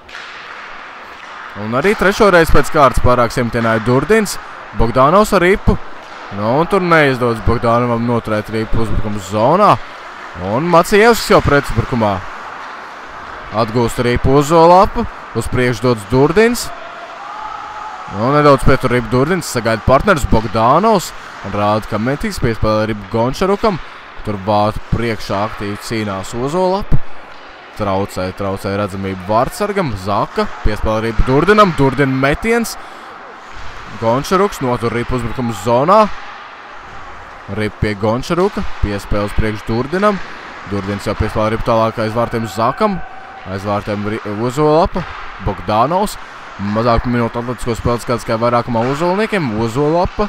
Un arī trešoreiz pēc kārtas pārāks iemetienāja Durdins. Bogdanovs ar ripu. Un tur neizdodas Bogdanovam noturēt ripu uzbrukumu zonā. Un Maciejevskis jau pretuzbrukumā atgūst ripu Ozolapu. Uz priekšu dodas Durdins. Nedaudz pietur ripu Durdins. Sagaida partneris Bogdanovs. Rāda, ka metīgs piespēlē ripu Gončarukam. Tur vārtu priekšā aktīvi cīnās Ozolapa. Traucē redzamību vārtsargam. Zaka piespēlē ripu Durdinam. Durdina metiens. Gončaruks notur ripu uzbrukumu zonā. Ripu pie Gončaruka. Piespēle uz priekšu Durdinam. Durdins jau piespēlē ripu tālāk aiz vārtiem Zakam. Aiz vārtiem Ozolapa. Bogdanovs. Mazāk minūtu atletisko spēli skaitliskajā vairākumā Ozolniekiem. Ozolapa.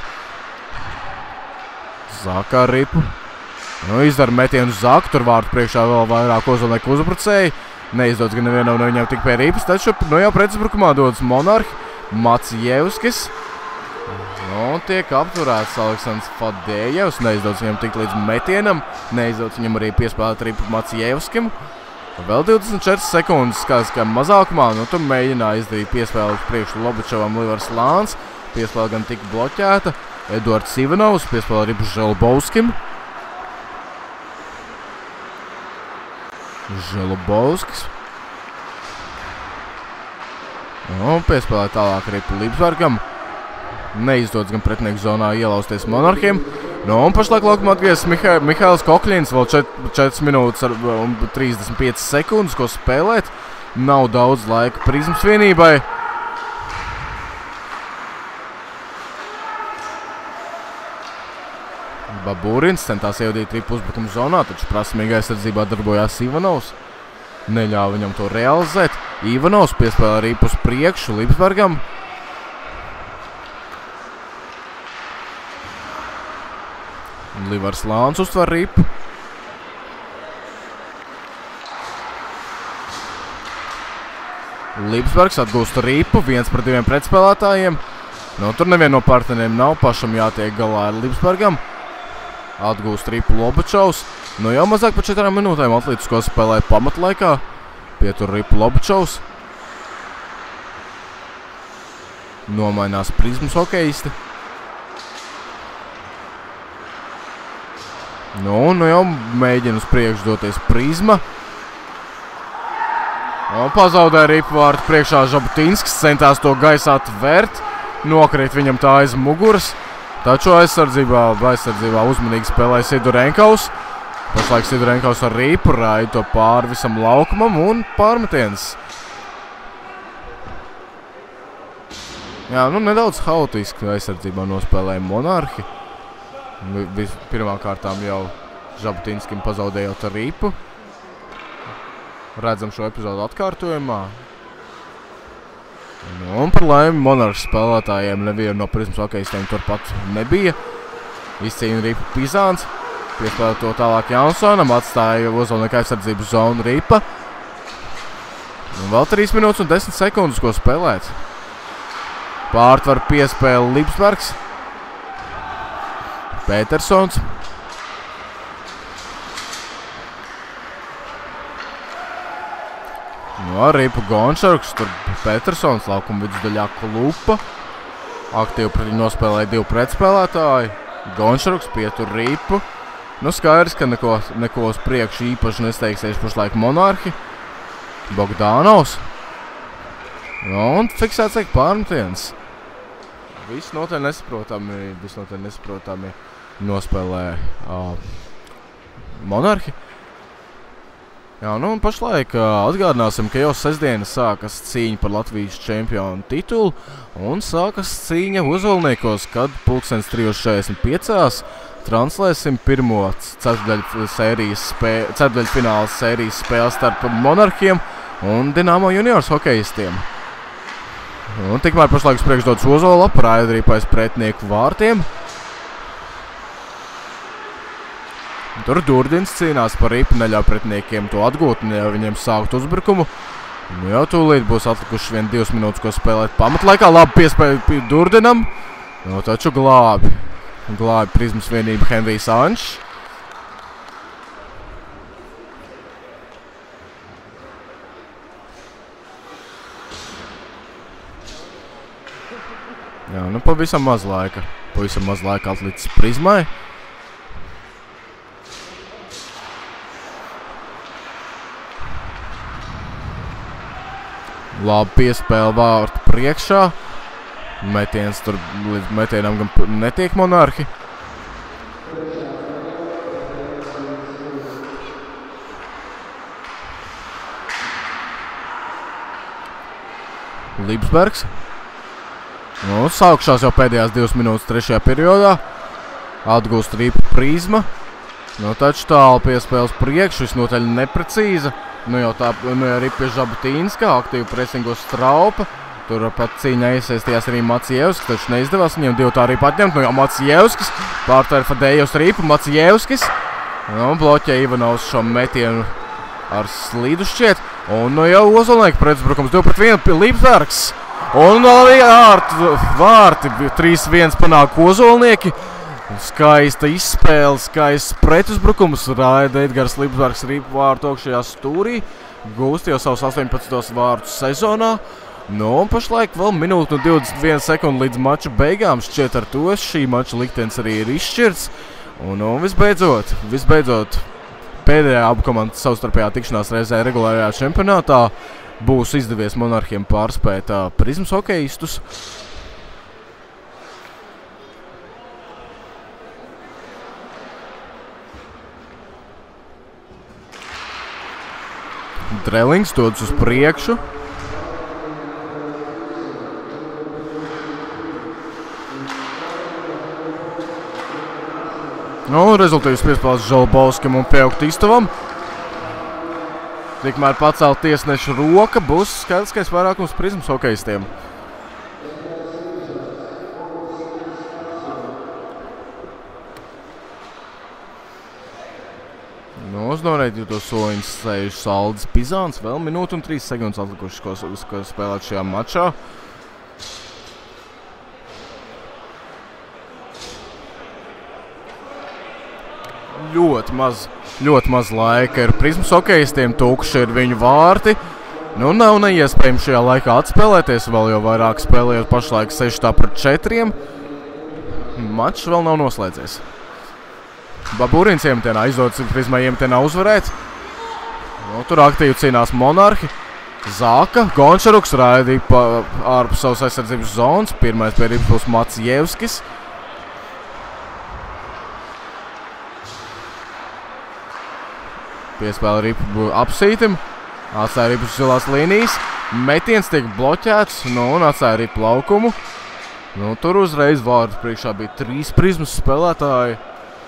Zaka ar ripu. Izdara metienu Zaku. Tur vārtu priekšā vēl vairāk Ozolnieku uzbrucēji. Neizdodas gan nevienam no viņiem tik pie ripas. Taču jau pretuzbrukumā dodas Monarhi. Maciejevskis. Tiek apturēts Aleksandrs Fadējevs. Neizdodas viņam tik līdz metienam. Neizdodas viņam arī piespēlēt ripu Maciejevskim. Vēl 24 sekundes skaitliskajā mazākumā. Tur mēģināja izdarīt piespēli uz priekšu Lobačovam Livars Lāns. Piespēle gan tika bloķēta. Eduards Ivanovs piespēlē ripu Želbovskim. Želbovskis. Piespēlē tālāk ripu Libsbargam. Neizdodas gan pretinieku zonā ielausties Monarhiem. Un pašlaik laukumā atgriezas Mihails Kokļins. Vēl 4 minūtes un 35 sekundes, ko spēlēt. Nav daudz laika Prizmas vienībai. Babūrins centās ievadīt ripu uzbrukumu zonā, taču prasmīgai aizsardzībā darbojās Ivanovs. Neļāva viņam to realizēt. Ivanovs piespēlē ripu uz priekšu Libsbargam. Livars Lāns uztver ripu. Lībsbergs atgūst ripu, 1-2 pretspēlētājiem. Nu, tur nevienu no partneriem nav, pašam jātiek galā ar Lībsbergam. Atgūst ripu Lobačovs. Nu, jau mazāk par 4 minūtēm atlīdus, ko spēlē pamatlaikā. Pietur ripu Lobačovs. Nomainās Prizmas hokeisti. Nu jau mēģina uz priekšu doties Prizma. Pazaudēja ripu vārtu priekšā Žabutinskis, centās to gaisā tvērt. Nokrīt viņam tā aiz muguras. Taču aizsardzībā uzmanīgi spēlēja Sidurenkovs. Pašlaik Sidurenkovs ar ripu raida to pāri visam laukumam un pārmetiens. Jā, nu nedaudz haotiski aizsardzībā nospēlēja Monarhi. Pirmā kārtām jau Žabutinskim pazaudējot ar ripu. Redzam šo epizodu atkārtojumā. Nu, un par laimi Monarhi spēlētājiem nevienu no Prizmas hokeistiem turpat nebija. Izcīna ripu Pizāns. Piespēlē to tālāk Jansonam, atstāja Ozolnieka aizsardzības zonu ripa. Un vēl 3 minūtes un 10 sekundes, ko spēlēt. Pārtver piespēle Lībsbergs. Petersons. Nu, ar ripu Gončarks, tur Petersons, laukuma vidusdaļā Klupa. Aktīvi pret viņu nospēlēja 2 pretspēlētāji. Gončarks pietur ripu. Nu, skaidrs, ka neko uz priekšu īpaši nesteigsies pašlaik Monarhi. Bogdanovs. Nu, un fiksēts tiek pārmetiens. Viss noteļ nesaprotami nospēlē Monarhi. Jā, nu un pašlaik atgādināsim, ka jau sestdiena sākas cīņa par Latvijas čempionu titulu un sākas cīņa Ozolniekos, kad 3:45 translēsim pirmo ceturdaļfinālas sērijas spēli starp Monarhiem un Dinamo juniors hokeistiem. Un tikmēr pašlaik uz priekšu dodas Ozola, raidrīpais pretnieku vārtiem. Tur Durdins cīnās par ripu, neļauj pretiniekiem to atgūt, neļauj viņiem sākt uzbrukumu. Nu jau tūlīt būs atlikuši 2 minūtes, ko spēlēt pamatlaikā. Labi piespēja Durdinam, nu taču glābi Prizmas vienība Henrijs Anšs. Jā, nu pavisam maz laika atlicis Prizmai. Labi piespēle vārtu priekšā. Metiens tur līdz metienam gan netiek Monarhi. Lībsbergs. Nu, saukšās jau pēdējās 2 minūtes 3. periodā. Atgūst ripu Prizma. Nu, taču tālu piespēles priekšu, visnotaļ neprecīza. Nu jau ripa pie Žabutīnska, aktīvi presingos Straupa. Tur pat cīņā iesaistījās arī Maciejevskis, taču neizdevās viņiem 2 tā ripu atņemt. Nu jau Maciejevskis, pārtver Fadējos ripu, Maciejevskis. Nu, bloķē Ivanovs šo metienu ar slīdu šķiet. Un nu jau Ozolnieka pretuzbrukums 2-1 pie Lībsbergs. Un arī vārti 3-1 panāk Ozolnieki. Skaista izspēle, skaists pretuzbrukums. Raida Edgars Lībsbergs ripu vārtu augšajā stūrī. Gūst jau savus 18. vārtus sezonā. Nu, un pašlaik vēl minūte un 21 sekundi līdz mača beigām. Šķiet ar to šī mača liktenis arī ir izšķirts. Un visbeidzot, pēdējā abu komandu savstarpējā tikšanās reizē regulārajā čempionātā būs izdevies Monarhiem pārspēt Prizmas hokeistus. Drelings dodas uz priekšu. Nu, rezultīvs piespēles Žalbauskim un Pieuktistovam. Tikmēr pacelt tiesneša roka būs skaidriskais vairākums Prizmas hokeistiem. Nu, uz norēķīto soliņus sēž Aldis Pizāns. Vēl minūte un 3 sekundes atlikušas, ko spēlēt šajā mačā. Ļoti maz laika ir Prismas hokejistiem, tukši ir viņu vārti. Nu, nav neiespējami šajā laikā atspēlēties, vēl jau vairāk spēlējot pašlaik 6-4. Mačs vēl nav noslēdzies. Babūrins iemetienā izdodas Prismai iemetienā uzvarēt. Nu, tur aktīvi cīnās Monarhi. Zāka, Gončaruks raidīja ārpus savas aizsardzības zonas. Pirmais pie ripas būs Macijevskis. Piespēle ripu apsītim. Atstāja ripu zilās līnijas. Metiens tiek bloķēts, nu, un atstāja ripu laukumu. Nu, tur uzreiz vārdu priekšā bija 3 Prismas spēlētāji.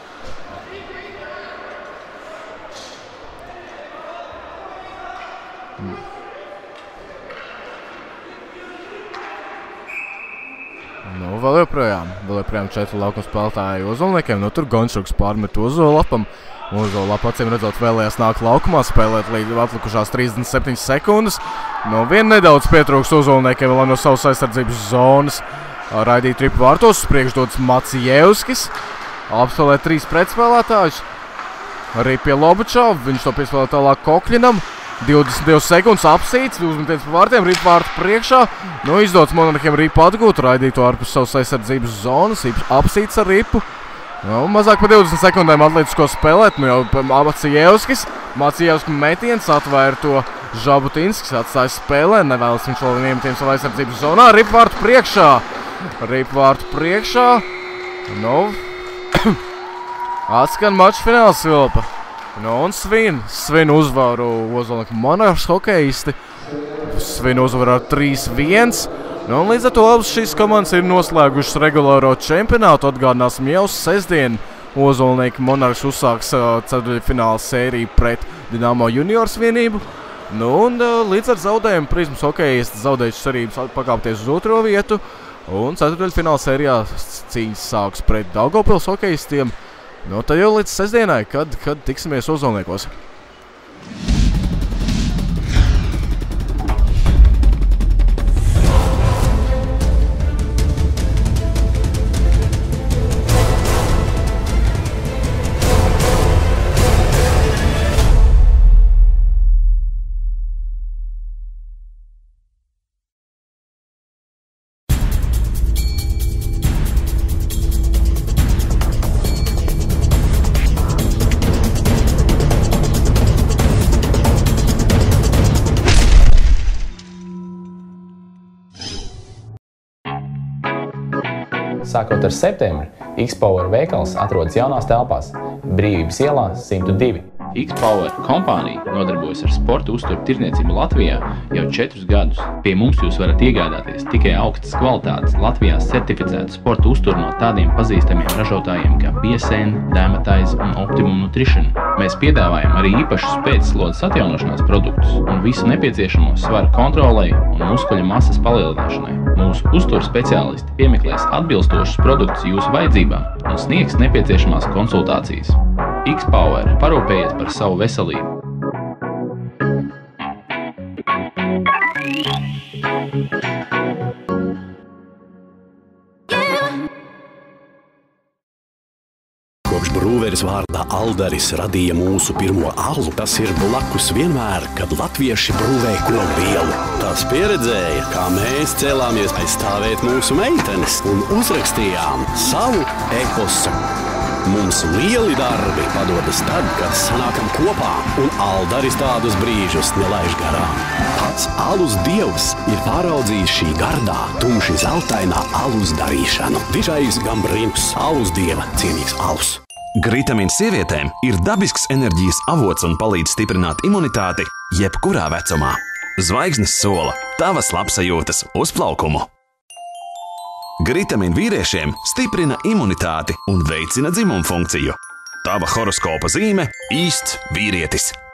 Nu, vēl joprojām 4 laukuma spēlētāji Ozolniekiem. Nu, tur Gončuks pārmet Ozolapam. Ozolapa acīm redzot vēlējās nākt laukumā, spēlēt līdz atlikušās 37 sekundes. Nu, vien nedaudz pietrūks Ozolniekiem, lai no savas aizsardzības zonas raidīt ripu vārtos. Priekšdots Macijevskis. Apspēlē 3 pretspēlētājus. Arī pie Lobučova. Viņš to piespēlē tālāk Kokļinam. 22 sekundes apsīts, uzmetiens pa vārtiem, ripu vārtu priekšā. Nu, izdots Monarhiem ripu atgūt, raidīto ārpus savas aizsardzības zonas, apsīts ar ripu. Nu, mazāk pa 20 sekundēm atlicis, ko spēlēt. Nu, jau Macijevskis metiens atvēra to Žabutinskis, atstāja spēlē, nevēlas viņš vēl iemetienu savā aizsardzības zonā. Ripu vārtu priekšā. Nu, atskan mača fināls Vilpa. Nu, un svin uzvaru Ozolnieku Monarhs hokejisti. Svin uzvaru ar 3-1. Nu, un līdz ar to abas šīs komandas ir noslēgušas regulāro čempionātu. Atgādināsim jau sestdien Ozolnieku Monarhs uzsāks ceturtdaļfināla sēriju pret Dinamo juniors vienību. Nu, un līdz ar zaudējumu Prismas hokejisti zaudējuši cerības pakāpties uz 2. vietu. Un ceturtdaļfināla sērijā cīņas sāks pret Daugavpils hokejistiem. Nu, tad jau līdz sestdienai, kad tiksimies Ozolniekos. Sākot ar septembri, X-Power veikals atrodas jaunās telpās Brīvības ielā 102. X-Power kompānija nodarbojas ar sporta uzturu tirdzniecību Latvijā jau 4 gadus. Pie mums jūs varat iegādāties tikai augstas kvalitātes Latvijā certificētu sporta uzturu no tādiem pazīstamiem ražotājiem kā BSN, Dēmetize un Optimum Nutrition. Mēs piedāvājam arī īpašus pēcslodes atjaunošanās produktus un visu nepieciešamo svaru kontrolei un muskuļu masas palielināšanai. Mūsu uzturu speciālisti piemeklēs atbilstošus produktus jūsu vajadzībām un sniegs nepieciešamās konsultācijas. X-Power – parūpējies par savu veselību. Kopš brūveris vārdā Aldaris radīja mūsu pirmo alu, tas ir blakus vienmēr, kad latvieši brūvēja ko lielu. Tas pieredzēja, kā mēs cēlāmies aizstāvēt mūsu meitenes un uzrakstījām savu eposu. Mums lieli darbi padodas tad, kad sanākam kopā, un Aldaris tādus brīžus nelaiž garām. Pats alus dievs ir pāraudzījis šī gardā, tumši zeltainā alus darīšanu. Dižais Gambrinus, alus dieva cienīgs alus. Gritamins sievietēm ir dabisks enerģijas avots un palīdz stiprināt imunitāti jebkurā vecumā. Zvaigznes sola – tavas labsajūtas uzplaukumu. Gritamin vīriešiem stiprina imunitāti un veicina dzimumfunkciju. Tava horoskopa zīme – īsts vīrietis.